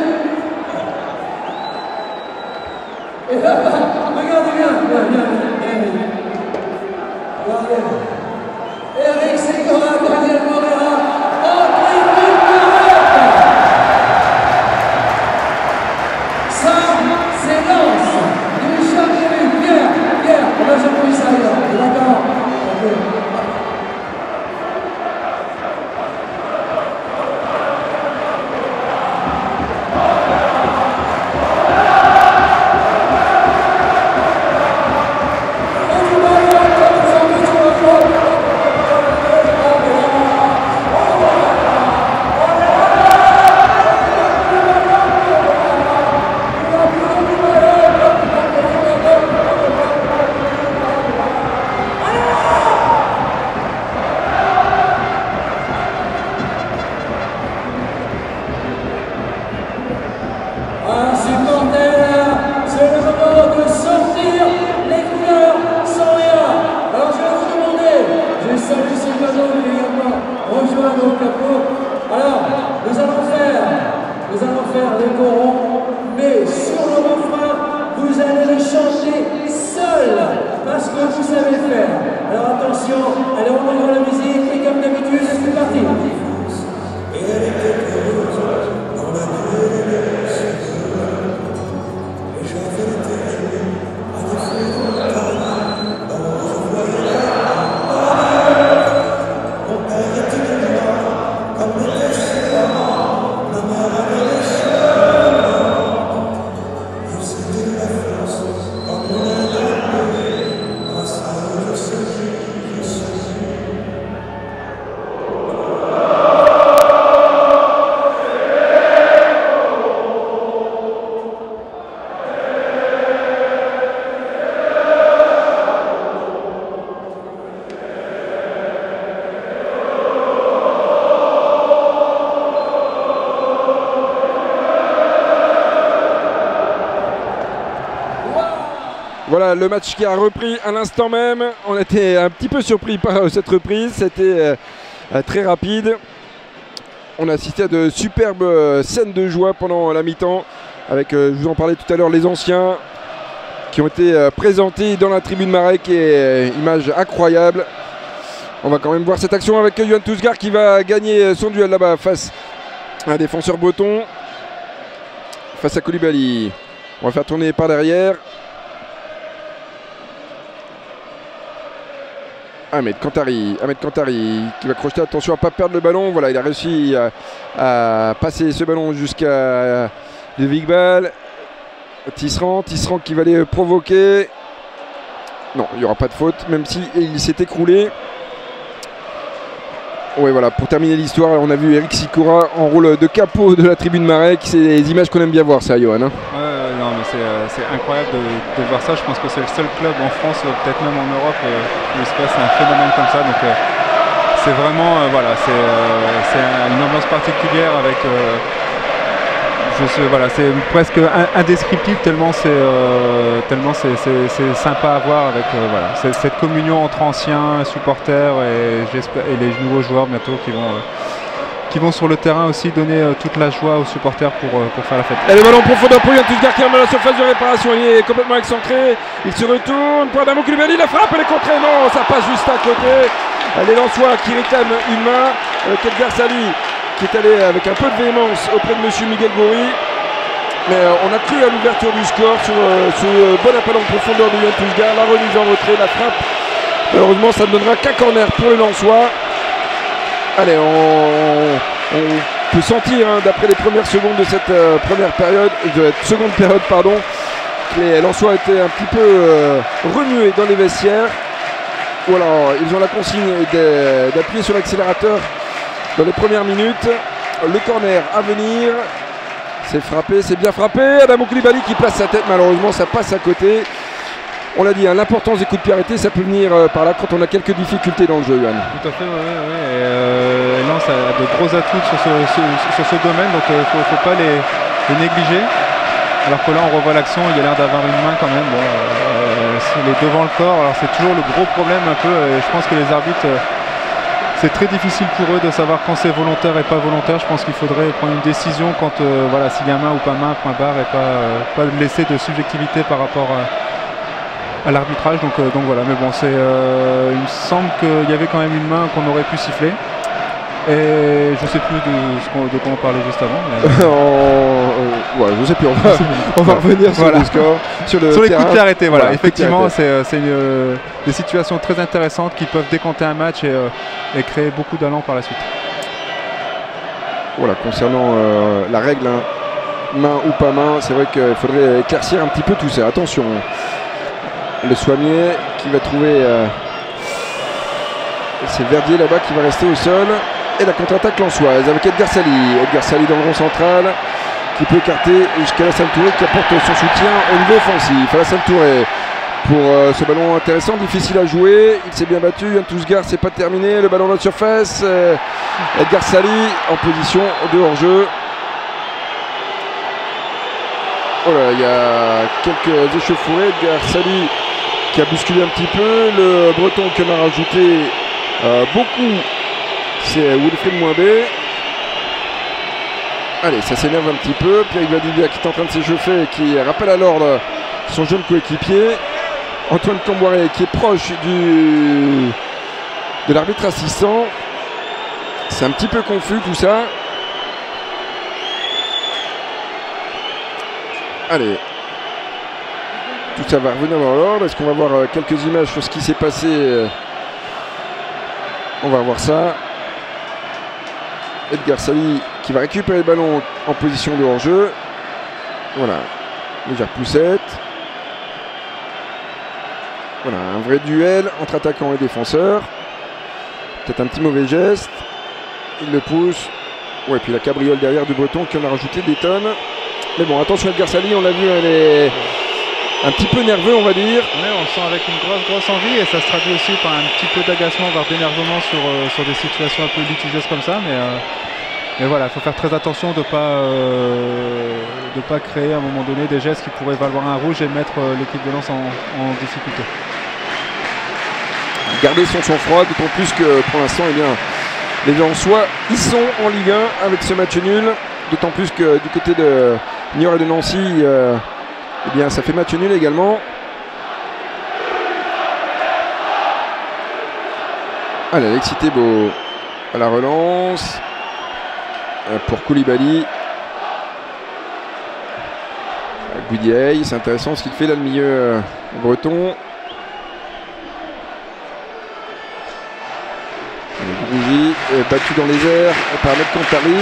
Et là-bas, regardez bien. Eric Ségora, Daniel Morera, en tribune Marek. Ça, c'est Lens. Du jamais vu. Pierre, on a jamais vu ça ailleurs. D'accord. Voilà le match qui a repris à l'instant même. On était un petit peu surpris par cette reprise, c'était très rapide. On a assisté à de superbes scènes de joie pendant la mi-temps avec, je vous en parlais tout à l'heure, les anciens qui ont été présentés dans la tribune Marek et image incroyable. On va quand même voir cette action avec Yohan Tousgar qui va gagner son duel là-bas face à un défenseur breton, face à Koulibaly. On va faire tourner par derrière. Ahmed Kantari qui va crocheter, attention à ne pas perdre le ballon. Voilà, il a réussi à passer ce ballon jusqu'à le Vigbal. Tisserand qui va aller provoquer. Non, il n'y aura pas de faute, même si il s'est écroulé. Ouais, voilà, pour terminer l'histoire, on a vu Eric Sikora en rôle de capot de la tribune Marek. C'est des images qu'on aime bien voir, ça, Johan. Hein. Non, mais c'est incroyable de voir ça. Je pense que c'est le seul club en France, peut-être même en Europe, où il se passe un phénomène comme ça. Donc, c'est vraiment, voilà, c'est une ambiance particulière avec. Voilà, c'est presque indescriptible tellement c'est sympa à voir avec voilà, cette communion entre anciens supporters et les nouveaux joueurs bientôt qui vont sur le terrain aussi donner toute la joie aux supporters pour faire la fête. Et le ballon profondeur pour Yann Tousgar qui est dans la surface de réparation, il est complètement excentré, il se retourne pour Adamo Koulibaly, la frappe, elle est contrée, non, ça passe juste à côté. Les Lensois qui réclament une main, Edgar Sali qui est allé avec un peu de véhémence auprès de monsieur Miguel Goury. Mais on a cru à l'ouverture du score sur ce bon appel en profondeur de Yann Tousgar, la remise en retrait, la frappe. Malheureusement, ça ne donnera qu'un corner pour les Lensois. Allez, on peut sentir, hein, d'après les premières secondes de cette seconde période, que les Lensois étaient un petit peu remués dans les vestiaires. Ou alors, ils ont la consigne d'appuyer sur l'accélérateur dans les premières minutes. Le corner à venir. C'est frappé, c'est bien frappé. Adamo Koulibaly qui place sa tête, malheureusement ça passe à côté. On l'a dit, hein, l'importance des coups de pied arrêtés, ça peut venir par là quand on a quelques difficultés dans le jeu, Yann. Tout à fait, ouais. Et Lens a de gros atouts sur ce domaine, donc il ne faut pas les négliger. Alors que là on revoit l'action, il a l'air d'avoir une main quand même. Bon, il est devant le corps, alors c'est toujours le gros problème un peu. Je pense que les arbitres... c'est très difficile pour eux de savoir quand c'est volontaire et pas volontaire. Je pense qu'il faudrait prendre une décision quand voilà, s'il y a main ou pas main, point barre, et pas laisser de subjectivité par rapport à l'arbitrage. Donc voilà, mais bon, il me semble qu'il y avait quand même une main qu'on aurait pu siffler. Et je sais plus de quoi on parlait juste avant. Mais... ouais, je sais plus. On va revenir sur le score, sur les coups de pied arrêtés. Voilà, effectivement, c'est des situations très intéressantes qui peuvent décanter un match et créer beaucoup d'allant par la suite. Voilà, concernant la règle, hein, main ou pas main, c'est vrai qu'il faudrait éclaircir un petit peu tout ça. Attention, le Soimier qui va trouver... c'est Verdier là-bas qui va rester au sol. Et la contre-attaque lensoise avec Edgar Sali dans le rond central qui peut écarter jusqu'à Alassane Touré qui apporte son soutien au niveau offensif. Alassane Touré pour ce ballon intéressant, difficile à jouer, il s'est bien battu. Yann Tousgar, c'est pas terminé, le ballon dans la surface. Edgar Sali en position de hors-jeu. Oh là, il y a quelques échauffourées. Edgar Sali qui a bousculé un petit peu, le Breton qui en a rajouté beaucoup. C'est Wilfried Mouabé. Allez, ça s'énerve un petit peu. Pierre Vladivia qui est en train de s'échauffer, qui rappelle à l'ordre son jeune coéquipier. Antoine Camboiré qui est proche de l'arbitre assistant. C'est un petit peu confus tout ça. Allez. Tout ça va revenir dans l'ordre. Est-ce qu'on va voir quelques images sur ce qui s'est passé? On va voir ça. Edgar Sali qui va récupérer le ballon en position de hors-jeu. Voilà, légère poussette. Voilà, un vrai duel entre attaquant et défenseur. Peut-être un petit mauvais geste. Il le pousse. Ouais, puis la cabriole derrière du Breton qui en a rajouté des tonnes. Mais bon, attention Edgar Sali, on l'a vu, elle est un petit peu nerveux, on va dire. Ouais, on le sent avec une grosse envie et ça se traduit aussi par un petit peu d'agacement, voire d'énervement sur des situations un peu litigieuses comme ça. Mais voilà, il faut faire très attention de ne pas créer à un moment donné des gestes qui pourraient valoir un rouge et mettre l'équipe de Lens en difficulté. Garder son sang-froid, d'autant plus que pour l'instant, eh bien, les Lensois, ils sont en Ligue 1 avec ce match nul. D'autant plus que du côté de Niort et de Nancy, eh bien, ça fait match nul également. Allez, Alexis Thébault à la relance pour Koulibaly. Goudiaye, c'est intéressant ce qu'il fait là, le milieu breton. Grougy est battu dans les airs par Ahmed Kantari.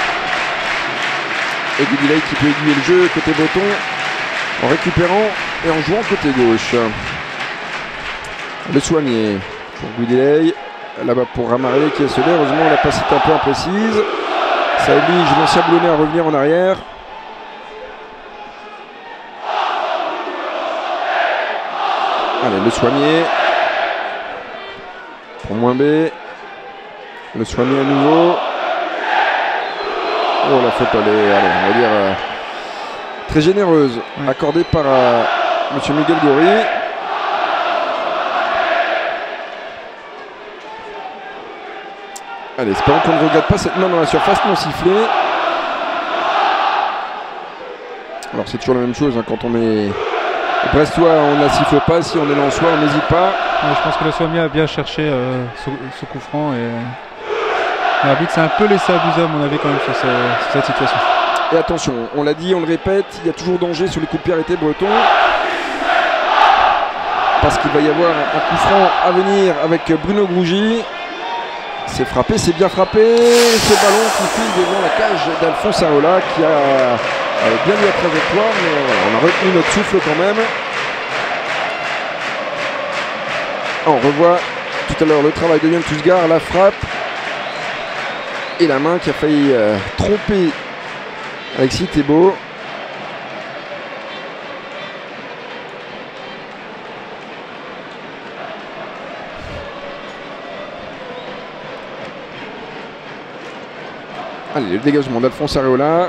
Et Goodilay qui peut aiguiller le jeu côté breton en récupérant et en jouant côté gauche. Le Soigné pour Goodilay. Là-bas pour Ramaré qui est scellé. Heureusement la passe est un peu imprécise. Ça oblige l'ancien Boulonnais à revenir en arrière. Allez, le Soigné pour moins B. Le Soigné à nouveau. Oh, la faute, elle est, allez, on va dire, très généreuse, accordée par M. Miguel Gori. Allez, espérons qu'on ne regarde pas cette main dans la surface non sifflée. Alors c'est toujours la même chose hein, quand on est brestois, on ne la siffle pas. Si on est lensois, on n'hésite pas. Ouais, je pense que le Soigné a bien cherché ce coup franc et l'arbitre s'est un peu laissé abuser à mon avis quand même sur cette situation. Et attention, on l'a dit, on le répète, il y a toujours danger sur les coups de pied arrêtés bretons. Parce qu'il va y avoir un coup franc à venir avec Bruno Grougy. C'est frappé, c'est bien frappé. Ce ballon qui file devant la cage d'Alphonse Areola qui a bien eu la trajectoire, mais on a retenu notre souffle quand même. On revoit tout à l'heure le travail de Yann Tousgar, la frappe. Et la main qui a failli tromper Alexis Thébault. Allez, le dégagement d'Alphonse Areola.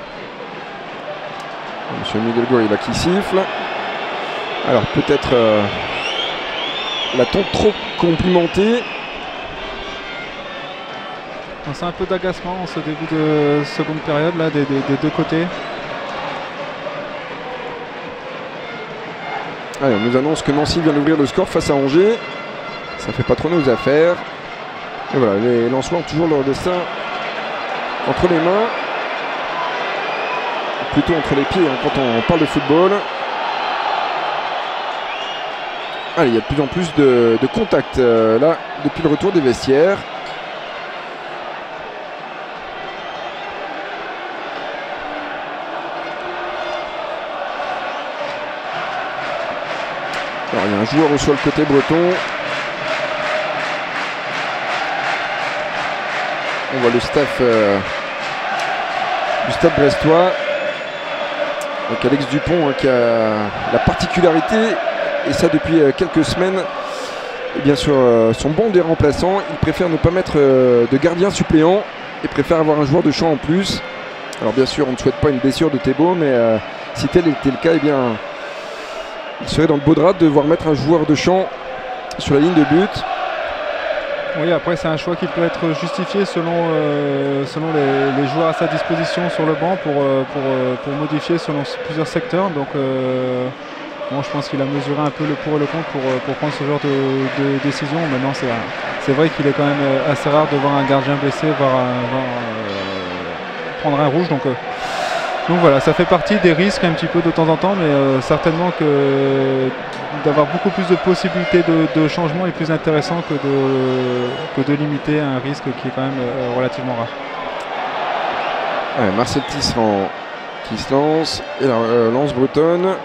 Monsieur Miguel Gori là qui siffle. Alors peut-être l'a-t-on trop complimenté. C'est un peu d'agacement en ce début de seconde période là, des deux côtés. Allez, on nous annonce que Nancy vient d'ouvrir le score face à Angers. Ça fait pas trop nos affaires. Et voilà, les Lensois ont toujours leur destin entre les mains. Plutôt entre les pieds hein, quand on parle de football. Allez, il y a de plus en plus de contacts là depuis le retour des vestiaires. Alors, il y a un joueur sur le côté breton. On voit le staff du stade brestois. Donc Alex Dupont hein, qui a la particularité, et ça depuis quelques semaines, et bien sûr son banc des remplaçants, il préfère ne pas mettre de gardien suppléant et préfère avoir un joueur de champ en plus. Alors bien sûr on ne souhaite pas une blessure de Thébault, mais si tel était le cas, eh bien il serait dans le beau drap de devoir mettre un joueur de champ sur la ligne de but. Oui, après c'est un choix qui peut être justifié selon les joueurs à sa disposition sur le banc pour modifier selon plusieurs secteurs. Donc bon, je pense qu'il a mesuré un peu le pour et le contre pour prendre ce genre de décision. Maintenant c'est vrai qu'il est quand même assez rare de voir un gardien blessé prendre un rouge. Donc voilà, ça fait partie des risques un petit peu de temps en temps, mais certainement que d'avoir beaucoup plus de possibilités de changement est plus intéressant que de limiter un risque qui est quand même relativement rare. Ouais, Marcel Tisserand qui se lance, et la lance bretonne.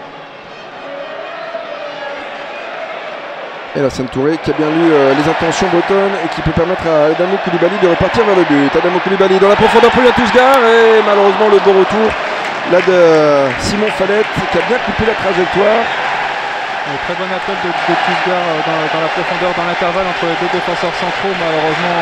Et la Touré qui a bien lu les intentions bretonnes et qui peut permettre à Adamo Koulibaly de repartir vers le but. Adamo Koulibaly dans la profondeur pour Yann Tousgar, et malheureusement le bon retour là de Simon Fallette qui a bien coupé la trajectoire. Très bon appel de Tousgar dans la profondeur, dans l'intervalle entre les deux défenseurs centraux. Malheureusement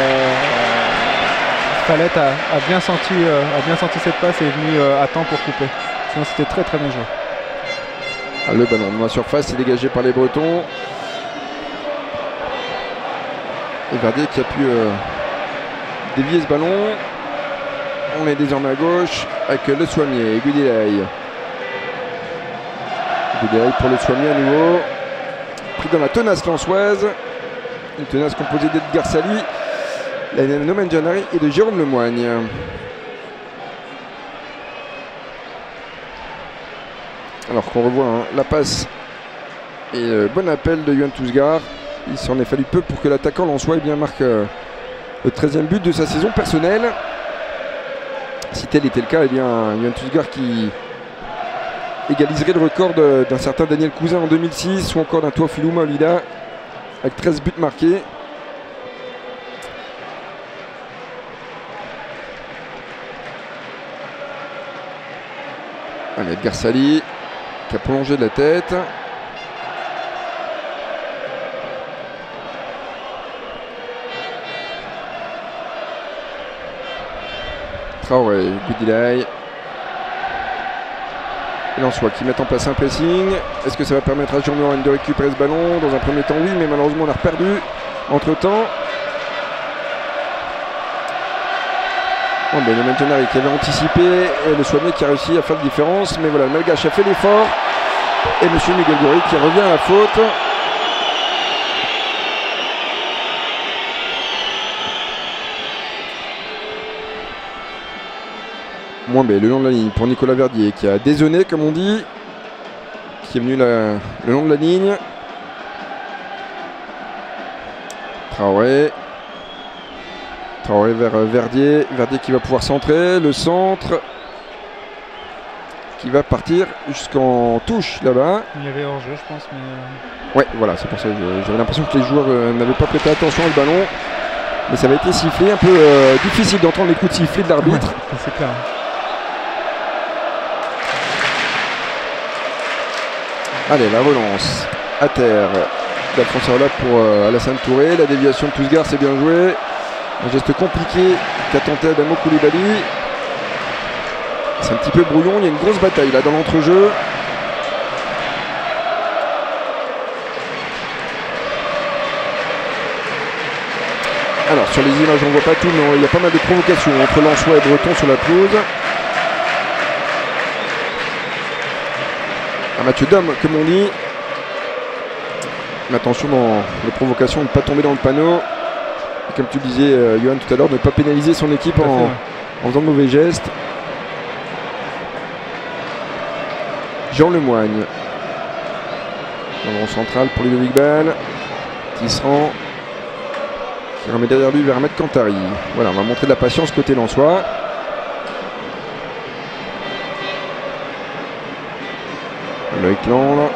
Fallette a bien senti cette passe et est venu à temps pour couper. Sinon c'était très bien joué. Le ballon dans la surface est dégagé par les Bretons. Et Verdier qui a pu dévier ce ballon. On est désormais à gauche avec le Soigné et Goodilay. Goodilay pour le Soigné à nouveau. Pris dans la tenace lensoise. Une tenace composée d'Edgar Sali, Noman Gianari et de Jérôme Lemoigne. Alors qu'on revoit hein, la passe et bon appel de Yann Tousgar. Il s'en est fallu peu pour que l'attaquant lensois marque le 13e but de sa saison personnelle. Si tel était le cas, eh bien Yohan Tousgar qui égaliserait le record d'un certain Daniel Cousin en 2006 ou encore d'un Tuafilou Maolida avec 13 buts marqués. Allez, Edgar Sali qui a prolongé de la tête. Traoré, Goudilay. Et Lensois qui mettent en place un pressing. Est-ce que ça va permettre à Jean-Noël de récupérer ce ballon? Dans un premier temps, oui, mais malheureusement, on a perdu entre-temps. Bon, ben, le Mantonari qui avait anticipé et le Soigné qui a réussi à faire la différence. Mais voilà, le Malgache a fait l'effort. Et M. Miguel Gori qui revient à la faute. Moins le long de la ligne pour Nicolas Verdier qui a dézonné comme on dit, qui est venu le long de la ligne. Traoré vers Verdier, Verdier qui va pouvoir centrer, le centre qui va partir jusqu'en touche là-bas. Il y avait hors-jeu je pense mais... Ouais voilà, c'est pour ça que j'avais l'impression que les joueurs n'avaient pas prêté attention au ballon, mais ça avait été sifflé, un peu difficile d'entendre les coups de sifflet de l'arbitre. Ouais, c'est clair. Allez, la relance à terre d'Alphonse Areola pour Alassane Touré. La déviation de Tousgar, c'est bien joué. Un geste compliqué qu'a tenté Adamo Koulibaly. C'est un petit peu brouillon, il y a une grosse bataille là dans l'entrejeu. Alors sur les images on ne voit pas tout, mais il y a pas mal de provocations entre Lensois et Breton sur la pelouse. Un match d'hommes comme on dit. Mais attention dans les provocations de ne pas tomber dans le panneau. Et comme tu le disais Yohan tout à l'heure, de ne pas pénaliser son équipe en faisant de mauvais gestes. Jean Lemoigne. Dans le rond central pour Ludovic Ball. Tisserand. Qui remet derrière lui vers Ahmed Kantari. Voilà, on va montrer de la patience côté Lensois. Loïc Landre.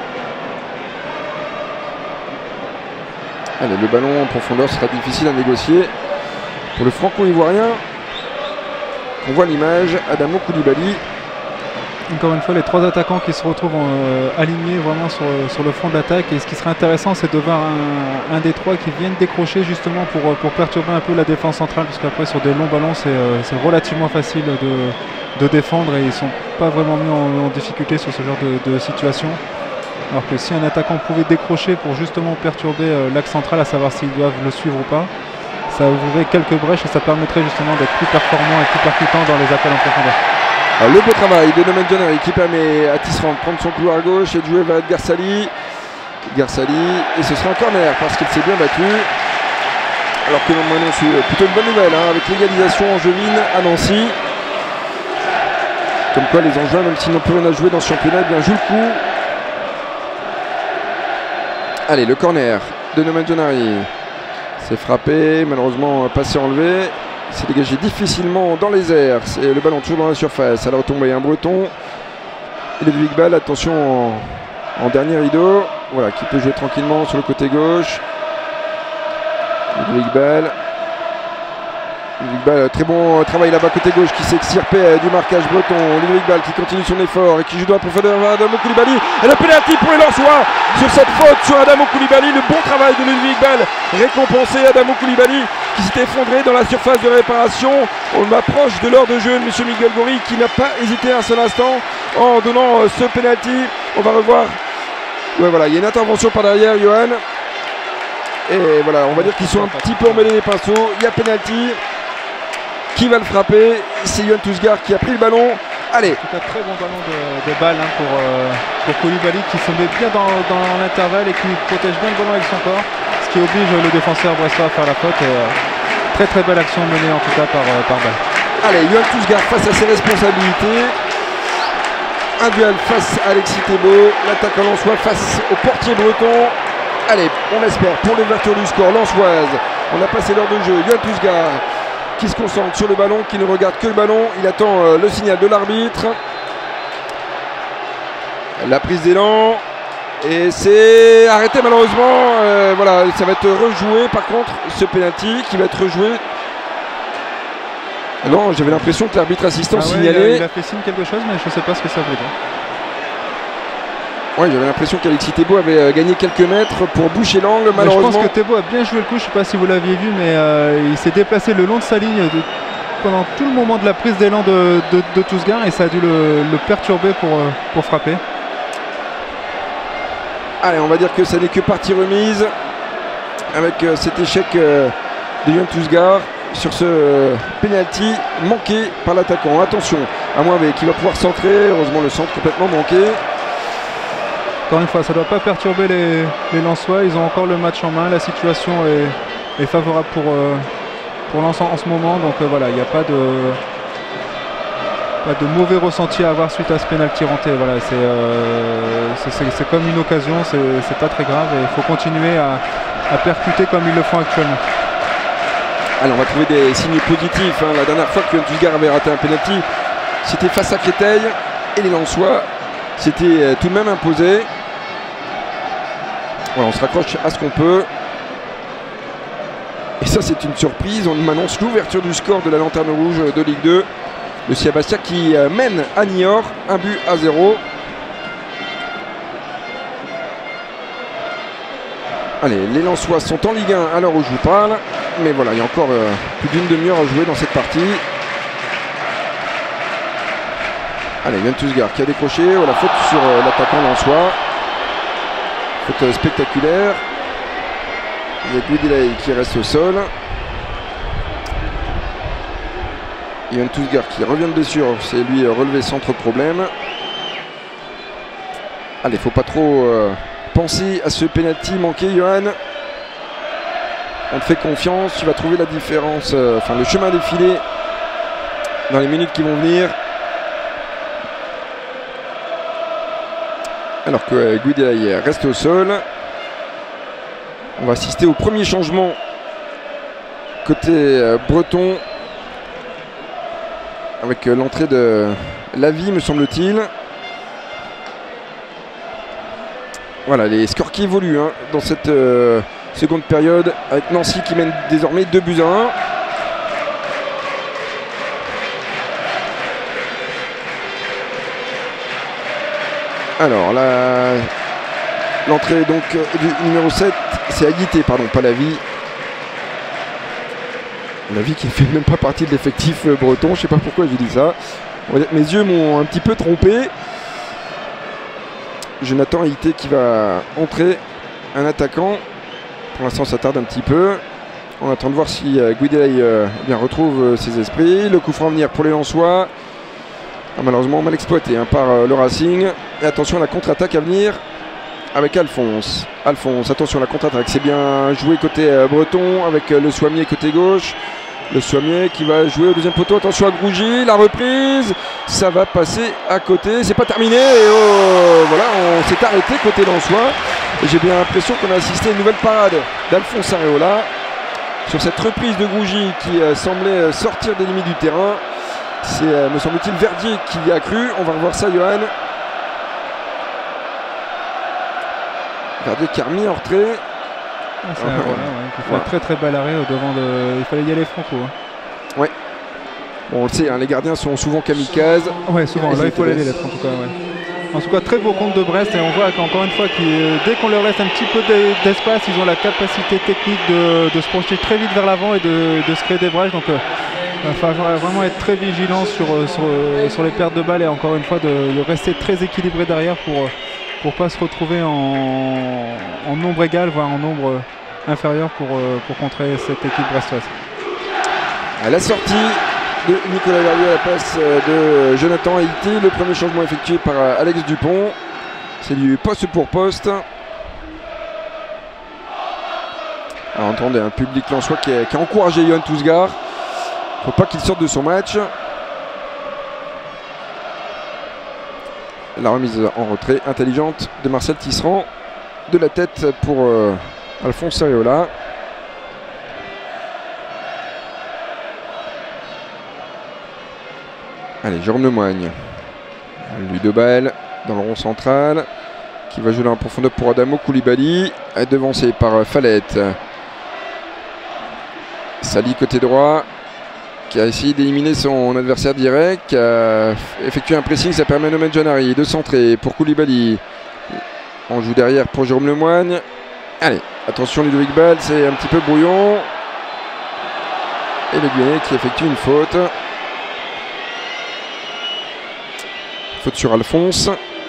Allez, le ballon en profondeur sera difficile à négocier pour le franco-ivoirien. On voit l'image, Adamo Koulibaly. Encore une fois, les trois attaquants qui se retrouvent alignés vraiment sur le front de l'attaque. Et ce qui serait intéressant, c'est de voir un des trois qui viennent décrocher justement pour perturber un peu la défense centrale. Parce qu'après, sur des longs ballons, c'est relativement facile de défendre et ils ne sont pas vraiment mis en difficulté sur ce genre de situation. Alors que si un attaquant pouvait décrocher pour justement perturber l'axe central, à savoir s'ils doivent le suivre ou pas, ça ouvrirait quelques brèches et ça permettrait justement d'être plus performant et plus percutant dans les appels en profondeur. Alors, le beau travail de Nomen Johner qui permet à Tisserand de prendre son couloir gauche et de jouer vers Edgar Sali. Edgar Sali, et ce sera un corner parce qu'il s'est bien battu. Alors que l'on annonce plutôt une bonne nouvelle avec l'égalisation angevine à Nancy. Comme quoi les Angevins, même s'ils n'ont plus rien à jouer dans ce championnat, eh bien jouent le coup. Allez, le corner de Nomen Johner. C'est frappé, malheureusement passé enlevé. Il s'est dégagé difficilement dans les airs. C'est le ballon toujours dans la surface. À la retombée, un Breton. Et Ludovic Ball, attention en dernier rideau. Voilà, qui peut jouer tranquillement sur le côté gauche. Ludovic Ball. Ludovic Ball, très bon travail là-bas côté gauche qui s'extirpe du marquage breton. Ludovic Ball qui continue son effort et qui joue dans la profondeur vers Adamo Koulibaly. Et le pénalty pour les Lensois sur cette faute sur Adamo Koulibaly. Le bon travail de Ludovic Ball récompensé. Adamo Koulibaly qui s'est effondré dans la surface de réparation. On m'approche de l'heure de jeu de M. Miguel Gori qui n'a pas hésité un seul instant en donnant ce pénalty. On va revoir. Ouais, voilà, il y a une intervention par derrière, Yohan. Et voilà, on va dire qu'ils sont un petit peu emmêlés les pinceaux. Il y a pénalty. Qui va le frapper? C'est Yohan Tousgar qui a pris le ballon. Allez. C'est un très bon ballon de balle pour Koulibaly qui se met bien dans l'intervalle et qui protège bien le ballon avec son corps. Ce qui oblige le défenseur brestois à faire la faute. Et, très belle action menée en tout cas par Ball. Allez, Yohan Tousgar face à ses responsabilités. Un duel face à Alexis Thébault. L'attaquant lensois face au portier breton. Allez, on espère pour l'ouverture du score lensoise. On a passé l'heure de jeu. Johan Tousgar qui se concentre sur le ballon, qui ne regarde que le ballon. Il attend le signal de l'arbitre. La prise d'élan. Et c'est arrêté malheureusement. Voilà, ça va être rejoué par contre, ce penalty qui va être rejoué. Non, j'avais l'impression que l'arbitre assistant signalait. Il a fait signe quelque chose, mais je ne sais pas ce que ça voulait dire. Ouais, j'avais l'impression qu'Alexis Thébault avait gagné quelques mètres pour boucher l'angle, malheureusement. Je pense que Thébault a bien joué le coup, je ne sais pas si vous l'aviez vu, mais il s'est déplacé le long de sa ligne pendant tout le moment de la prise d'élan de Tousgar et ça a dû le perturber pour frapper. Allez, on va dire que ça n'est que partie remise avec cet échec de Johan Tousgar sur ce penalty manqué par l'attaquant. Attention, à moins qui va pouvoir centrer, heureusement le centre complètement manqué. Encore une fois, ça ne doit pas perturber les Lensois, ils ont encore le match en main, la situation est favorable pour Lens en ce moment, donc voilà, il n'y a pas de mauvais ressenti à avoir suite à ce pénalty renté. Voilà, c'est comme une occasion, c'est pas très grave et il faut continuer à percuter comme ils le font actuellement. Alors on va trouver des signes positifs. Hein. La dernière fois que Tousgar avait raté un pénalty, c'était face à Créteil et les Lensois s'étaient tout de même imposés. Voilà, on se raccroche à ce qu'on peut. Et ça c'est une surprise, on m'annonce l'ouverture du score de la Lanterne Rouge de Ligue 2. Le Sia Bastia qui mène à Niort 1-0. Allez, les Lensois sont en Ligue 1 à l'heure où je vous parle. Mais voilà, il y a encore plus d'une demi-heure à jouer dans cette partie. Allez, Johan Tousgar qui a décroché. Voilà, faute sur l'attaquant lensois. Faute spectaculaire. Il y a Guidilay qui reste au sol. Johan Tousgar qui revient de blessure, c'est lui relevé sans trop de problème. Allez, faut pas trop penser à ce penalty manqué, Johan. On te fait confiance, tu vas trouver la différence, le chemin défilé dans les minutes qui vont venir. Alors que Guidilay reste au sol. On va assister au premier changement côté breton. Avec l'entrée de Lavie, me semble-t-il. Voilà, les scores qui évoluent dans cette seconde période, avec Nancy qui mène désormais 2-1. Alors, l'entrée donc du numéro 7, c'est Aguité, pardon, pas Lavie. La vie qui ne fait même pas partie de l'effectif breton, je ne sais pas pourquoi je dis ça. Mes yeux m'ont un petit peu trompé. Jonathan Aïté qui va entrer, un attaquant. Pour l'instant ça tarde un petit peu. On attend de voir si Guidilay retrouve ses esprits. Le coup franc à venir pour les Lensois. Malheureusement mal exploité par le Racing. Et attention à la contre-attaque à venir avec Alphonse. Attention à la contre-attaque, c'est bien joué côté breton avec le Soimier côté gauche. Le Soimier qui va jouer au deuxième poteau. Attention à Grougy, la reprise, ça va passer à côté. C'est pas terminé. Et voilà, on s'est arrêté côté Lensois. Et j'ai bien l'impression qu'on a assisté à une nouvelle parade d'Alphonse Areola sur cette reprise de Grougy qui semblait sortir des limites du terrain. C'est, me semble-t-il, Verdier qui y a cru. On va revoir ça, Johan. Verdier qui a remis en retrait. Il faut un très très bel arrêt au devant de. Il fallait y aller franco. Ouais. Bon, on le sait, les gardiens sont souvent kamikazes. Ouais, souvent. Là, il faut les lettres en tout cas. Ouais. En tout cas, très beau compte de Brest et on voit qu'encore une fois, dès qu'on leur laisse un petit peu d'espace, ils ont la capacité technique de se projeter très vite vers l'avant et de se créer des brèches. Donc, il va falloir vraiment être très vigilant sur les pertes de balles et encore une fois de rester très équilibré derrière pour ne pas se retrouver en nombre égal, voire en nombre inférieur pour contrer cette équipe brestoise. À la sortie de Nicolas Verdier à la place de Jonathan Aïté, le premier changement effectué par Alex Dupont. C'est du poste pour poste. Alors, entendez, un public lensois qui a encouragé Johan Tousgar. Il ne faut pas qu'il sorte de son match. La remise en retrait intelligente de Marcel Tisserand. de la tête pour Alphonse Areola. Allez, Jérôme Lemoigne. Ludo Bael dans le rond central, qui va jouer là en profondeur pour Adamo Koulibaly, devancé par Fallette. Sali côté droit, qui a essayé d'éliminer son adversaire direct, qui a effectué un pressing, ça permet à Nomen Janari de centrer pour Koulibaly. On joue derrière pour Jérôme Lemoigne. Allez, attention Ludovic Bael, c'est un petit peu brouillon. Et le Guyanais qui effectue une faute. Faute sur Alphonse.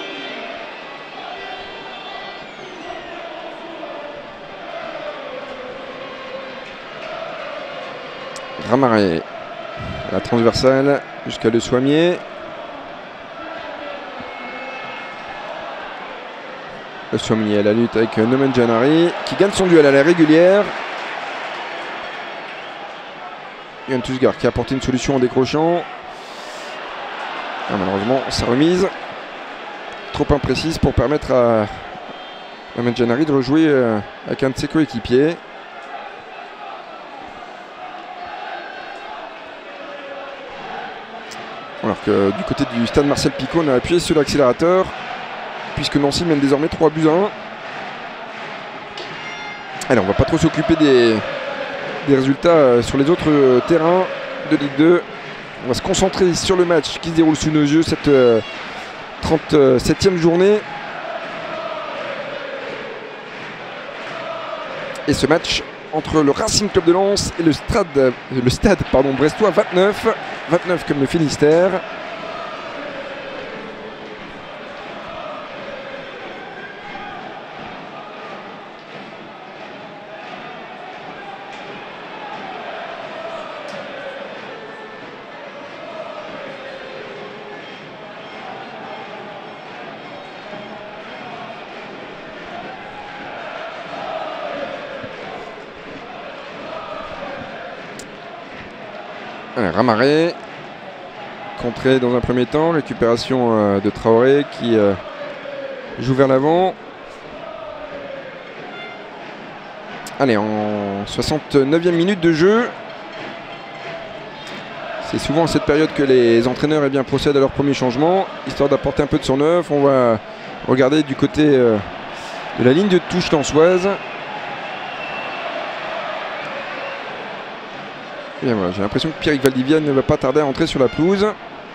Ramaré. La transversale jusqu'à Le Soimier. Le Soimier à la lutte avec Nomen Janari qui gagne son duel à la régulière. Yohan Tousgar qui a apporté une solution en décrochant. Malheureusement, sa remise trop imprécise pour permettre à Nomen Janari de rejouer avec un de ses coéquipiers. Alors que du côté du stade Marcel Picot, on a appuyé sur l'accélérateur puisque Nancy mène désormais 3-1. Allez, on va pas trop s'occuper des résultats sur les autres terrains de Ligue 2. On va se concentrer sur le match qui se déroule sous nos yeux, cette 37e journée. Et ce match entre le Racing Club de Lens et le stade brestois 29 comme le Finistère. Ramaré, contré dans un premier temps, récupération de Traoré qui joue vers l'avant. Allez, en 69e minute de jeu. C'est souvent à cette période que les entraîneurs procèdent à leur premier changement, histoire d'apporter un peu de son neuf. On va regarder du côté de la ligne de touche lensoise. Et voilà, j'ai l'impression que Pierrick Valdivia ne va pas tarder à entrer sur la pelouse.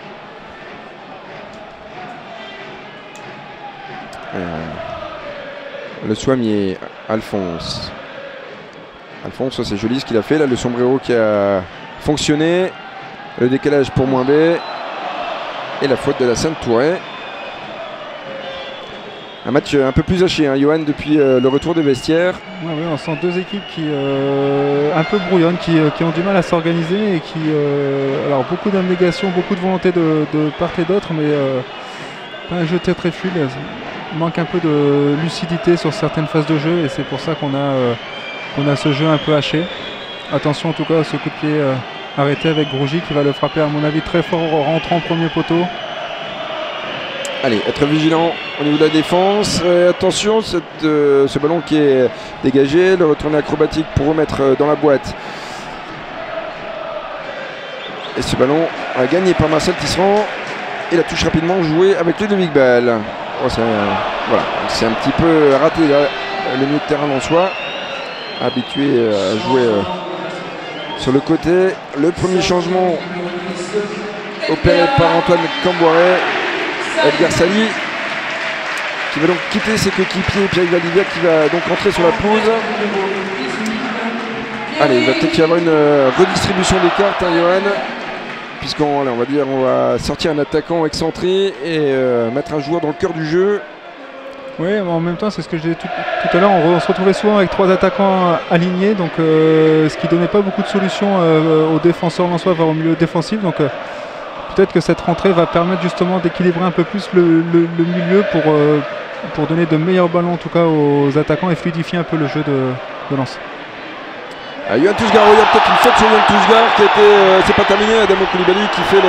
Le Soimier, Alphonse. Alphonse, c'est joli ce qu'il a fait. Là, le sombrero qui a fonctionné. Le décalage pour moins B. Et la faute de la Sainte-Touré. Un match un peu plus haché, hein, Johan, depuis le retour des vestiaires. Ouais, on sent deux équipes qui un peu brouillonnes, qui ont du mal à s'organiser et qui, alors beaucoup d'abnégation, beaucoup de volonté de part et d'autre, mais pas un jeu très fluide. Il manque un peu de lucidité sur certaines phases de jeu et c'est pour ça qu'on a ce jeu un peu haché. Attention en tout cas à ce coup de pied arrêté avec Grougy qui va le frapper à mon avis très fort en rentrant au premier poteau. Allez, être vigilant au niveau de la défense. Attention, ce ballon qui est dégagé, le retourné acrobatique pour remettre dans la boîte. Et ce ballon a gagné par Marcel Tisserand. Et la touche rapidement jouée avec Ludovic Bael. Oh, voilà, c'est un petit peu raté là, le milieu de terrain en soi. Habitué à jouer sur le côté. Le premier changement opéré par Antoine Camboiré. Edgar Sali qui va donc quitter ses coéquipiers, Pierrick Valdivia qui va donc entrer sur la pelouse. Allez, il va peut-être y avoir une redistribution des cartes, hein, Johan, puisqu'on va sortir un attaquant excentré et mettre un joueur dans le cœur du jeu. Oui, en même temps, c'est ce que je disais tout à l'heure, on se retrouvait souvent avec trois attaquants alignés, donc ce qui donnait pas beaucoup de solutions aux défenseurs lensois vers au milieu défensif. Donc peut-être que cette rentrée va permettre justement d'équilibrer un peu plus le milieu pour donner de meilleurs ballons en tout cas aux attaquants et fluidifier un peu le jeu de Lens. Yohan Tousgar, il y a peut-être une faute sur Yohan Tousgar qui a été, c'est pas terminé, Adamo Koulibaly qui fait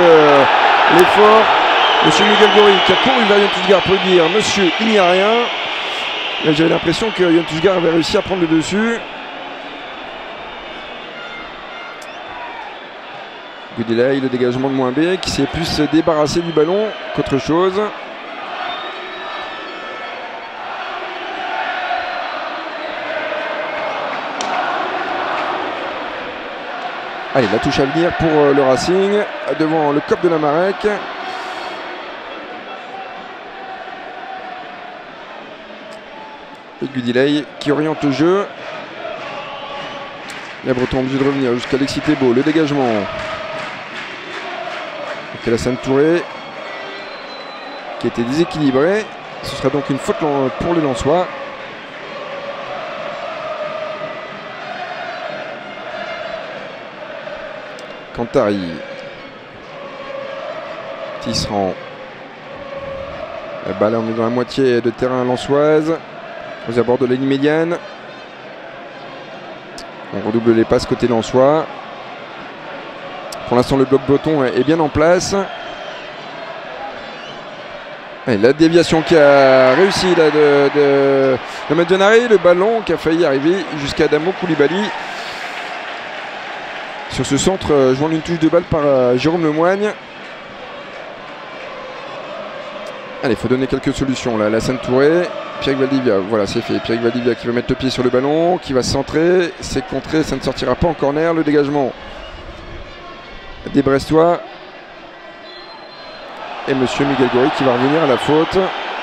l'effort. Monsieur Miguel Gori qui a couru vers Yohan Tousgar pour lui dire monsieur il n'y a rien. Là, j'avais l'impression que Yann Tousgar avait réussi à prendre le dessus. Goodilay, le dégagement de Moimbé qui s'est plus débarrassé du ballon qu'autre chose. Allez, la touche à venir pour le Racing devant le COP de la Marek. Et Goodilay qui oriente le jeu. Les Bretons obligés de revenir jusqu'à Alexis Thébault. Le dégagement. Et Alassane Touré qui était déséquilibré. Ce sera donc une faute pour les Lensois. Cantari. Tisserand. La balle, on est dans la moitié de terrain lensoise. Aux abords de la ligne médiane. On redouble les passes côté lensois. Pour l'instant, le bloc breton est bien en place. Et la déviation qui a réussi là, de Medjenari. Le ballon qui a failli arriver jusqu'à Adamo Koulibaly. Sur ce centre, jouant une touche de balle par Jérôme Lemoigne. Allez, il faut donner quelques solutions là. Alassane Touré, Pierre Valdivia, voilà c'est fait. Pierre Valdivia qui va mettre le pied sur le ballon, qui va centrer, c'est contré, ça ne sortira pas en corner. Le dégagement des Brestois. Et monsieur Miguel Gori qui va revenir à la faute.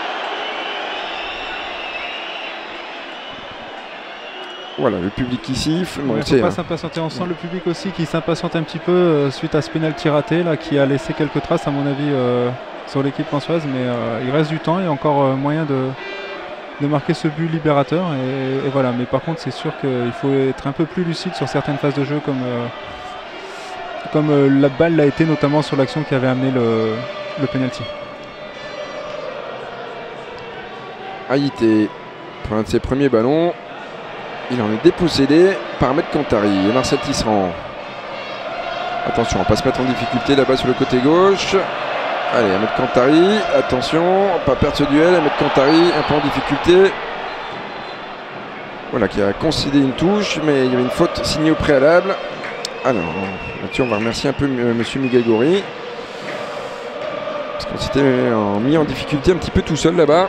Voilà, le public qui siffle. Il ne faut pas s'impatienter. On sent le public aussi qui s'impatiente un petit peu suite à ce pénalty raté là, qui a laissé quelques traces à mon avis sur l'équipe lensoise. Mais il reste du temps, il y a encore moyen de marquer ce but libérateur. Et voilà. Mais par contre, c'est sûr qu'il faut être un peu plus lucide sur certaines phases de jeu comme la balle l'a été, notamment sur l'action qui avait amené le pénalty. Haïté, pour un de ses premiers ballons. Il en est dépossédé par Ahmed Cantari et Marcel Tisserand. Attention, on va pas se mettre en difficulté là-bas sur le côté gauche. Allez, Ahmed Cantari, attention, pas perdre ce duel. Ahmed Cantari, un peu en difficulté. Voilà, qui a concédé une touche, mais il y avait une faute signée au préalable. Alors, là-dessus, on va remercier un peu monsieur Miguel Gori. Parce qu'on s'était mis en difficulté un petit peu tout seul là-bas.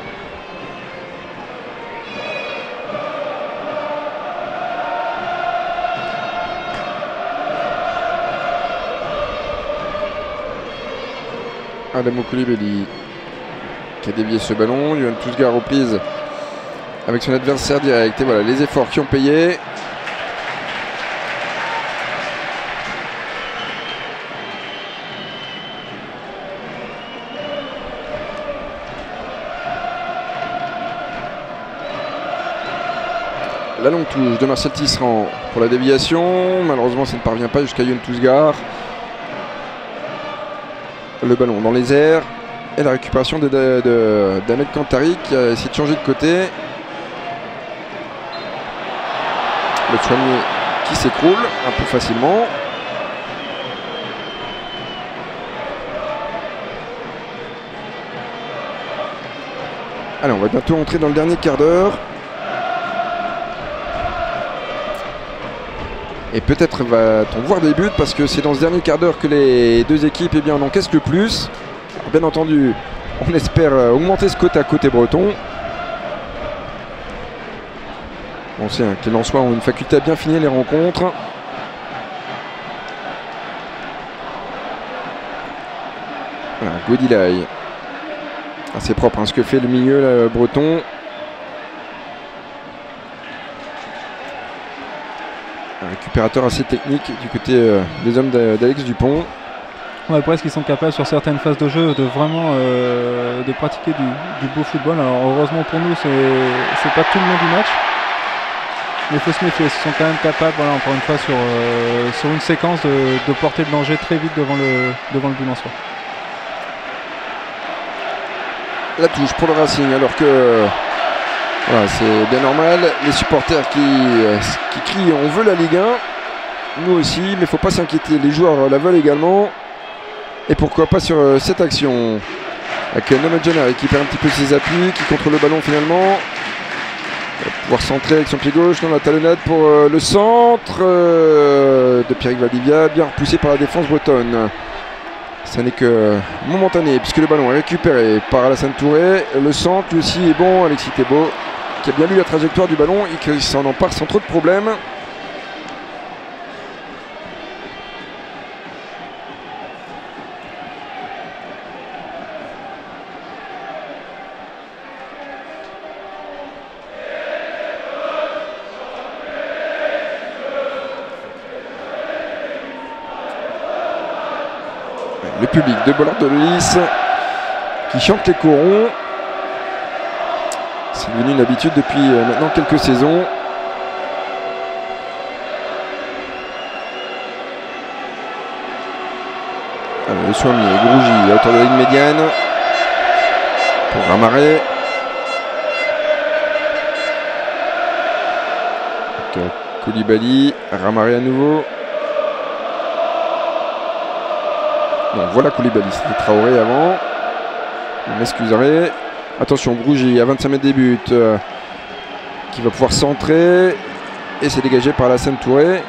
Adamo Koulibaly qui a dévié ce ballon. Yohann Tousgar aux prises avec son adversaire direct. Et voilà les efforts qui ont payé. La longue touche de Marcel Tisserand pour la déviation. Malheureusement, ça ne parvient pas jusqu'à Yohann Tousgar. Le ballon dans les airs et la récupération d'Ahmed Cantari qui a essayé de changer de côté. Le soigné qui s'écroule un peu facilement. Allez, on va bientôt entrer dans le dernier quart d'heure. Et peut-être va-t-on voir des buts parce que c'est dans ce dernier quart d'heure que les deux équipes en encaissent le plus. Alors, bien entendu, on espère augmenter ce côté à côté breton. On sait que les Lensois ont une faculté à bien finir les rencontres. Voilà, Goodilay. Assez propre ce que fait le milieu breton. Un récupérateur assez technique du côté des hommes d'Alex Dupont. Ouais, presque ils sont capables sur certaines phases de jeu de vraiment de pratiquer du beau football. Alors heureusement pour nous, c'est pas tout le long du match. Mais il faut se méfier, ils sont quand même capables, voilà, encore une fois, sur une séquence de porter le danger très vite devant le but lensois. La touche pour le Racing alors que voilà, c'est bien normal, les supporters qui crient on veut la Ligue 1, nous aussi, mais il ne faut pas s'inquiéter, les joueurs la veulent également. Et pourquoi pas sur cette action avec Medjenari qui perd un petit peu ses appuis, qui contrôle le ballon finalement. Il va pouvoir centrer avec son pied gauche dans la talonnade pour le centre de Pierrick Valdivia, bien repoussé par la défense bretonne. Ça n'est que momentané puisque le ballon est récupéré par Alassane Touré. Le centre lui aussi est bon, Alexis Thébault qui a bien lu la trajectoire du ballon et qui s'en empare sans trop de problèmes. Le public de Bollard de Lys qui chante les corons. C'est devenu une habitude depuis maintenant quelques saisons. Alors, le Soignier, Grougy, à hauteur de la ligne médiane. Pour Ramaré. Koulibaly, Ramaré à nouveau. Donc voilà Koulibaly, c'était Traoré avant. Vous m'excuserez. Attention, Grougy à 25 mètres des buts, qui va pouvoir centrer. Et c'est dégagé par Alassane Touré.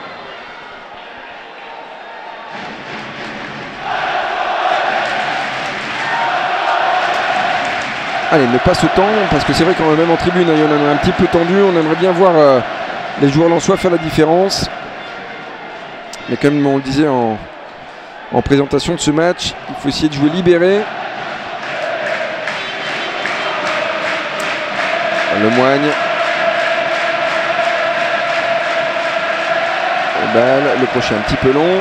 Allez, ne pas se tendre, parce que c'est vrai qu'en même en tribune, il y en a un petit peu tendu. On aimerait bien voir les joueurs lensois faire la différence. Mais comme on le disait en présentation de ce match, il faut essayer de jouer libéré. Lemoigne. Balle, le crochet un petit peu long.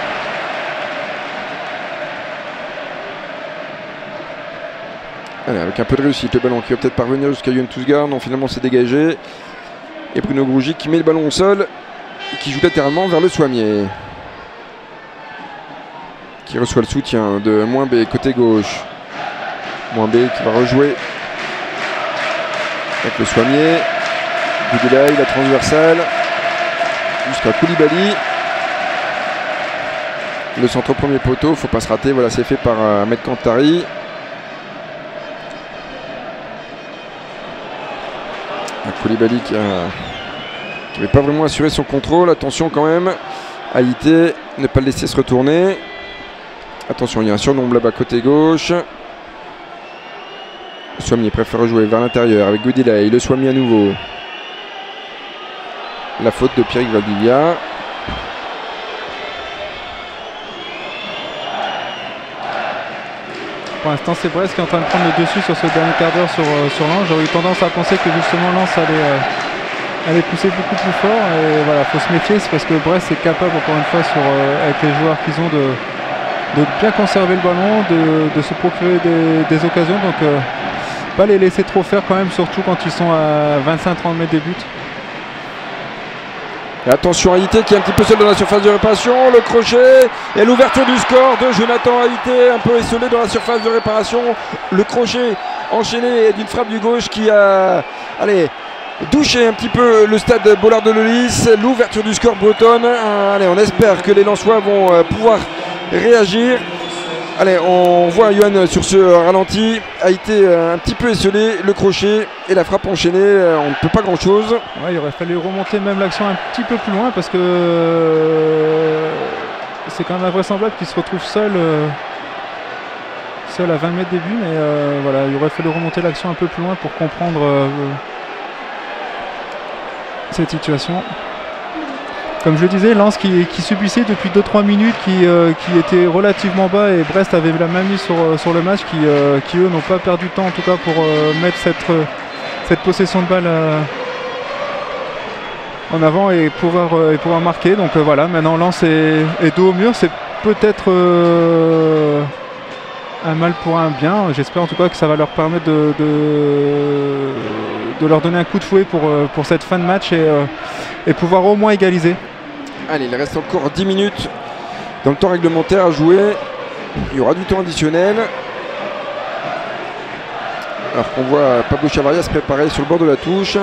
Allez, avec un peu de réussite, le ballon qui va peut-être parvenir jusqu'à Yohann Tousgar. Non, finalement c'est dégagé. Et Bruno Grougy qui met le ballon au sol et qui joue latéralement vers le Soignier, qui reçoit le soutien de B côté gauche. B qui va rejouer avec le Soignier. Goudelay, la transversale jusqu'à Koulibaly. Le centre au premier poteau, faut pas se rater. Voilà, c'est fait par Ahmed Kantari. Koulibaly qui n'avait pas vraiment assuré son contrôle. Attention quand même, Haïté, ne pas le laisser se retourner. Attention, il y a un surnombre là-bas côté gauche. Le Soignier préfère jouer vers l'intérieur avec Goudelay. Le Soignier à nouveau. La faute de Pierrick Valdivia. Pour l'instant, c'est Brest qui est en train de prendre le dessus sur ce dernier quart d'heure sur Lens. J'aurais eu tendance à penser que justement Lens allait pousser beaucoup plus fort. Et voilà, il faut se méfier, c'est parce que Brest est capable, encore une fois, avec les joueurs qu'ils ont, de bien conserver le ballon, de se procurer des occasions. Donc, pas les laisser trop faire quand même, surtout quand ils sont à 25-30 mètres des buts. Et attention, Haïté qui est un petit peu seul dans la surface de réparation. Le crochet et l'ouverture du score de Jonathan Haïté, un peu esselé dans la surface de réparation. Le crochet enchaîné d'une frappe du gauche qui a douché un petit peu le stade Bollard de Lys. L'ouverture du score bretonne. Allez, on espère que les Lensois vont pouvoir réagir. Allez, on voit Yohann sur ce ralenti. Haïté un petit peu esselé, le crochet et la frappe enchaînée. On ne peut pas grand chose. Ouais, il aurait fallu remonter même l'action un petit peu plus loin parce que c'est quand même invraisemblable qu'il se retrouve seul à 20 mètres des buts. Mais voilà, il aurait fallu remonter l'action un peu plus loin pour comprendre cette situation. Comme je le disais, Lens qui subissait depuis 2-3 minutes, qui était relativement bas, et Brest avait la main mise sur le match, qui eux n'ont pas perdu de temps en tout cas pour mettre cette possession de balle en avant et pouvoir marquer. Donc voilà, maintenant Lens est dos au mur, c'est peut-être un mal pour un bien. J'espère en tout cas que ça va leur permettre de leur donner un coup de fouet pour cette fin de match et pouvoir au moins égaliser. Allez, il reste encore 10 minutes dans le temps réglementaire à jouer. Il y aura du temps additionnel. Alors qu'on voit Pablo Chavarria se préparer sur le bord de la touche.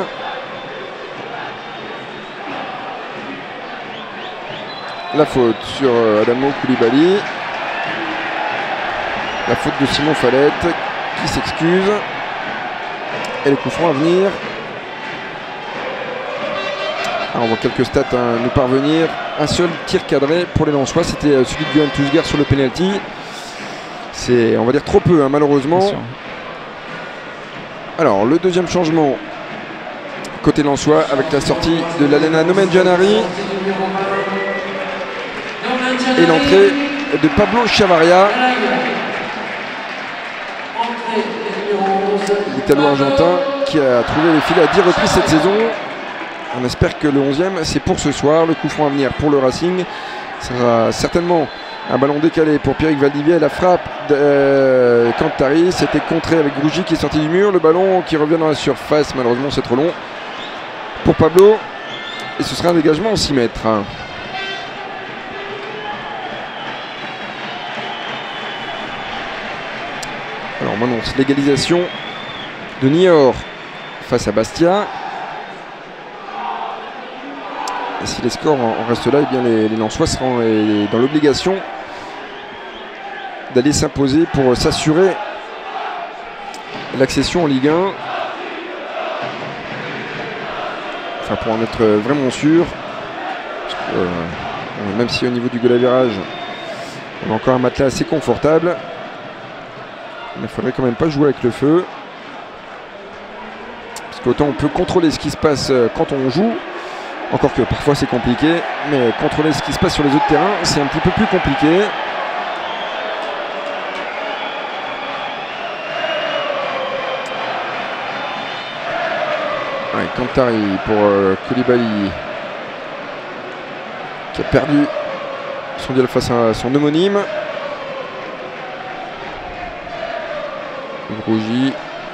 La faute sur Adamo Koulibaly. La faute de Simon Fallette qui s'excuse. Et le coup franc à venir Alors, on voit quelques stats nous parvenir. Un seul tir cadré pour les Lensois, c'était celui de Johan Tousgar sur le penalty. C'est, on va dire, trop peu, malheureusement. Alors, le deuxième changement côté Lensois avec la sortie de l'Alena Nomen-Janari et l'entrée de Pablo Chavaria, l'Italo-Argentin qui a trouvé les fils à 10 reprises cette saison. On espère que le 11e, c'est pour ce soir. Le coup franc à venir pour le Racing sera certainement un ballon décalé pour Pierrick Valdivia. La frappe de Cantari, c'était contré avec Grougy qui est sorti du mur. Le ballon qui revient dans la surface, malheureusement c'est trop long pour Pablo. Et ce sera un dégagement en 6 mètres. Alors maintenant, c'est l'égalisation de Niort face à Bastia. Et si les scores en restent là, eh bien les Lensois seront dans l'obligation d'aller s'imposer pour s'assurer l'accession en Ligue 1. Enfin, pour en être vraiment sûr. Même si au niveau du goal average, on a encore un matelas assez confortable. Il ne faudrait quand même pas jouer avec le feu. Parce qu'autant on peut contrôler ce qui se passe quand on joue. Encore que parfois c'est compliqué. Mais contrôler ce qui se passe sur les autres terrains, c'est un petit peu plus compliqué. Ouais, Cantari pour Koulibaly. Qui a perdu son duel face à son homonyme. Grougy.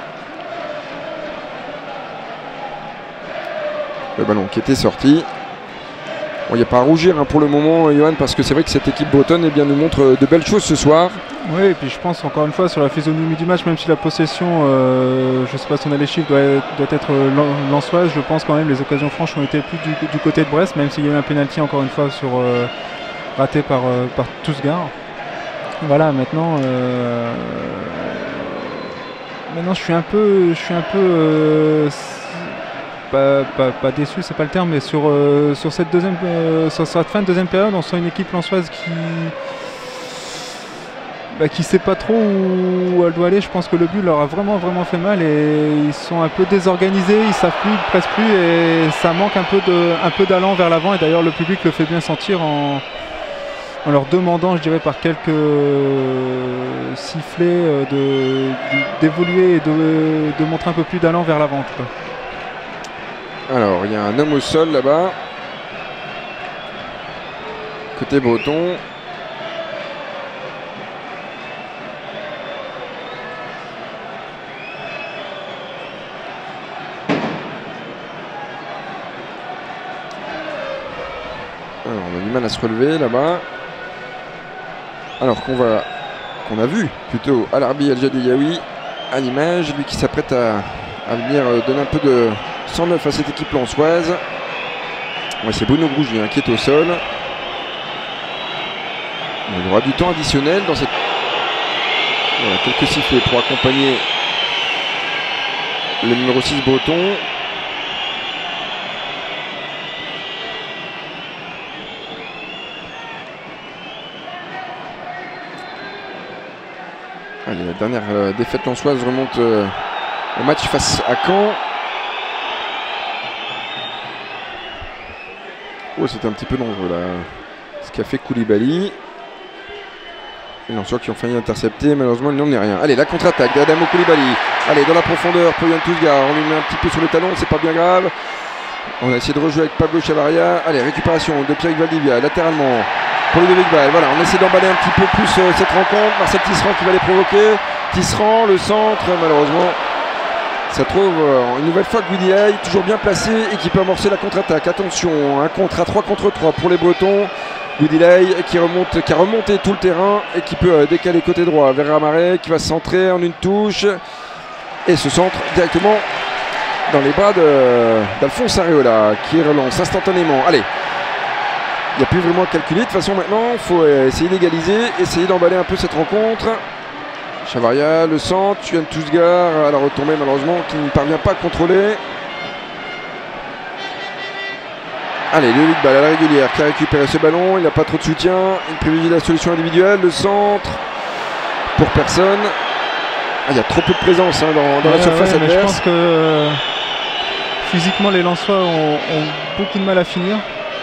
Le ballon qui était sorti. Bon, il n'y a pas à rougir pour le moment, Johan, parce que c'est vrai que cette équipe bretonne eh bien, nous montre de belles choses ce soir. Oui, et puis je pense encore une fois sur la physionomie du match, même si la possession, je ne sais pas si on a les chiffres, doit être lensoise, je pense quand même les occasions franches ont été plus du côté de Brest, même s'il y a eu un penalty encore une fois raté par Tousgar. Voilà, maintenant je suis un peu pas déçu, c'est pas le terme, mais sur cette fin de deuxième période, on sent une équipe lensoise qui sait pas trop où elle doit aller. Je pense que le but leur a vraiment fait mal et ils sont un peu désorganisés, ils savent plus, presque plus, et ça manque un peu d'allant vers l'avant. Et d'ailleurs le public le fait bien sentir en leur demandant, je dirais par quelques sifflets, d'évoluer et de montrer un peu plus d'allant vers l'avant. Alors, il y a un homme au sol là-bas. Côté breton. Alors, on a du mal à se relever là-bas. Alors qu'on a vu plutôt Alarbi El-Jadiaoui à l'image, lui qui s'apprête à venir donner un peu de 109 à cette équipe lensoise. Ouais, c'est Bruno Grougy qui est au sol. Il y aura du temps additionnel dans cette... Voilà, quelques sifflets pour accompagner le numéro 6 breton. Allez, la dernière défaite lensoise remonte au match face à Caen. Oh, c'était un petit peu dangereux là, ce qu'a fait Koulibaly. Les Lensois qui ont failli intercepter, malheureusement il n'en est rien. Allez, la contre-attaque d'Adamo Koulibaly. Allez, dans la profondeur pour Johan Tousgar. On lui met un petit peu sur le talon, c'est pas bien grave. On a essayé de rejouer avec Pablo Chavaria. Allez, récupération de Pierrick Valdivia, latéralement pour Ludovic Ball. Voilà, on essaie d'emballer un petit peu plus cette rencontre. Marcel Tisserand qui va les provoquer. Tisserand, le centre, malheureusement. Ça trouve une nouvelle fois Guidiaï, toujours bien placé et qui peut amorcer la contre-attaque. Attention, un contre à 3 contre 3 pour les Bretons. Guidiaï qui a remonté tout le terrain et qui peut décaler côté droit vers Ramaret qui va se centrer en une touche. Et se centre directement dans les bras d'Alphonse Areola qui relance instantanément. Allez, il n'y a plus vraiment à calculer. De toute façon maintenant, il faut essayer d'égaliser, essayer d'emballer un peu cette rencontre. Chavaria, le centre, Johan Tousgar à la retombée malheureusement qui ne parvient pas à contrôler. Allez, Loïc Ball à la régulière qui a récupéré ce ballon. Il n'a pas trop de soutien. Il privilégie la solution individuelle. Le centre pour personne. Ah, il y a trop peu de présence hein, dans la surface adverse. Je pense que physiquement, les Lensois ont beaucoup de mal à finir.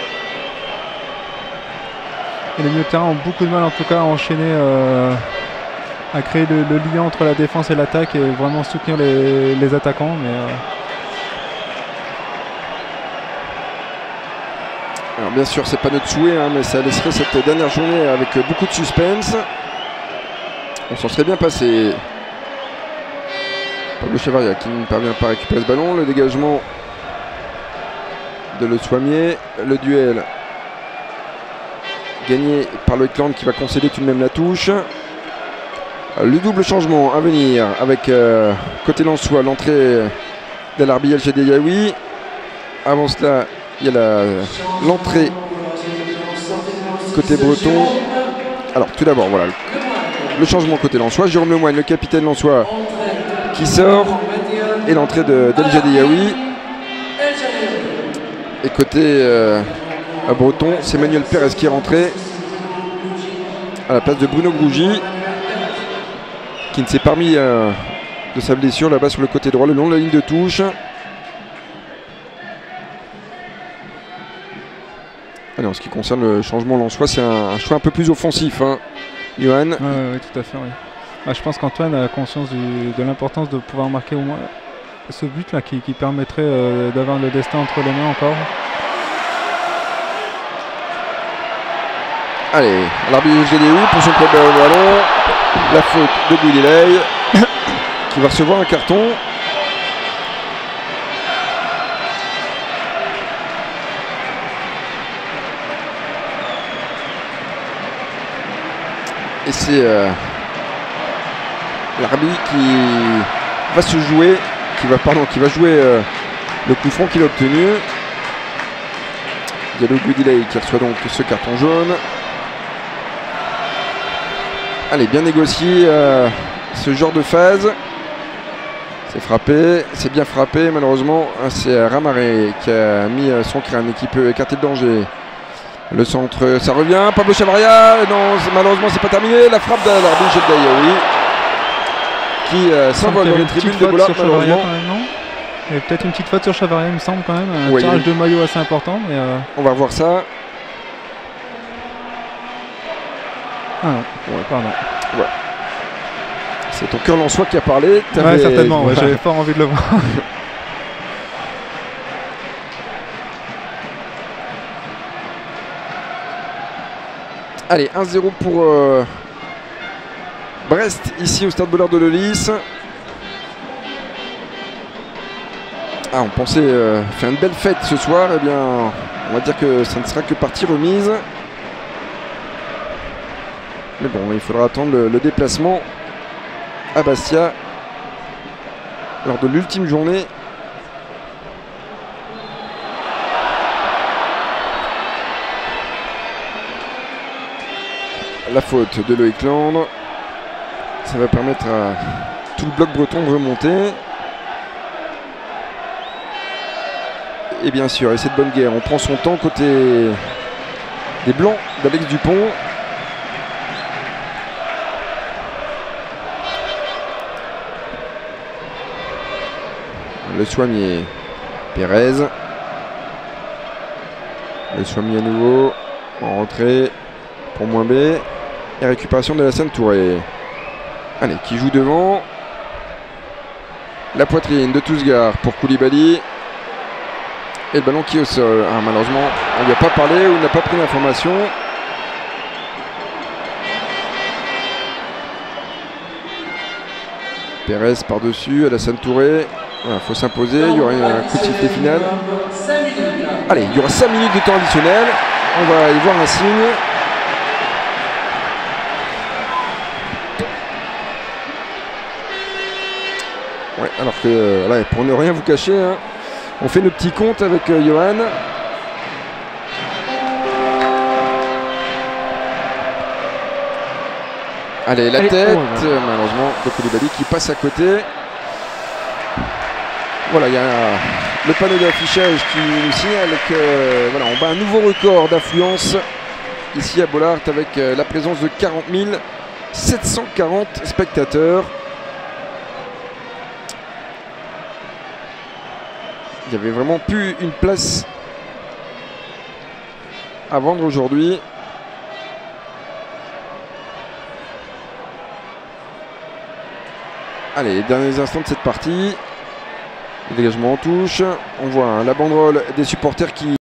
Et les milieux de terrain ont beaucoup de mal en tout cas à enchaîner, à créer le lien entre la défense et l'attaque et vraiment soutenir les attaquants. Mais, alors bien sûr c'est pas notre souhait hein, mais ça laisserait cette dernière journée avec beaucoup de suspense. On s'en serait bien passé. Pablo Chavaria qui ne parvient pas à récupérer ce ballon. Le dégagement de Le Soimier. Le duel gagné par Loïc Land qui va concéder tout de même la touche. Le double changement à venir avec côté Lensois l'entrée d'El Arbi El Jadeiaoui. Avant cela il y a l'entrée côté breton. Alors tout d'abord voilà le changement côté Lensois. Jérôme Lemoine, le capitaine Lensois qui sort et l'entrée d'El Jadeiaoui. Et côté à breton, c'est Manuel Pérez qui est rentré à la place de Bruno Grougy qui ne s'est pas remis de sa blessure là-bas sur le côté droit le long de la ligne de touche. Allez, en ce qui concerne le changement Lensois, c'est un choix un peu plus offensif, hein, Johan. Oui, tout à fait. Oui. Bah, je pense qu'Antoine a conscience de l'importance de pouvoir marquer au moins ce but là qui permettrait d'avoir le destin entre les mains encore. Allez, l'arbitre Gédéou pour son propre ballon. La faute de Boudelay qui va recevoir un carton. Et c'est l'arbitre qui va se jouer, qui va jouer le coup franc qu'il a obtenu. Diallo Boudelay qui reçoit donc ce carton jaune. Allez, bien négocié ce genre de phase. C'est frappé, c'est bien frappé. Malheureusement, c'est Ramaré qui a mis son crâne qui peut écarter le danger. Le centre, ça revient. Pablo Chavaria. Non, malheureusement, c'est pas terminé. La frappe de l'arbitre Jadeiaoui qui s'envole dans les tribunes de Bollard. Malheureusement. Il y avait peut-être une petite faute sur Chavaria, il me semble quand même. Un tirage de maillot assez important. Mais on va revoir ça. Ah non, pardon. Ouais. C'est ton cœur Lensois qui a parlé. Ouais, certainement, ouais, j'avais fort envie de le voir. Allez, 1-0 pour Brest, ici au stade Bollard de Lellis. Ah, on pensait faire une belle fête ce soir. Eh bien, on va dire que ça ne sera que partie remise. Mais bon, il faudra attendre le déplacement à Bastia lors de l'ultime journée. La faute de Loïc Land. Ça va permettre à tout le bloc breton de remonter. Et bien sûr, et cette bonne guerre, on prend son temps côté des Blancs d'Alex Dupont. Le Soimier, Pérez. Le Soimier à nouveau, en rentrée pour moins B. Et récupération de Alassane Touré. Allez, qui joue devant. La poitrine de Tousgar pour Koulibaly. Et le ballon qui est au sol. Ah, malheureusement, on ne lui a pas parlé ou il n'a pas pris l'information. Pérez par-dessus, Alassane Touré. Il faut s'imposer, il y aura un coup de sifflet final. Allez, il y aura 5 minutes de temps additionnel. On va y voir un signe. Ouais, alors que là, pour ne rien vous cacher, hein, on fait le petit compte avec Johan. Allez, la tête, malheureusement, de Koulibaly qui passe à côté. Voilà, il y a le panneau d'affichage qui nous signale que voilà, on bat un nouveau record d'affluence ici à Bollaert avec la présence de 40 740 spectateurs. Il n'y avait vraiment plus une place à vendre aujourd'hui. Allez, les derniers instants de cette partie. Le dégagement en touche. On voit la banderole des supporters qui